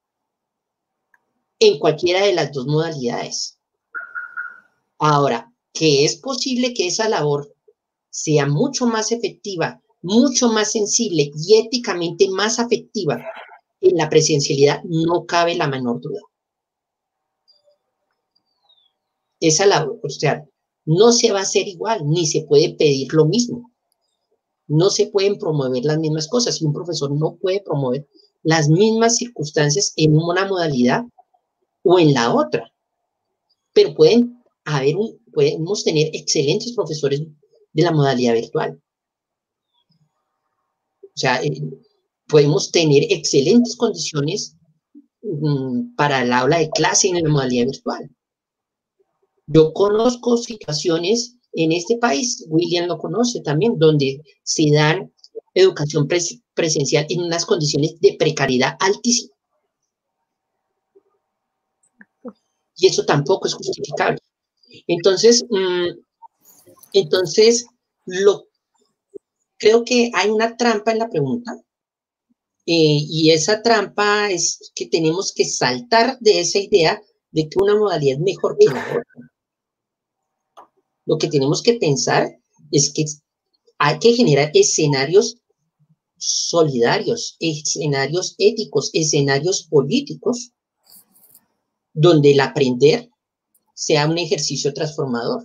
en cualquiera de las dos modalidades. Ahora, que es posible que esa labor sea mucho más efectiva, mucho más sensible y éticamente más afectiva en la presencialidad, no cabe la menor duda. Esa labor, o sea, no se va a hacer igual, ni se puede pedir lo mismo. No se pueden promover las mismas cosas y un profesor no puede promover las mismas circunstancias en una modalidad o en la otra. pero pueden haber un, podemos tener excelentes profesores de la modalidad virtual. O sea, eh, podemos tener excelentes condiciones um, para el aula de clase en la modalidad virtual. Yo conozco situaciones en este país, William lo conoce también, donde se dan educación pres presencial en unas condiciones de precariedad altísima. Y eso tampoco es justificable. Entonces, mmm, entonces lo, creo que hay una trampa en la pregunta, eh, y esa trampa es que tenemos que saltar de esa idea de que una modalidad es mejor que la otra. Lo que tenemos que pensar es que hay que generar escenarios solidarios, escenarios éticos, escenarios políticos, donde el aprender sea un ejercicio transformador.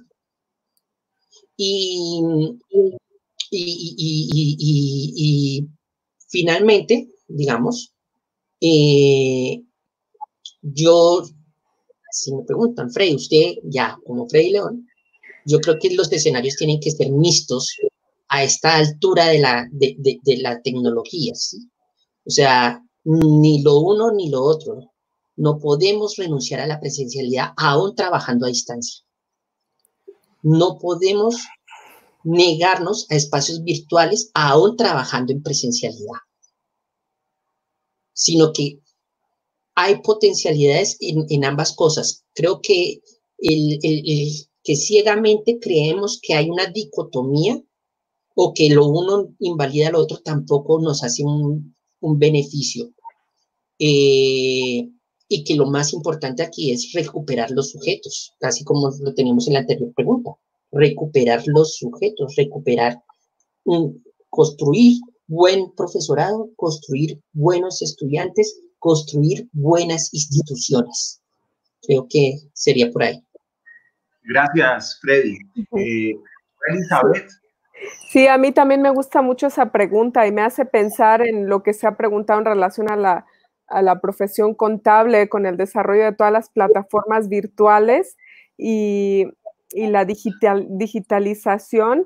Y, y, y, y, y, y finalmente, digamos, eh, yo, si me preguntan, Frei, usted ya como Frei León, yo creo que los escenarios tienen que ser mixtos a esta altura de la, de, de, de la tecnología, ¿sí? O sea, ni lo uno ni lo otro. No podemos renunciar a la presencialidad aún trabajando a distancia. No podemos negarnos a espacios virtuales aún trabajando en presencialidad, sino que hay potencialidades en, en ambas cosas. Creo que el, el, el que ciegamente creemos que hay una dicotomía o que lo uno invalida lo otro tampoco nos hace un, un beneficio. Eh, y que lo más importante aquí es recuperar los sujetos, así como lo tenemos en la anterior pregunta. Recuperar los sujetos, recuperar, um, construir buen profesorado, construir buenos estudiantes, construir buenas instituciones. Creo que sería por ahí. Gracias, Freddy. Eh, Elizabeth. Sí, a mí también me gusta mucho esa pregunta y me hace pensar en lo que se ha preguntado en relación a la, a la profesión contable con el desarrollo de todas las plataformas virtuales y, y la digital, digitalización.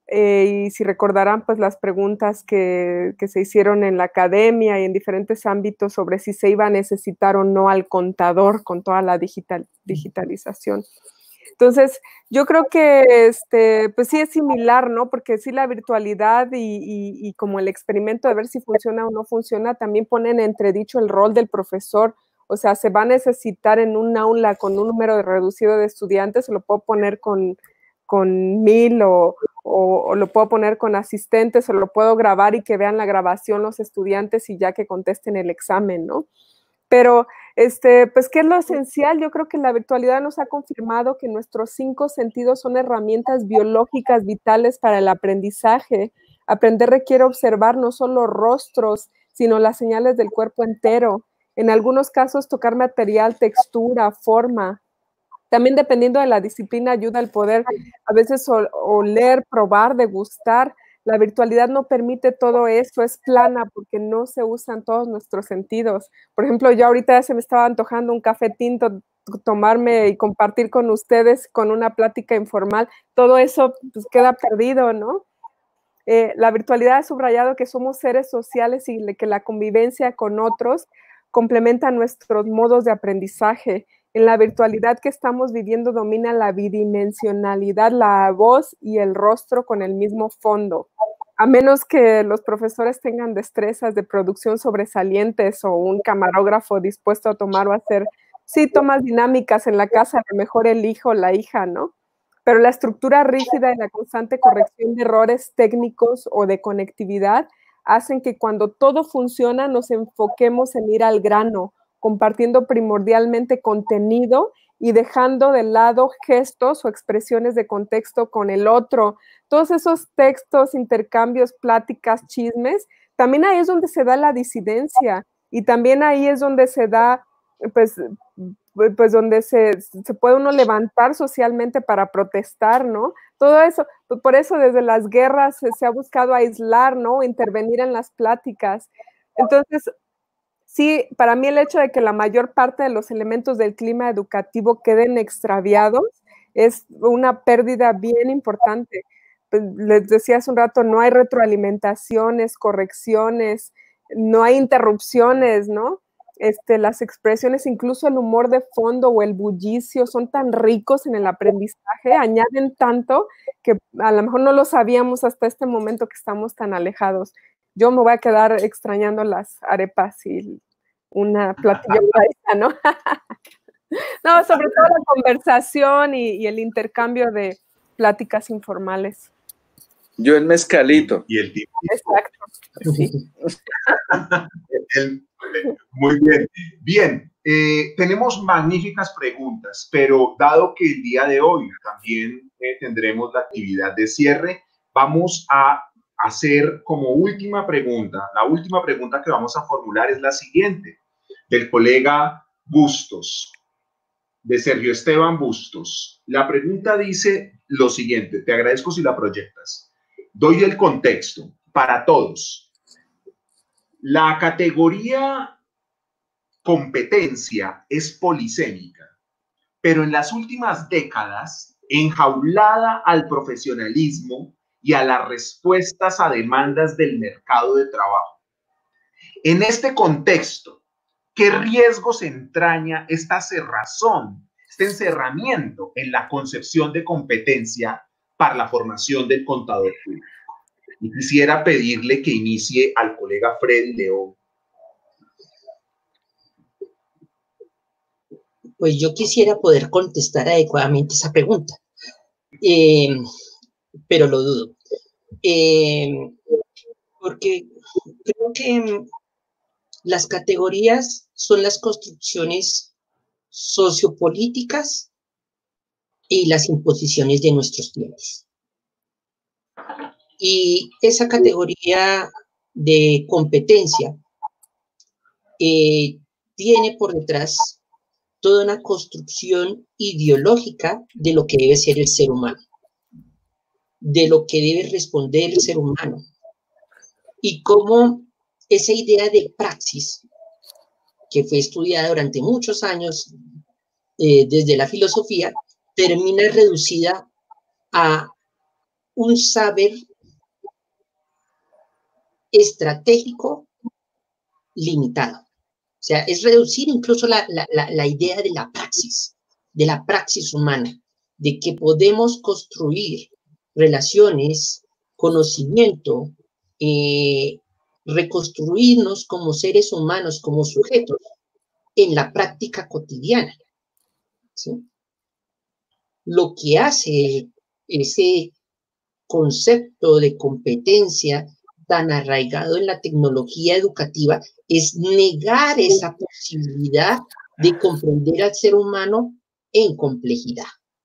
Eh, y si recordarán, pues las preguntas que, que se hicieron en la academia y en diferentes ámbitos sobre si se iba a necesitar o no al contador con toda la digital, digitalización. Entonces, yo creo que este, pues sí es similar, ¿no? Porque sí la virtualidad y, y, y como el experimento de ver si funciona o no funciona, también ponen en entredicho el rol del profesor. O sea, se va a necesitar en un aula con un número reducido de estudiantes, se lo puedo poner con, con mil o, o, o lo puedo poner con asistentes o lo puedo grabar y que vean la grabación los estudiantes y ya que contesten el examen, ¿no? Pero, este, pues, ¿qué es lo esencial? Yo creo que la virtualidad nos ha confirmado que nuestros cinco sentidos son herramientas biológicas vitales para el aprendizaje. Aprender requiere observar no solo rostros, sino las señales del cuerpo entero. En algunos casos, tocar material, textura, forma. También dependiendo de la disciplina ayuda al poder a veces oler, probar, degustar. La virtualidad no permite todo eso, es plana porque no se usan todos nuestros sentidos. Por ejemplo, yo ahorita ya se me estaba antojando un café tinto, tomarme y compartir con ustedes con una plática informal. Todo eso pues, queda perdido, ¿no? Eh, la virtualidad ha subrayado que somos seres sociales y que la convivencia con otros complementa nuestros modos de aprendizaje. En la virtualidad que estamos viviendo domina la bidimensionalidad, la voz y el rostro con el mismo fondo. A menos que los profesores tengan destrezas de producción sobresalientes o un camarógrafo dispuesto a tomar o hacer, sí, tomas dinámicas en la casa, a lo mejor el hijo o la hija, ¿no? Pero la estructura rígida y la constante corrección de errores técnicos o de conectividad hacen que cuando todo funciona nos enfoquemos en ir al grano, compartiendo primordialmente contenido y dejando de lado gestos o expresiones de contexto con el otro. Todos esos textos, intercambios, pláticas, chismes, también ahí es donde se da la disidencia y también ahí es donde se da, pues, pues donde se, se puede uno levantar socialmente para protestar, ¿no? Todo eso, por eso desde las guerras se, se ha buscado aislar, ¿no? Intervenir en las pláticas. Entonces, sí, para mí el hecho de que la mayor parte de los elementos del clima educativo queden extraviados es una pérdida bien importante. Pues, les decía hace un rato, no hay retroalimentaciones, correcciones, no hay interrupciones, ¿no? Este, las expresiones, incluso el humor de fondo o el bullicio son tan ricos en el aprendizaje, añaden tanto que a lo mejor no lo sabíamos hasta este momento que estamos tan alejados. Yo me voy a quedar extrañando las arepas y una platilla paisa, ¿no? No, sobre todo la conversación y, y el intercambio de pláticas informales. Yo el mezcalito. Y el tipo. Exacto. Sí. el, muy bien. Bien, eh, tenemos magníficas preguntas, pero dado que el día de hoy también eh, tendremos la actividad de cierre, vamos a hacer como última pregunta. La última pregunta que vamos a formular es la siguiente, del colega Bustos, de Sergio Esteban Bustos. La pregunta dice lo siguiente, te agradezco si la proyectas. Doy el contexto para todos. La categoría competencia es polisémica, pero en las últimas décadas, enjaulada al profesionalismo y a las respuestas a demandas del mercado de trabajo. En este contexto, ¿qué riesgos entraña esta cerrazón, este encerramiento en la concepción de competencia para la formación del contador público? Y quisiera pedirle que inicie al colega Freddy León. Pues yo quisiera poder contestar adecuadamente esa pregunta, eh, pero lo dudo. Eh, porque creo que las categorías son las construcciones sociopolíticas y las imposiciones de nuestros tiempos. Y esa categoría de competencia eh, tiene por detrás toda una construcción ideológica de lo que debe ser el ser humano, de lo que debe responder el ser humano, y cómo esa idea de praxis, que fue estudiada durante muchos años eh, desde la filosofía, termina reducida a un saber estratégico limitado. O sea, es reducir incluso la, la, la, la idea de la praxis, de la praxis humana, de que podemos construir relaciones, conocimiento, eh, reconstruirnos como seres humanos, como sujetos, en la práctica cotidiana, ¿sí? Lo que hace ese concepto de competencia tan arraigado en la tecnología educativa es negar esa posibilidad de comprender al ser humano en complejidad.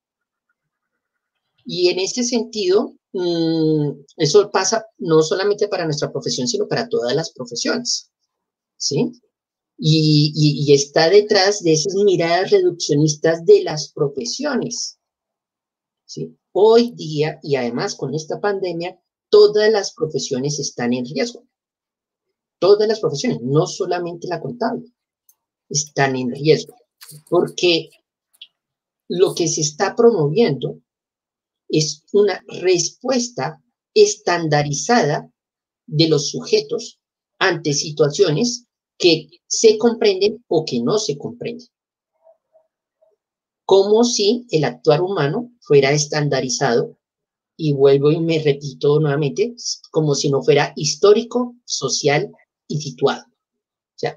Y en ese sentido, mmm, eso pasa no solamente para nuestra profesión, sino para todas las profesiones, ¿sí? Y, y, y está detrás de esas miradas reduccionistas de las profesiones, ¿sí? Hoy día, y además con esta pandemia, todas las profesiones están en riesgo. Todas las profesiones, no solamente la contable, están en riesgo. Porque lo que se está promoviendo es una respuesta estandarizada de los sujetos ante situaciones que se comprenden o que no se comprenden. Como si el actuar humano fuera estandarizado, y vuelvo y me repito nuevamente, como si no fuera histórico, social y situado. O sea,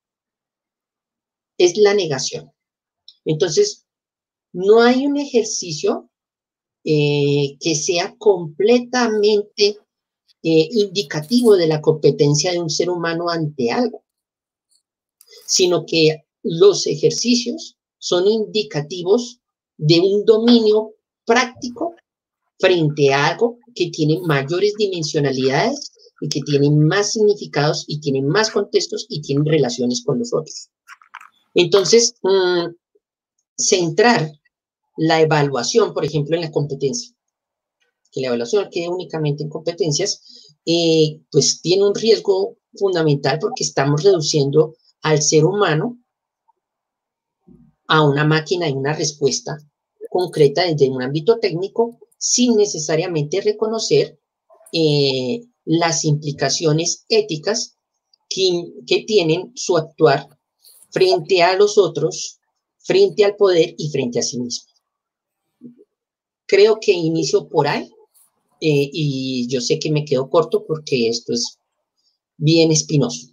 es la negación. Entonces, no hay un ejercicio eh, que sea completamente eh, indicativo de la competencia de un ser humano ante algo, sino que los ejercicios son indicativos de un dominio práctico frente a algo que tiene mayores dimensionalidades y que tiene más significados y tiene más contextos y tiene relaciones con los otros. Entonces, mmm, centrar la evaluación, por ejemplo, en la competencia, que la evaluación quede únicamente en competencias, eh, pues tiene un riesgo fundamental porque estamos reduciendo al ser humano a una máquina y una respuesta concreta desde un ámbito técnico sin necesariamente reconocer eh, las implicaciones éticas que, que tienen su actuar frente a los otros, frente al poder y frente a sí mismo. Creo que inicio por ahí eh, y yo sé que me quedo corto porque esto es bien espinoso.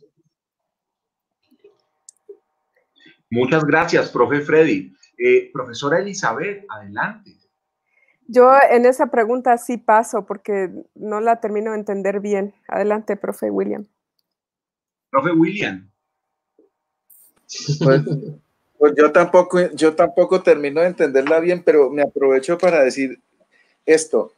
Muchas gracias, profe Freddy. Eh, profesora Elizabeth, adelante. Yo en esa pregunta sí paso porque no la termino de entender bien. Adelante, profe William. Profe William. Pues, pues yo tampoco, yo tampoco termino de entenderla bien, pero me aprovecho para decir esto.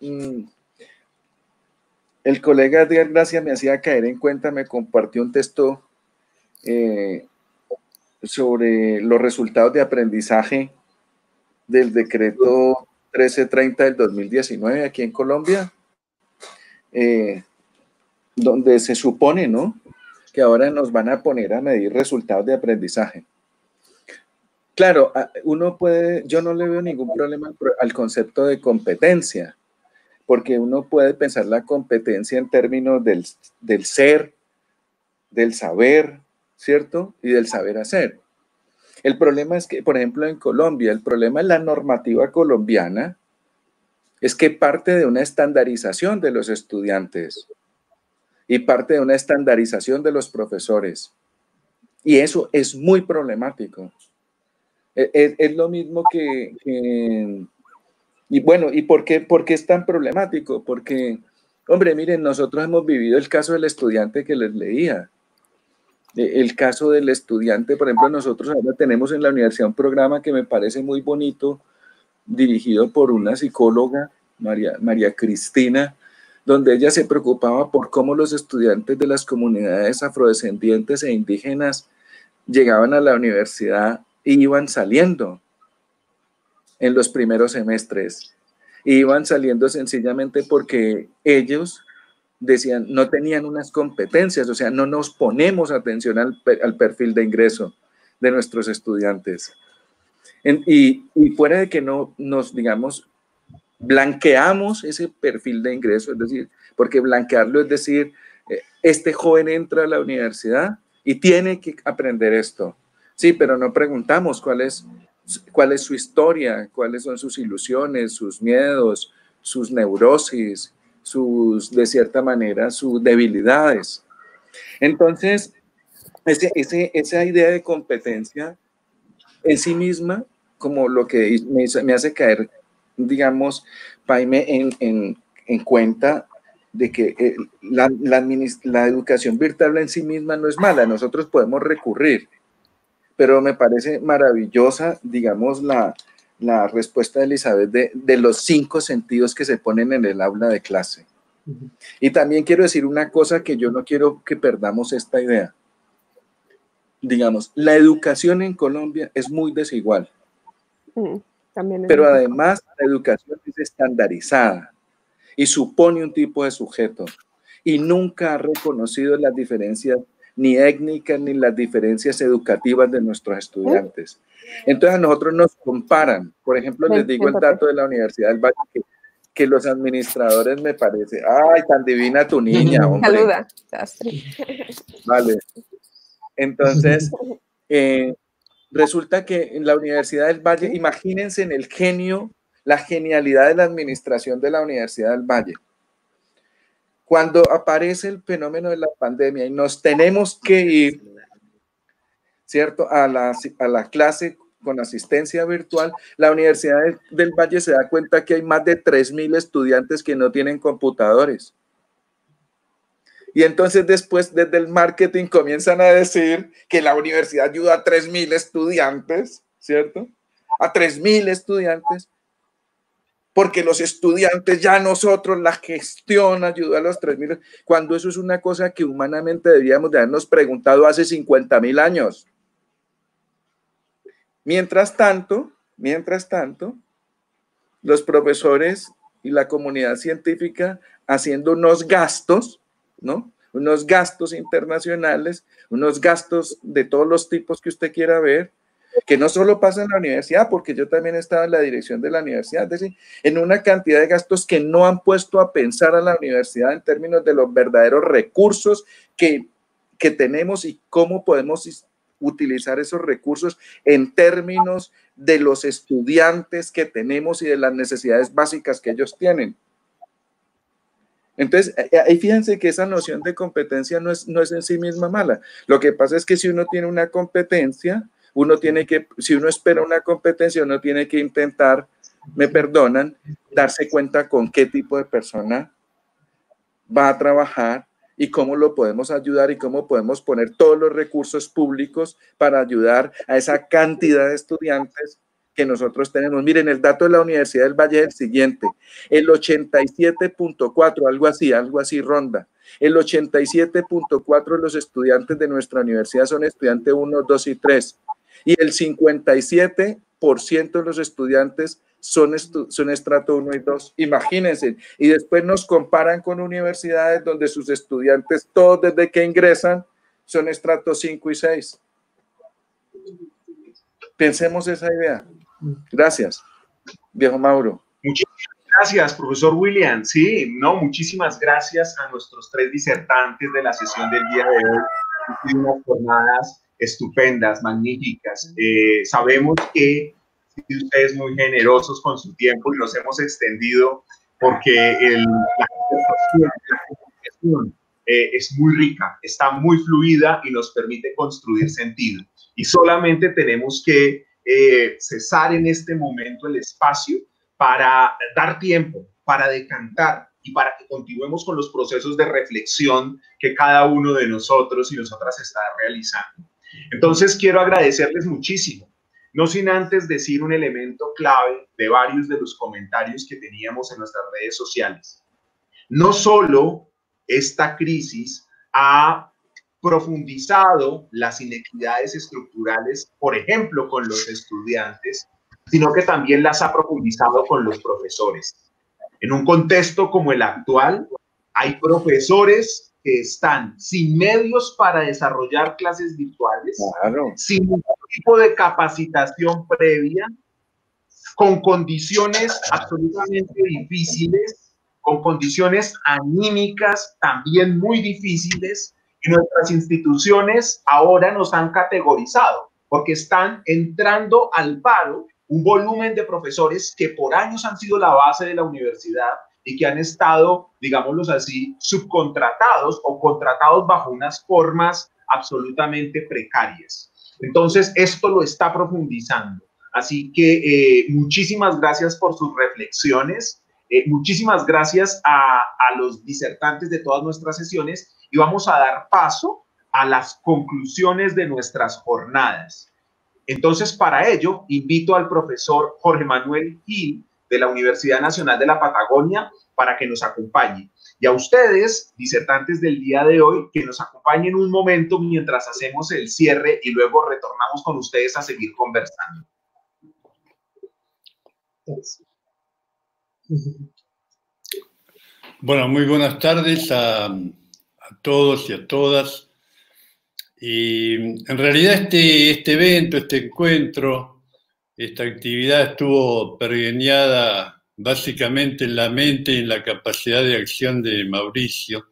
El colega Edgar Gracia me hacía caer en cuenta, me compartió un texto eh, sobre los resultados de aprendizaje del decreto trece treinta del dos mil diecinueve aquí en Colombia, eh, donde se supone, ¿no?, que ahora nos van a poner a medir resultados de aprendizaje. Claro, uno puede, yo no le veo ningún problema al concepto de competencia, porque uno puede pensar la competencia en términos del, del ser, del saber, ¿cierto? Y del saber hacer. El problema es que, por ejemplo, en Colombia, el problema en la normativa colombiana es que parte de una estandarización de los estudiantes y parte de una estandarización de los profesores. Y eso es muy problemático. Es, es lo mismo que, que... Y bueno, ¿y por qué, por qué es tan problemático? Porque, hombre, miren, nosotros hemos vivido el caso del estudiante que les leía. El caso del estudiante, por ejemplo, nosotros ahora tenemos en la universidad un programa que me parece muy bonito, dirigido por una psicóloga, María, María Cristina, donde ella se preocupaba por cómo los estudiantes de las comunidades afrodescendientes e indígenas llegaban a la universidad y iban saliendo en los primeros semestres. Y iban saliendo sencillamente porque ellos decían, no tenían unas competencias, o sea, no nos ponemos atención al, al perfil de ingreso de nuestros estudiantes. En, y, y fuera de que no nos, digamos, blanqueamos ese perfil de ingreso, es decir, porque blanquearlo es decir, este joven entra a la universidad y tiene que aprender esto. Sí, pero no preguntamos cuál es, cuál es su historia, cuáles son sus ilusiones, sus miedos, sus neurosis, sus, de cierta manera, sus debilidades. Entonces, ese, ese, esa idea de competencia en sí misma, como lo que me, me hace caer, digamos, Paime, en, en, en cuenta de que eh, la, la, la educación virtual en sí misma no es mala, nosotros podemos recurrir, pero me parece maravillosa, digamos, la, la respuesta de Elizabeth de, de los cinco sentidos que se ponen en el aula de clase. Uh-huh. Y también quiero decir una cosa que yo no quiero que perdamos esta idea. Digamos, la educación en Colombia es muy desigual. Uh-huh. También pero además la educación es estandarizada y supone un tipo de sujeto y nunca ha reconocido las diferencias ni étnicas ni las diferencias educativas de nuestros estudiantes. Entonces a nosotros nos comparan. Por ejemplo, les digo el dato de la Universidad del Valle que, que los administradores me parece, ¡ay, tan divina tu niña, hombre! Saluda. Vale. Entonces, eh, resulta que en la Universidad del Valle, imagínense en el genio, la genialidad de la administración de la Universidad del Valle. Cuando aparece el fenómeno de la pandemia y nos tenemos que ir, ¿cierto?, a la, a la clase con asistencia virtual, la Universidad del Valle se da cuenta que hay más de tres mil estudiantes que no tienen computadores. Y entonces después desde el marketing comienzan a decir que la universidad ayuda a tres mil estudiantes, ¿cierto? A tres mil estudiantes, porque los estudiantes ya nosotros, la gestión ayuda a los tres mil, cuando eso es una cosa que humanamente debíamos de habernos preguntado hace cincuenta mil años. Mientras tanto, mientras tanto, los profesores y la comunidad científica haciendo unos gastos, ¿no?, unos gastos internacionales, unos gastos de todos los tipos que usted quiera ver, que no solo pasa en la universidad, porque yo también estaba en la dirección de la universidad, es decir, en una cantidad de gastos que no han puesto a pensar a la universidad en términos de los verdaderos recursos que, que tenemos y cómo podemos utilizar esos recursos en términos de los estudiantes que tenemos y de las necesidades básicas que ellos tienen. Entonces, ahí fíjense que esa noción de competencia no es, no es en sí misma mala. Lo que pasa es que si uno tiene una competencia, uno tiene que, si uno espera una competencia, uno tiene que intentar, me perdonan, darse cuenta con qué tipo de persona va a trabajar y cómo lo podemos ayudar y cómo podemos poner todos los recursos públicos para ayudar a esa cantidad de estudiantes que nosotros tenemos. Miren, el dato de la Universidad del Valle es el siguiente: el ochenta y siete punto cuatro, algo así, algo así ronda, el ochenta y siete punto cuatro de los estudiantes de nuestra universidad son estudiantes uno, dos y tres, y el cincuenta y siete por ciento de los estudiantes son, estu son estrato uno y dos. Imagínense, y después nos comparan con universidades donde sus estudiantes, todos desde que ingresan, son estrato cinco y seis. Pensemos esa idea. Gracias, viejo Mauro. Muchísimas gracias, profesor William. Sí, no, muchísimas gracias a nuestros tres disertantes de la sesión del día de hoy. Han sido unas jornadas estupendas, magníficas. Eh, sabemos que ustedes muy generosos con su tiempo y nos hemos extendido porque el, la conversación eh, es muy rica, está muy fluida y nos permite construir sentido. Y solamente tenemos que eh, cesar en este momento el espacio para dar tiempo, para decantar y para que continuemos con los procesos de reflexión que cada uno de nosotros y nosotras está realizando. Entonces quiero agradecerles muchísimo, no sin antes decir un elemento clave de varios de los comentarios que teníamos en nuestras redes sociales. No solo esta crisis ha profundizado las inequidades estructurales, por ejemplo, con los estudiantes, sino que también las ha profundizado con los profesores. En un contexto como el actual, hay profesores que están sin medios para desarrollar clases virtuales, claro, sin ningún tipo de capacitación previa, con condiciones absolutamente difíciles, con condiciones anímicas también muy difíciles, y nuestras instituciones ahora nos han categorizado porque están entrando al paro un volumen de profesores que por años han sido la base de la universidad y que han estado, digámoslo así, subcontratados o contratados bajo unas formas absolutamente precarias. Entonces, esto lo está profundizando. Así que eh, muchísimas gracias por sus reflexiones, eh, muchísimas gracias a, a los disertantes de todas nuestras sesiones, y vamos a dar paso a las conclusiones de nuestras jornadas. Entonces, para ello, invito al profesor Jorge Manuel Gil, de la Universidad Nacional de la Patagonia, para que nos acompañe. Y a ustedes, disertantes del día de hoy, que nos acompañen un momento mientras hacemos el cierre y luego retornamos con ustedes a seguir conversando. Bueno, muy buenas tardes a, a todos y a todas. Y en realidad este, este evento, este encuentro, esta actividad estuvo pergeñada básicamente en la mente y en la capacidad de acción de Mauricio.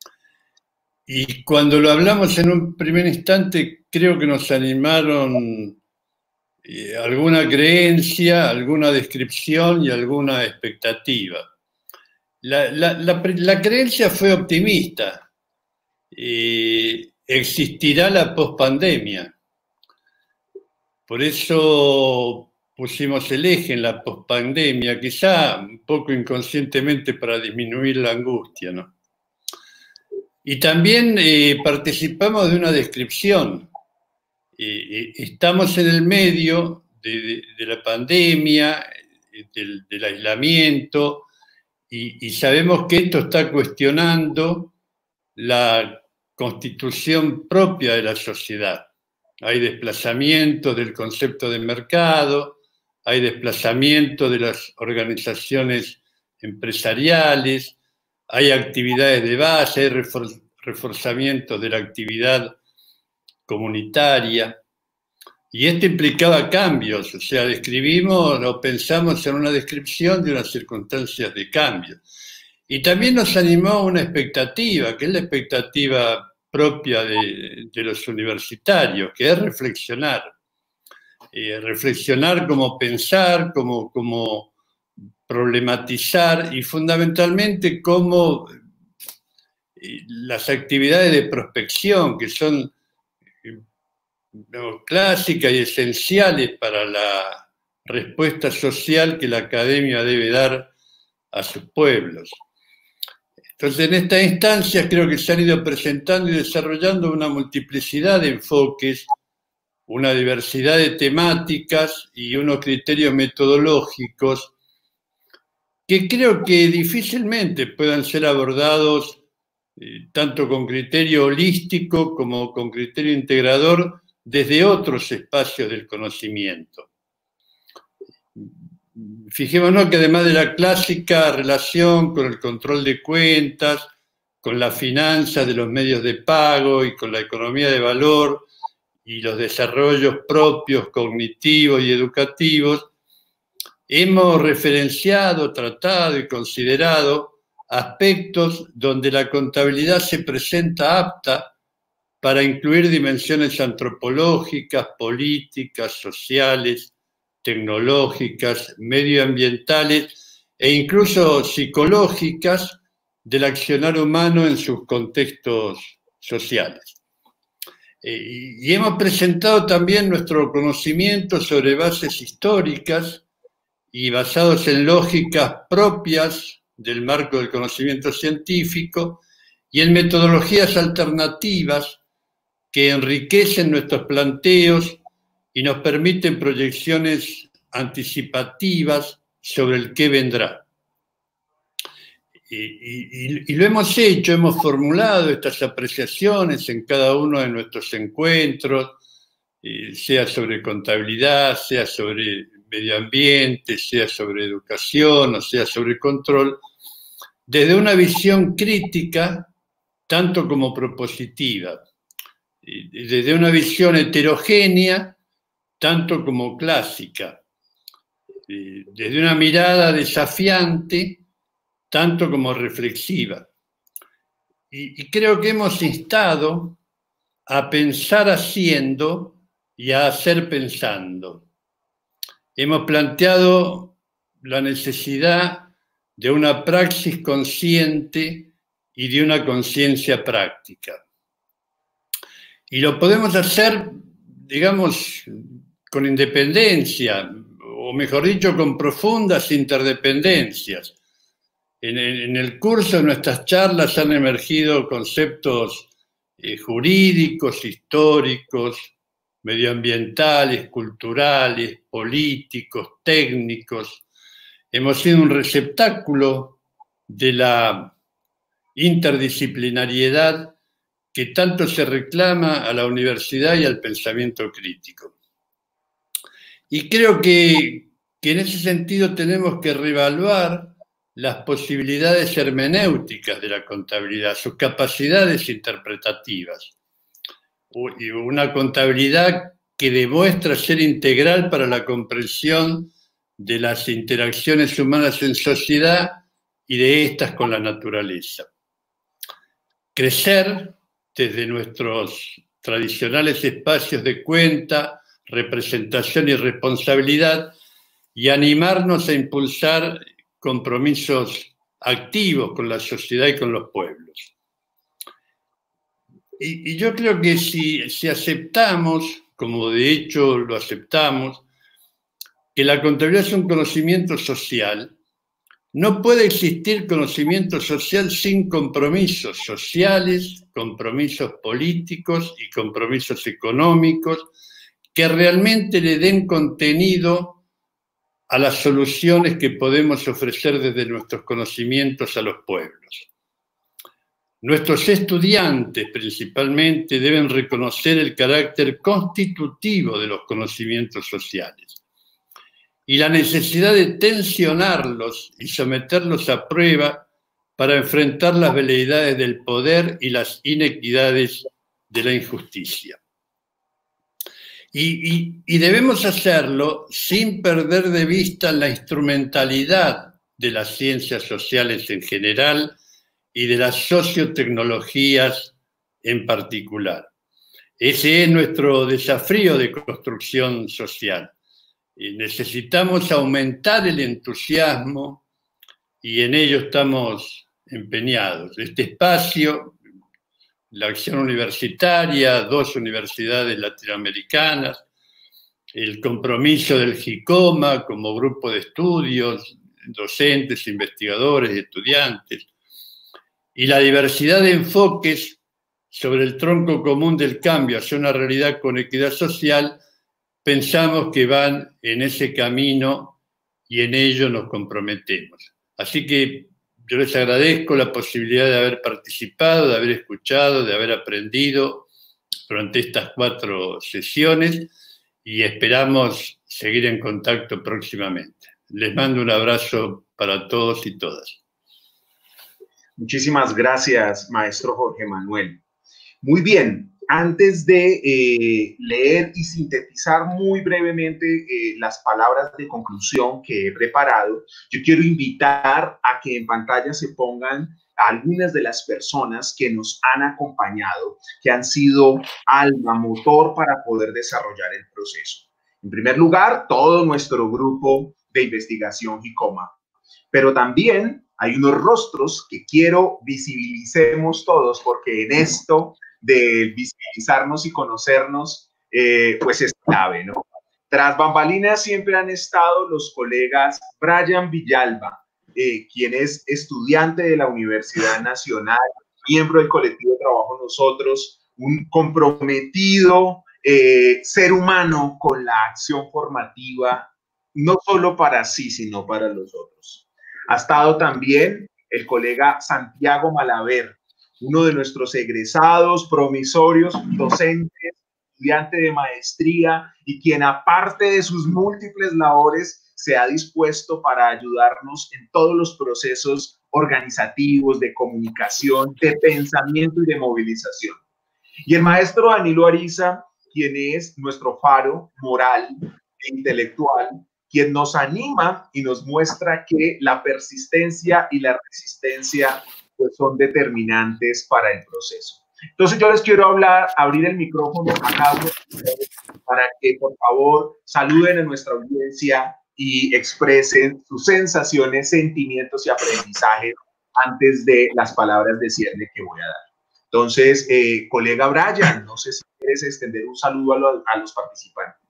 Y cuando lo hablamos en un primer instante, creo que nos animaron eh, alguna creencia, alguna descripción y alguna expectativa. La, la, la, la creencia fue optimista. Eh, existirá la pospandemia. Por eso pusimos el eje en la pospandemia, quizá un poco inconscientemente para disminuir la angustia, ¿no? Y también eh, participamos de una descripción. Eh, estamos en el medio de, de, de la pandemia, del, del aislamiento, y, y sabemos que esto está cuestionando la constitución propia de la sociedad. Hay desplazamiento del concepto de mercado, hay desplazamiento de las organizaciones empresariales, hay actividades de base, hay reforzamiento de la actividad comunitaria, y esto implicaba cambios, o sea, describimos o pensamos en una descripción de unas circunstancias de cambio. Y también nos animó a una expectativa, que es la expectativa propia de, de los universitarios, que es reflexionar. Eh, reflexionar como pensar, como, como problematizar y fundamentalmente como eh, las actividades de prospección, que son no, clásicas y esenciales para la respuesta social que la academia debe dar a sus pueblos. Entonces, en estas instancias creo que se han ido presentando y desarrollando una multiplicidad de enfoques, una diversidad de temáticas y unos criterios metodológicos que creo que difícilmente puedan ser abordados eh, tanto con criterio holístico como con criterio integrador desde otros espacios del conocimiento. Fijémonos que además de la clásica relación con el control de cuentas, con la finanza de los medios de pago y con la economía de valor y los desarrollos propios, cognitivos y educativos, hemos referenciado, tratado y considerado aspectos donde la contabilidad se presenta apta para incluir dimensiones antropológicas, políticas, sociales, tecnológicas, medioambientales e incluso psicológicas del accionar humano en sus contextos sociales. Eh, y hemos presentado también nuestro conocimiento sobre bases históricas y basados en lógicas propias del marco del conocimiento científico y en metodologías alternativas que enriquecen nuestros planteos y nos permiten proyecciones anticipativas sobre el qué vendrá. Y, y, y lo hemos hecho, hemos formulado estas apreciaciones en cada uno de nuestros encuentros, eh, sea sobre contabilidad, sea sobre medio ambiente, sea sobre educación o sea sobre control, desde una visión crítica tanto como propositiva, desde una visión heterogénea tanto como clásica, desde una mirada desafiante tanto como reflexiva. Y, y creo que hemos instado a pensar haciendo y a hacer pensando. Hemos planteado la necesidad de una praxis consciente y de una conciencia práctica. Y lo podemos hacer, digamos, con independencia, o mejor dicho, con profundas interdependencias. En el, en el curso de nuestras charlas han emergido conceptos eh, jurídicos, históricos, medioambientales, culturales, políticos, técnicos. Hemos sido un receptáculo de la interdisciplinariedad que tanto se reclama a la universidad y al pensamiento crítico. Y creo que, que en ese sentido tenemos que reevaluar las posibilidades hermenéuticas de la contabilidad, sus capacidades interpretativas. Una contabilidad que demuestra ser integral para la comprensión de las interacciones humanas en sociedad y de estas con la naturaleza. Crecer desde nuestros tradicionales espacios de cuenta, representación y responsabilidad y animarnos a impulsar compromisos activos con la sociedad y con los pueblos. Y, y yo creo que si, si aceptamos, como de hecho lo aceptamos, que la contabilidad es un conocimiento social, no puede existir conocimiento social sin compromisos sociales, compromisos políticos y compromisos económicos que realmente le den contenido a las soluciones que podemos ofrecer desde nuestros conocimientos a los pueblos. Nuestros estudiantes principalmente deben reconocer el carácter constitutivo de los conocimientos sociales y la necesidad de tensionarlos y someterlos a prueba para enfrentar las veleidades del poder y las inequidades de la injusticia. Y, y, y debemos hacerlo sin perder de vista la instrumentalidad de las ciencias sociales en general y de las sociotecnologías en particular. Ese es nuestro desafío de construcción social. Y necesitamos aumentar el entusiasmo y en ello estamos empeñados. Este espacio, la acción universitaria, dos universidades latinoamericanas, el compromiso del JICOMA como grupo de estudios, docentes, investigadores, estudiantes, y la diversidad de enfoques sobre el tronco común del cambio hacia una realidad con equidad social, pensamos que van en ese camino y en ello nos comprometemos. Así que yo les agradezco la posibilidad de haber participado, de haber escuchado, de haber aprendido durante estas cuatro sesiones y esperamos seguir en contacto próximamente. Les mando un abrazo para todos y todas. Muchísimas gracias, maestro Jorge Manuel. Muy bien, antes de eh, leer y sintetizar muy brevemente eh, las palabras de conclusión que he preparado, yo quiero invitar a que en pantalla se pongan a algunas de las personas que nos han acompañado, que han sido alma, motor para poder desarrollar el proceso. En primer lugar, todo nuestro grupo de investigación JICOMA, pero también hay unos rostros que quiero visibilicemos todos, porque en esto de visibilizarnos y conocernos, eh, pues es clave, ¿no? Tras bambalinas siempre han estado los colegas Brian Villalba, eh, quien es estudiante de la Universidad Nacional, miembro del colectivo de trabajo Nosotros, un comprometido eh, ser humano con la acción formativa, no solo para sí, sino para los otros. Ha estado también el colega Santiago Malaver, uno de nuestros egresados, promisorios, docentes, estudiante de maestría y quien aparte de sus múltiples labores se ha dispuesto para ayudarnos en todos los procesos organizativos, de comunicación, de pensamiento y de movilización. Y el maestro Danilo Ariza, quien es nuestro faro moral e intelectual, quien nos anima y nos muestra que la persistencia y la resistencia pues son determinantes para el proceso. Entonces yo les quiero hablar, abrir el micrófono a cada uno de ustedes para que por favor saluden a nuestra audiencia y expresen sus sensaciones, sentimientos y aprendizajes antes de las palabras de cierre que voy a dar. Entonces, eh, colega Brian, no sé si quieres extender un saludo a, lo, a los participantes.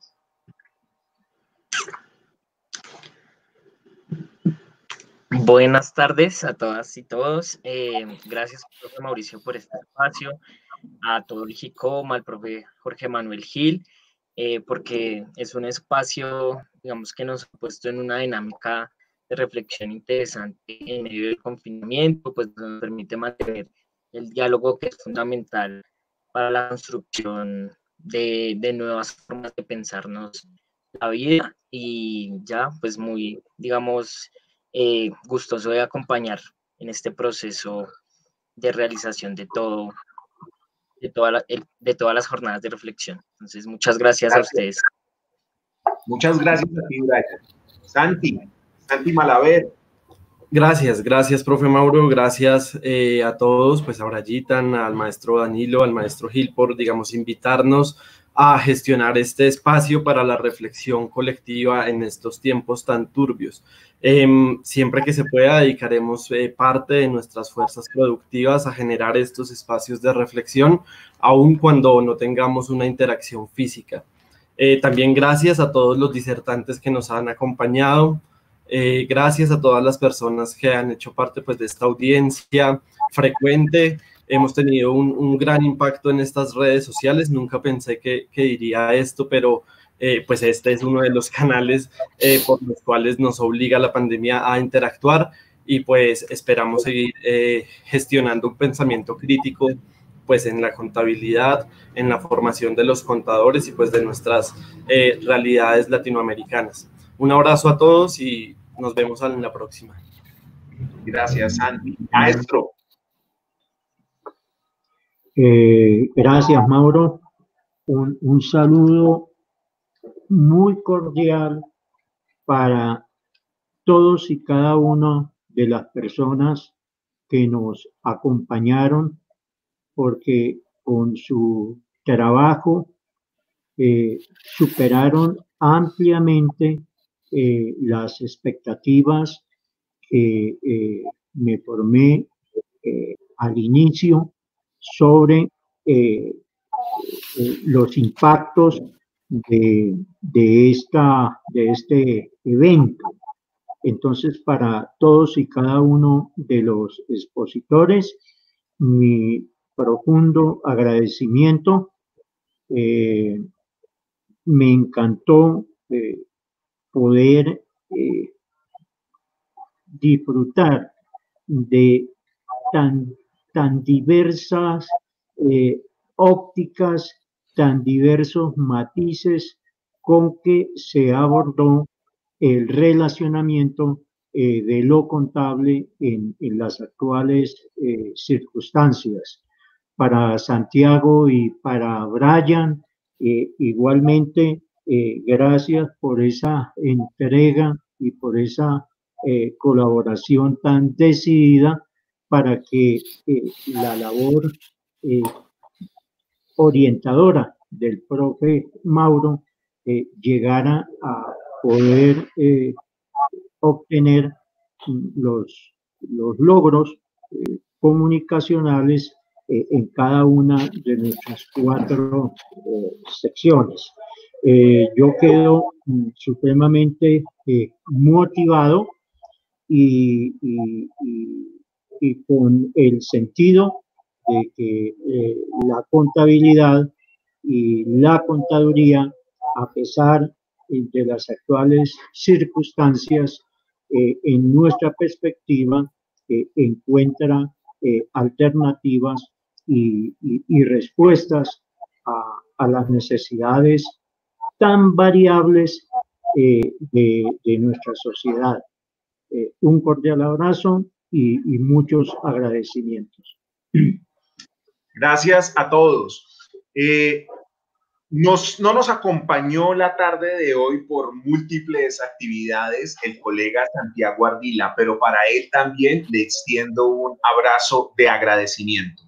Buenas tardes a todas y todos. Eh, gracias, profe Mauricio, por este espacio, a todo el JICOMA, al profe Jorge Manuel Gil, eh, porque es un espacio, digamos, que nos ha puesto en una dinámica de reflexión interesante en medio del confinamiento, pues nos permite mantener el diálogo que es fundamental para la construcción de, de nuevas formas de pensarnos la vida y ya, pues muy, digamos, Eh, gustoso de acompañar en este proceso de realización de todo, de, toda la, de todas las jornadas de reflexión. Entonces, muchas gracias, gracias. a ustedes. Muchas gracias a ti, Brian. Santi, Santi Malaver. Gracias, gracias, profe Mauro, gracias eh, a todos, pues a Brayitan, al maestro Danilo, al maestro Gil por, digamos, invitarnos a gestionar este espacio para la reflexión colectiva en estos tiempos tan turbios. Eh, siempre que se pueda dedicaremos eh, parte de nuestras fuerzas productivas a generar estos espacios de reflexión, aun cuando no tengamos una interacción física. Eh, también gracias a todos los disertantes que nos han acompañado, eh, gracias a todas las personas que han hecho parte pues, de esta audiencia frecuente. Hemos tenido un, un gran impacto en estas redes sociales, nunca pensé que, que diría esto, pero eh, pues este es uno de los canales eh, por los cuales nos obliga la pandemia a interactuar y pues esperamos seguir eh, gestionando un pensamiento crítico pues en la contabilidad, en la formación de los contadores y pues de nuestras eh, realidades latinoamericanas. Un abrazo a todos y nos vemos en la próxima. Gracias, Santi. Maestro. Eh, gracias, Mauro. Un, un saludo muy cordial para todos y cada una de las personas que nos acompañaron, porque con su trabajo eh, superaron ampliamente eh, las expectativas que eh, me formé eh, al inicio sobre eh, eh, los impactos de, de, esta, de este evento. Entonces, para todos y cada uno de los expositores, mi profundo agradecimiento. Eh, me encantó eh, poder eh, disfrutar de tan, tan diversas eh, ópticas, tan diversos matices con que se abordó el relacionamiento eh, de lo contable en, en las actuales eh, circunstancias. Para Santiago y para Brian, eh, igualmente, eh, gracias por esa entrega y por esa eh, colaboración tan decidida para que eh, la labor eh, orientadora del profe Mauro eh, llegara a poder eh, obtener los, los logros eh, comunicacionales eh, en cada una de nuestras cuatro eh, secciones. Eh, yo quedo mm, supremamente eh, motivado y, y, y, y con el sentido de que eh, la contabilidad y la contaduría, a pesar de las actuales circunstancias, eh, en nuestra perspectiva, eh, encuentra eh, alternativas y, y, y respuestas a, a las necesidades tan variables eh, de, de nuestra sociedad. Eh, un cordial abrazo y, y muchos agradecimientos. Gracias a todos. Eh, nos, no nos acompañó la tarde de hoy por múltiples actividades el colega Santiago Ardila, pero para él también le extiendo un abrazo de agradecimiento.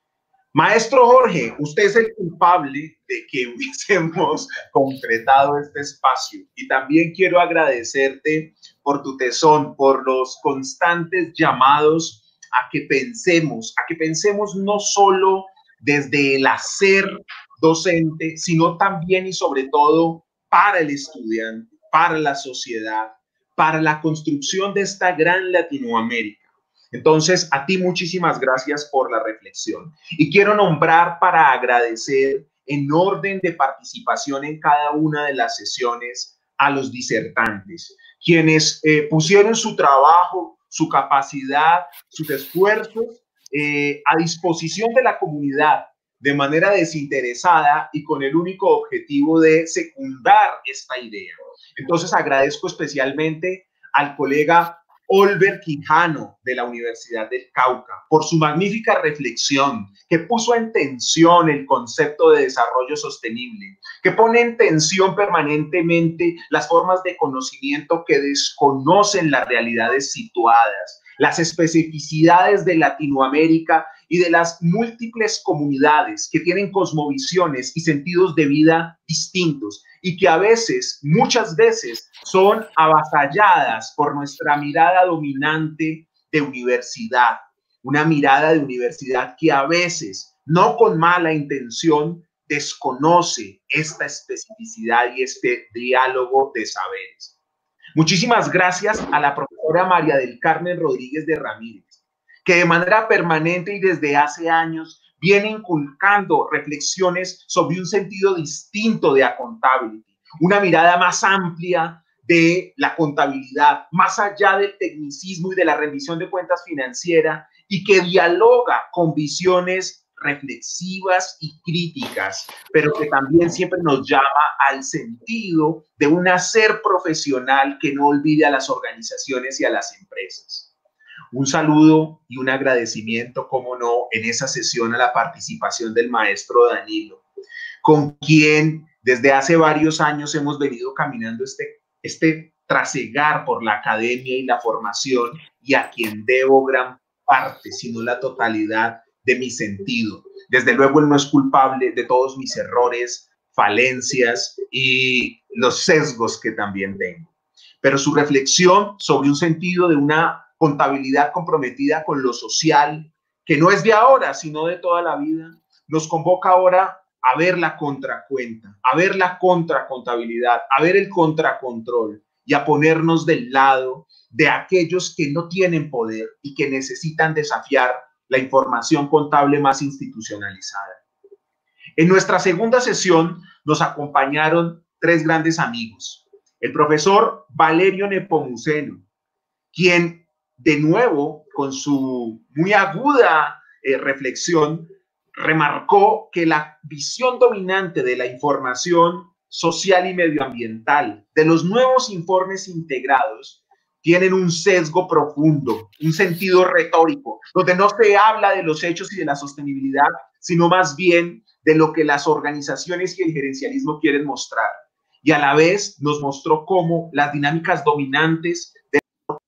Maestro Jorge, usted es el culpable de que hubiésemos concretado este espacio y también quiero agradecerte por tu tesón, por los constantes llamados a que pensemos, a que pensemos no solo desde el hacer docente, sino también y sobre todo para el estudiante, para la sociedad, para la construcción de esta gran Latinoamérica. Entonces, a ti muchísimas gracias por la reflexión. Y quiero nombrar para agradecer en orden de participación en cada una de las sesiones a los disertantes, quienes eh, pusieron su trabajo, su capacidad, sus esfuerzos eh, a disposición de la comunidad de manera desinteresada y con el único objetivo de secundar esta idea. Entonces, agradezco especialmente al colega Olver Quijano de la Universidad del Cauca por su magnífica reflexión que puso en tensión el concepto de desarrollo sostenible, que pone en tensión permanentemente las formas de conocimiento que desconocen las realidades situadas, las especificidades de Latinoamérica y de las múltiples comunidades que tienen cosmovisiones y sentidos de vida distintos y que a veces, muchas veces, son avasalladas por nuestra mirada dominante de universidad, una mirada de universidad que a veces, no con mala intención, desconoce esta especificidad y este diálogo de saberes. Muchísimas gracias a la profesora María del Carmen Rodríguez de Ramírez, que de manera permanente y desde hace años viene inculcando reflexiones sobre un sentido distinto de accountability, una mirada más amplia de la contabilidad, más allá del tecnicismo y de la rendición de cuentas financiera, y que dialoga con visiones reflexivas y críticas, pero que también siempre nos llama al sentido de un hacer profesional que no olvide a las organizaciones y a las empresas. Un saludo y un agradecimiento, como no, en esa sesión a la participación del maestro Danilo, con quien desde hace varios años hemos venido caminando este, este trasegar por la academia y la formación, y a quien debo gran parte, si no la totalidad, de mi sentido. Desde luego, él no es culpable de todos mis errores, falencias y los sesgos que también tengo. Pero su reflexión sobre un sentido de una contabilidad comprometida con lo social, que no es de ahora, sino de toda la vida, nos convoca ahora a ver la contracuenta, a ver la contracontabilidad, a ver el contracontrol y a ponernos del lado de aquellos que no tienen poder y que necesitan desafiar la información contable más institucionalizada. En nuestra segunda sesión nos acompañaron tres grandes amigos. El profesor Valerio Nepomuceno, quien de nuevo, con su muy aguda eh, reflexión, remarcó que la visión dominante de la información social y medioambiental, de los nuevos informes integrados, tienen un sesgo profundo, un sentido retórico, donde no se habla de los hechos y de la sostenibilidad, sino más bien de lo que las organizaciones y el gerencialismo quieren mostrar. Y a la vez nos mostró cómo las dinámicas dominantes de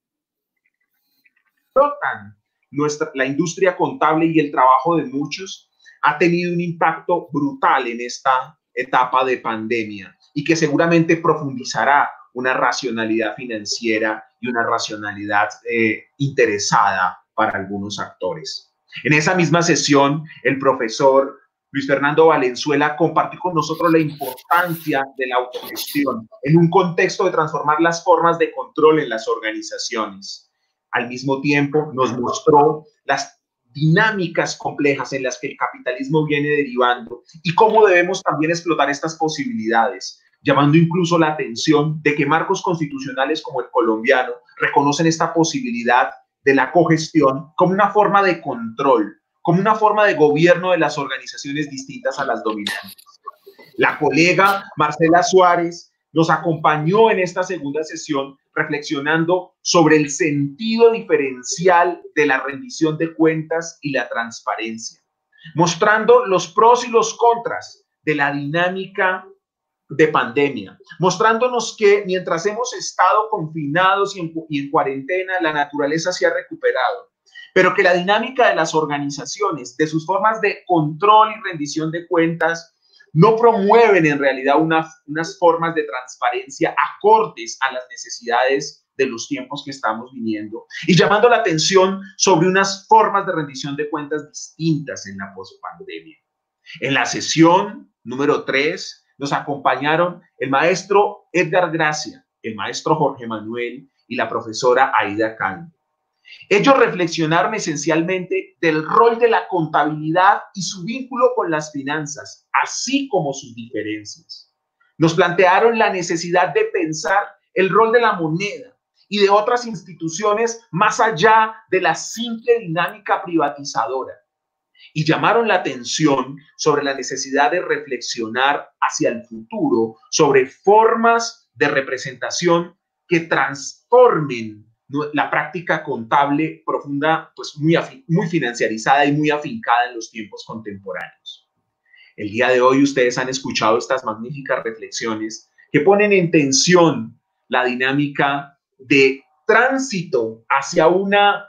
nuestra, la industria contable y el trabajo de muchos ha tenido un impacto brutal en esta etapa de pandemia, y que seguramente profundizará una racionalidad financiera y una racionalidad eh, interesada para algunos actores. En esa misma sesión, el profesor Luis Fernando Valenzuela compartió con nosotros la importancia de la autogestión en un contexto de transformar las formas de control en las organizaciones. Al mismo tiempo, nos mostró las dinámicas complejas en las que el capitalismo viene derivando y cómo debemos también explotar estas posibilidades, llamando incluso la atención de que marcos constitucionales como el colombiano reconocen esta posibilidad de la cogestión como una forma de control, como una forma de gobierno de las organizaciones distintas a las dominantes. La colega Marcela Suárez nos acompañó en esta segunda sesión reflexionando sobre el sentido diferencial de la rendición de cuentas y la transparencia, mostrando los pros y los contras de la dinámica de pandemia, mostrándonos que mientras hemos estado confinados y en, y en cuarentena, la naturaleza se ha recuperado, pero que la dinámica de las organizaciones, de sus formas de control y rendición de cuentas, no promueven en realidad una, unas formas de transparencia acordes a las necesidades de los tiempos que estamos viviendo, y llamando la atención sobre unas formas de rendición de cuentas distintas en la pospandemia. En la sesión número tres nos acompañaron el maestro Edgar Gracia, el maestro Jorge Manuel y la profesora Aida Cano. Ellos reflexionaron esencialmente del rol de la contabilidad y su vínculo con las finanzas, así como sus diferencias. Nos plantearon la necesidad de pensar el rol de la moneda y de otras instituciones más allá de la simple dinámica privatizadora, y llamaron la atención sobre la necesidad de reflexionar hacia el futuro sobre formas de representación que transformen la práctica contable profunda, pues muy, muy financiarizada y muy afincada en los tiempos contemporáneos. El día de hoy ustedes han escuchado estas magníficas reflexiones que ponen en tensión la dinámica de tránsito hacia una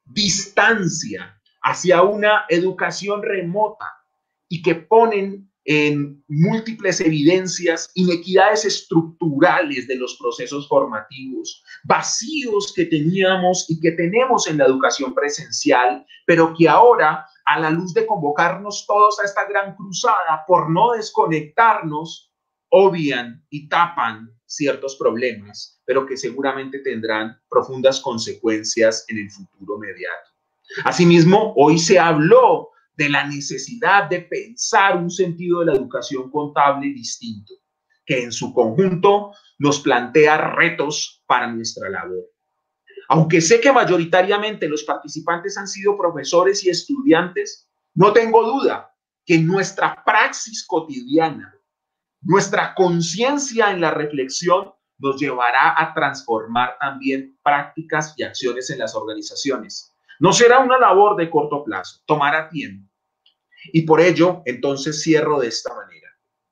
distancia, hacia una educación remota, y que ponen en múltiples evidencias inequidades estructurales de los procesos formativos, vacíos que teníamos y que tenemos en la educación presencial, pero que ahora, a la luz de convocarnos todos a esta gran cruzada por no desconectarnos, obvian y tapan ciertos problemas, pero que seguramente tendrán profundas consecuencias en el futuro inmediato. Asimismo, hoy se habló de la necesidad de pensar un sentido de la educación contable distinto, que en su conjunto nos plantea retos para nuestra labor. Aunque sé que mayoritariamente los participantes han sido profesores y estudiantes, no tengo duda que nuestra praxis cotidiana, nuestra conciencia en la reflexión, nos llevará a transformar también prácticas y acciones en las organizaciones. No será una labor de corto plazo, tomará tiempo. Y por ello, entonces cierro de esta manera.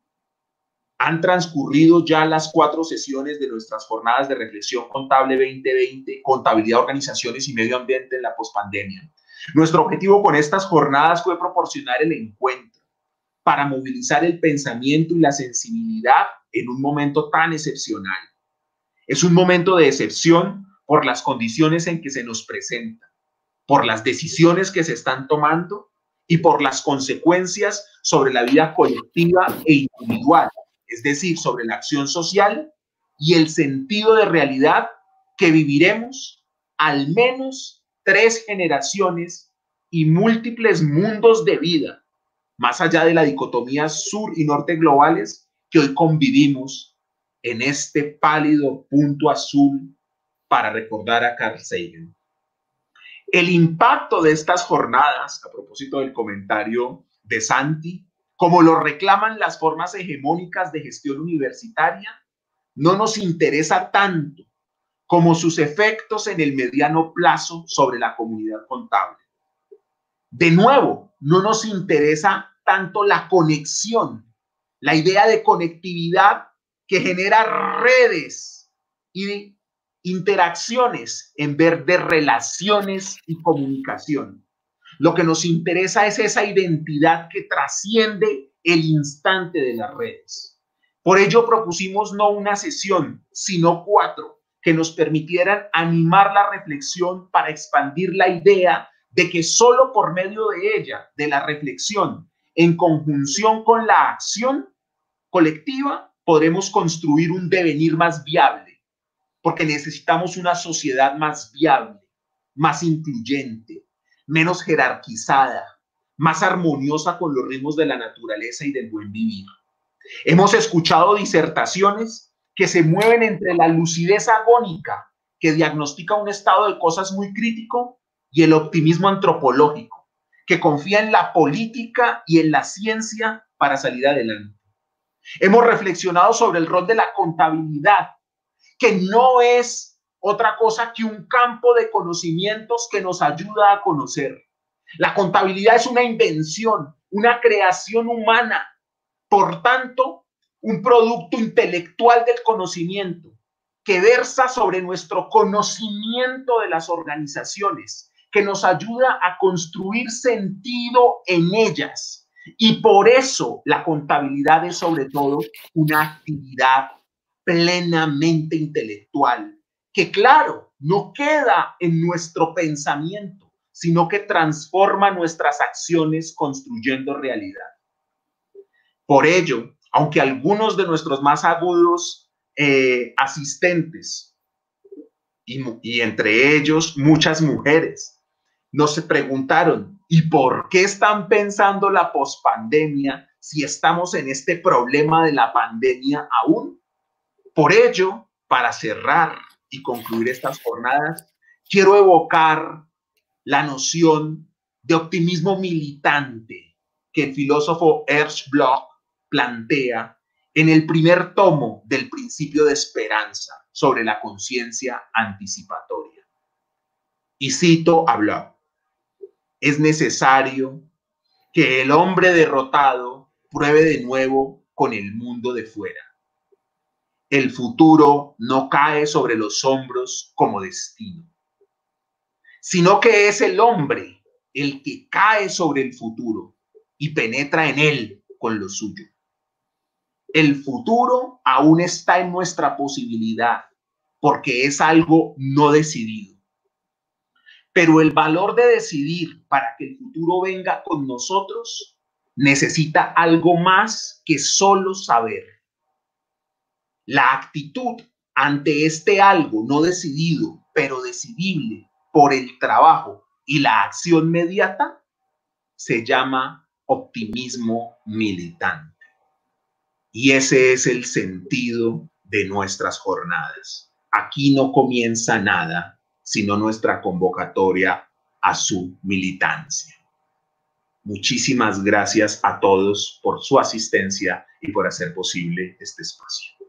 Han transcurrido ya las cuatro sesiones de nuestras jornadas de reflexión contable veinte veinte, contabilidad, organizaciones y medio ambiente en la pospandemia. Nuestro objetivo con estas jornadas fue proporcionar el encuentro para movilizar el pensamiento y la sensibilidad en un momento tan excepcional. Es un momento de excepción por las condiciones en que se nos presenta, por las decisiones que se están tomando y por las consecuencias sobre la vida colectiva e individual, es decir, sobre la acción social y el sentido de realidad que viviremos al menos tres generaciones y múltiples mundos de vida, más allá de la dicotomía sur y norte globales que hoy convivimos en este pálido punto azul para recordar a Carl Sagan. El impacto de estas jornadas, a propósito del comentario de Santi, como lo reclaman las formas hegemónicas de gestión universitaria, no nos interesa tanto como sus efectos en el mediano plazo sobre la comunidad contable. De nuevo, no nos interesa tanto la conexión, la idea de conectividad que genera redes y interacciones en vez de relaciones y comunicación. Lo que nos interesa es esa identidad que trasciende el instante de las redes. Por ello propusimos no una sesión, sino cuatro, que nos permitieran animar la reflexión para expandir la idea de que solo por medio de ella, de la reflexión, en conjunción con la acción colectiva, podremos construir un devenir más viable, porque necesitamos una sociedad más viable, más incluyente, menos jerarquizada, más armoniosa con los ritmos de la naturaleza y del buen vivir. Hemos escuchado disertaciones que se mueven entre la lucidez agónica, que diagnostica un estado de cosas muy crítico, y el optimismo antropológico, que confía en la política y en la ciencia para salir adelante. Hemos reflexionado sobre el rol de la contabilidad, que no es otra cosa que un campo de conocimientos que nos ayuda a conocer. La contabilidad es una invención, una creación humana, por tanto, un producto intelectual del conocimiento que versa sobre nuestro conocimiento de las organizaciones, que nos ayuda a construir sentido en ellas. Y por eso la contabilidad es sobre todo una actividad plenamente intelectual, que claro, no queda en nuestro pensamiento, sino que transforma nuestras acciones construyendo realidad. Por ello, aunque algunos de nuestros más agudos eh, asistentes, y, y entre ellos muchas mujeres, nos preguntaron, ¿y por qué están pensando la pospandemia si estamos en este problema de la pandemia aún? Por ello, para cerrar y concluir estas jornadas, quiero evocar la noción de optimismo militante que el filósofo Ernst Bloch plantea en el primer tomo del Principio de Esperanza sobre la conciencia anticipatoria. Y cito a Bloch: es necesario que el hombre derrotado pruebe de nuevo con el mundo de fuera. El futuro no cae sobre los hombros como destino, sino que es el hombre el que cae sobre el futuro y penetra en él con lo suyo. El futuro aún está en nuestra posibilidad porque es algo no decidido. Pero el valor de decidir para que el futuro venga con nosotros necesita algo más que solo saber. La actitud ante este algo no decidido, pero decidible por el trabajo y la acción mediata, se llama optimismo militante. Y ese es el sentido de nuestras jornadas. Aquí no comienza nada, sino nuestra convocatoria a su militancia. Muchísimas gracias a todos por su asistencia y por hacer posible este espacio.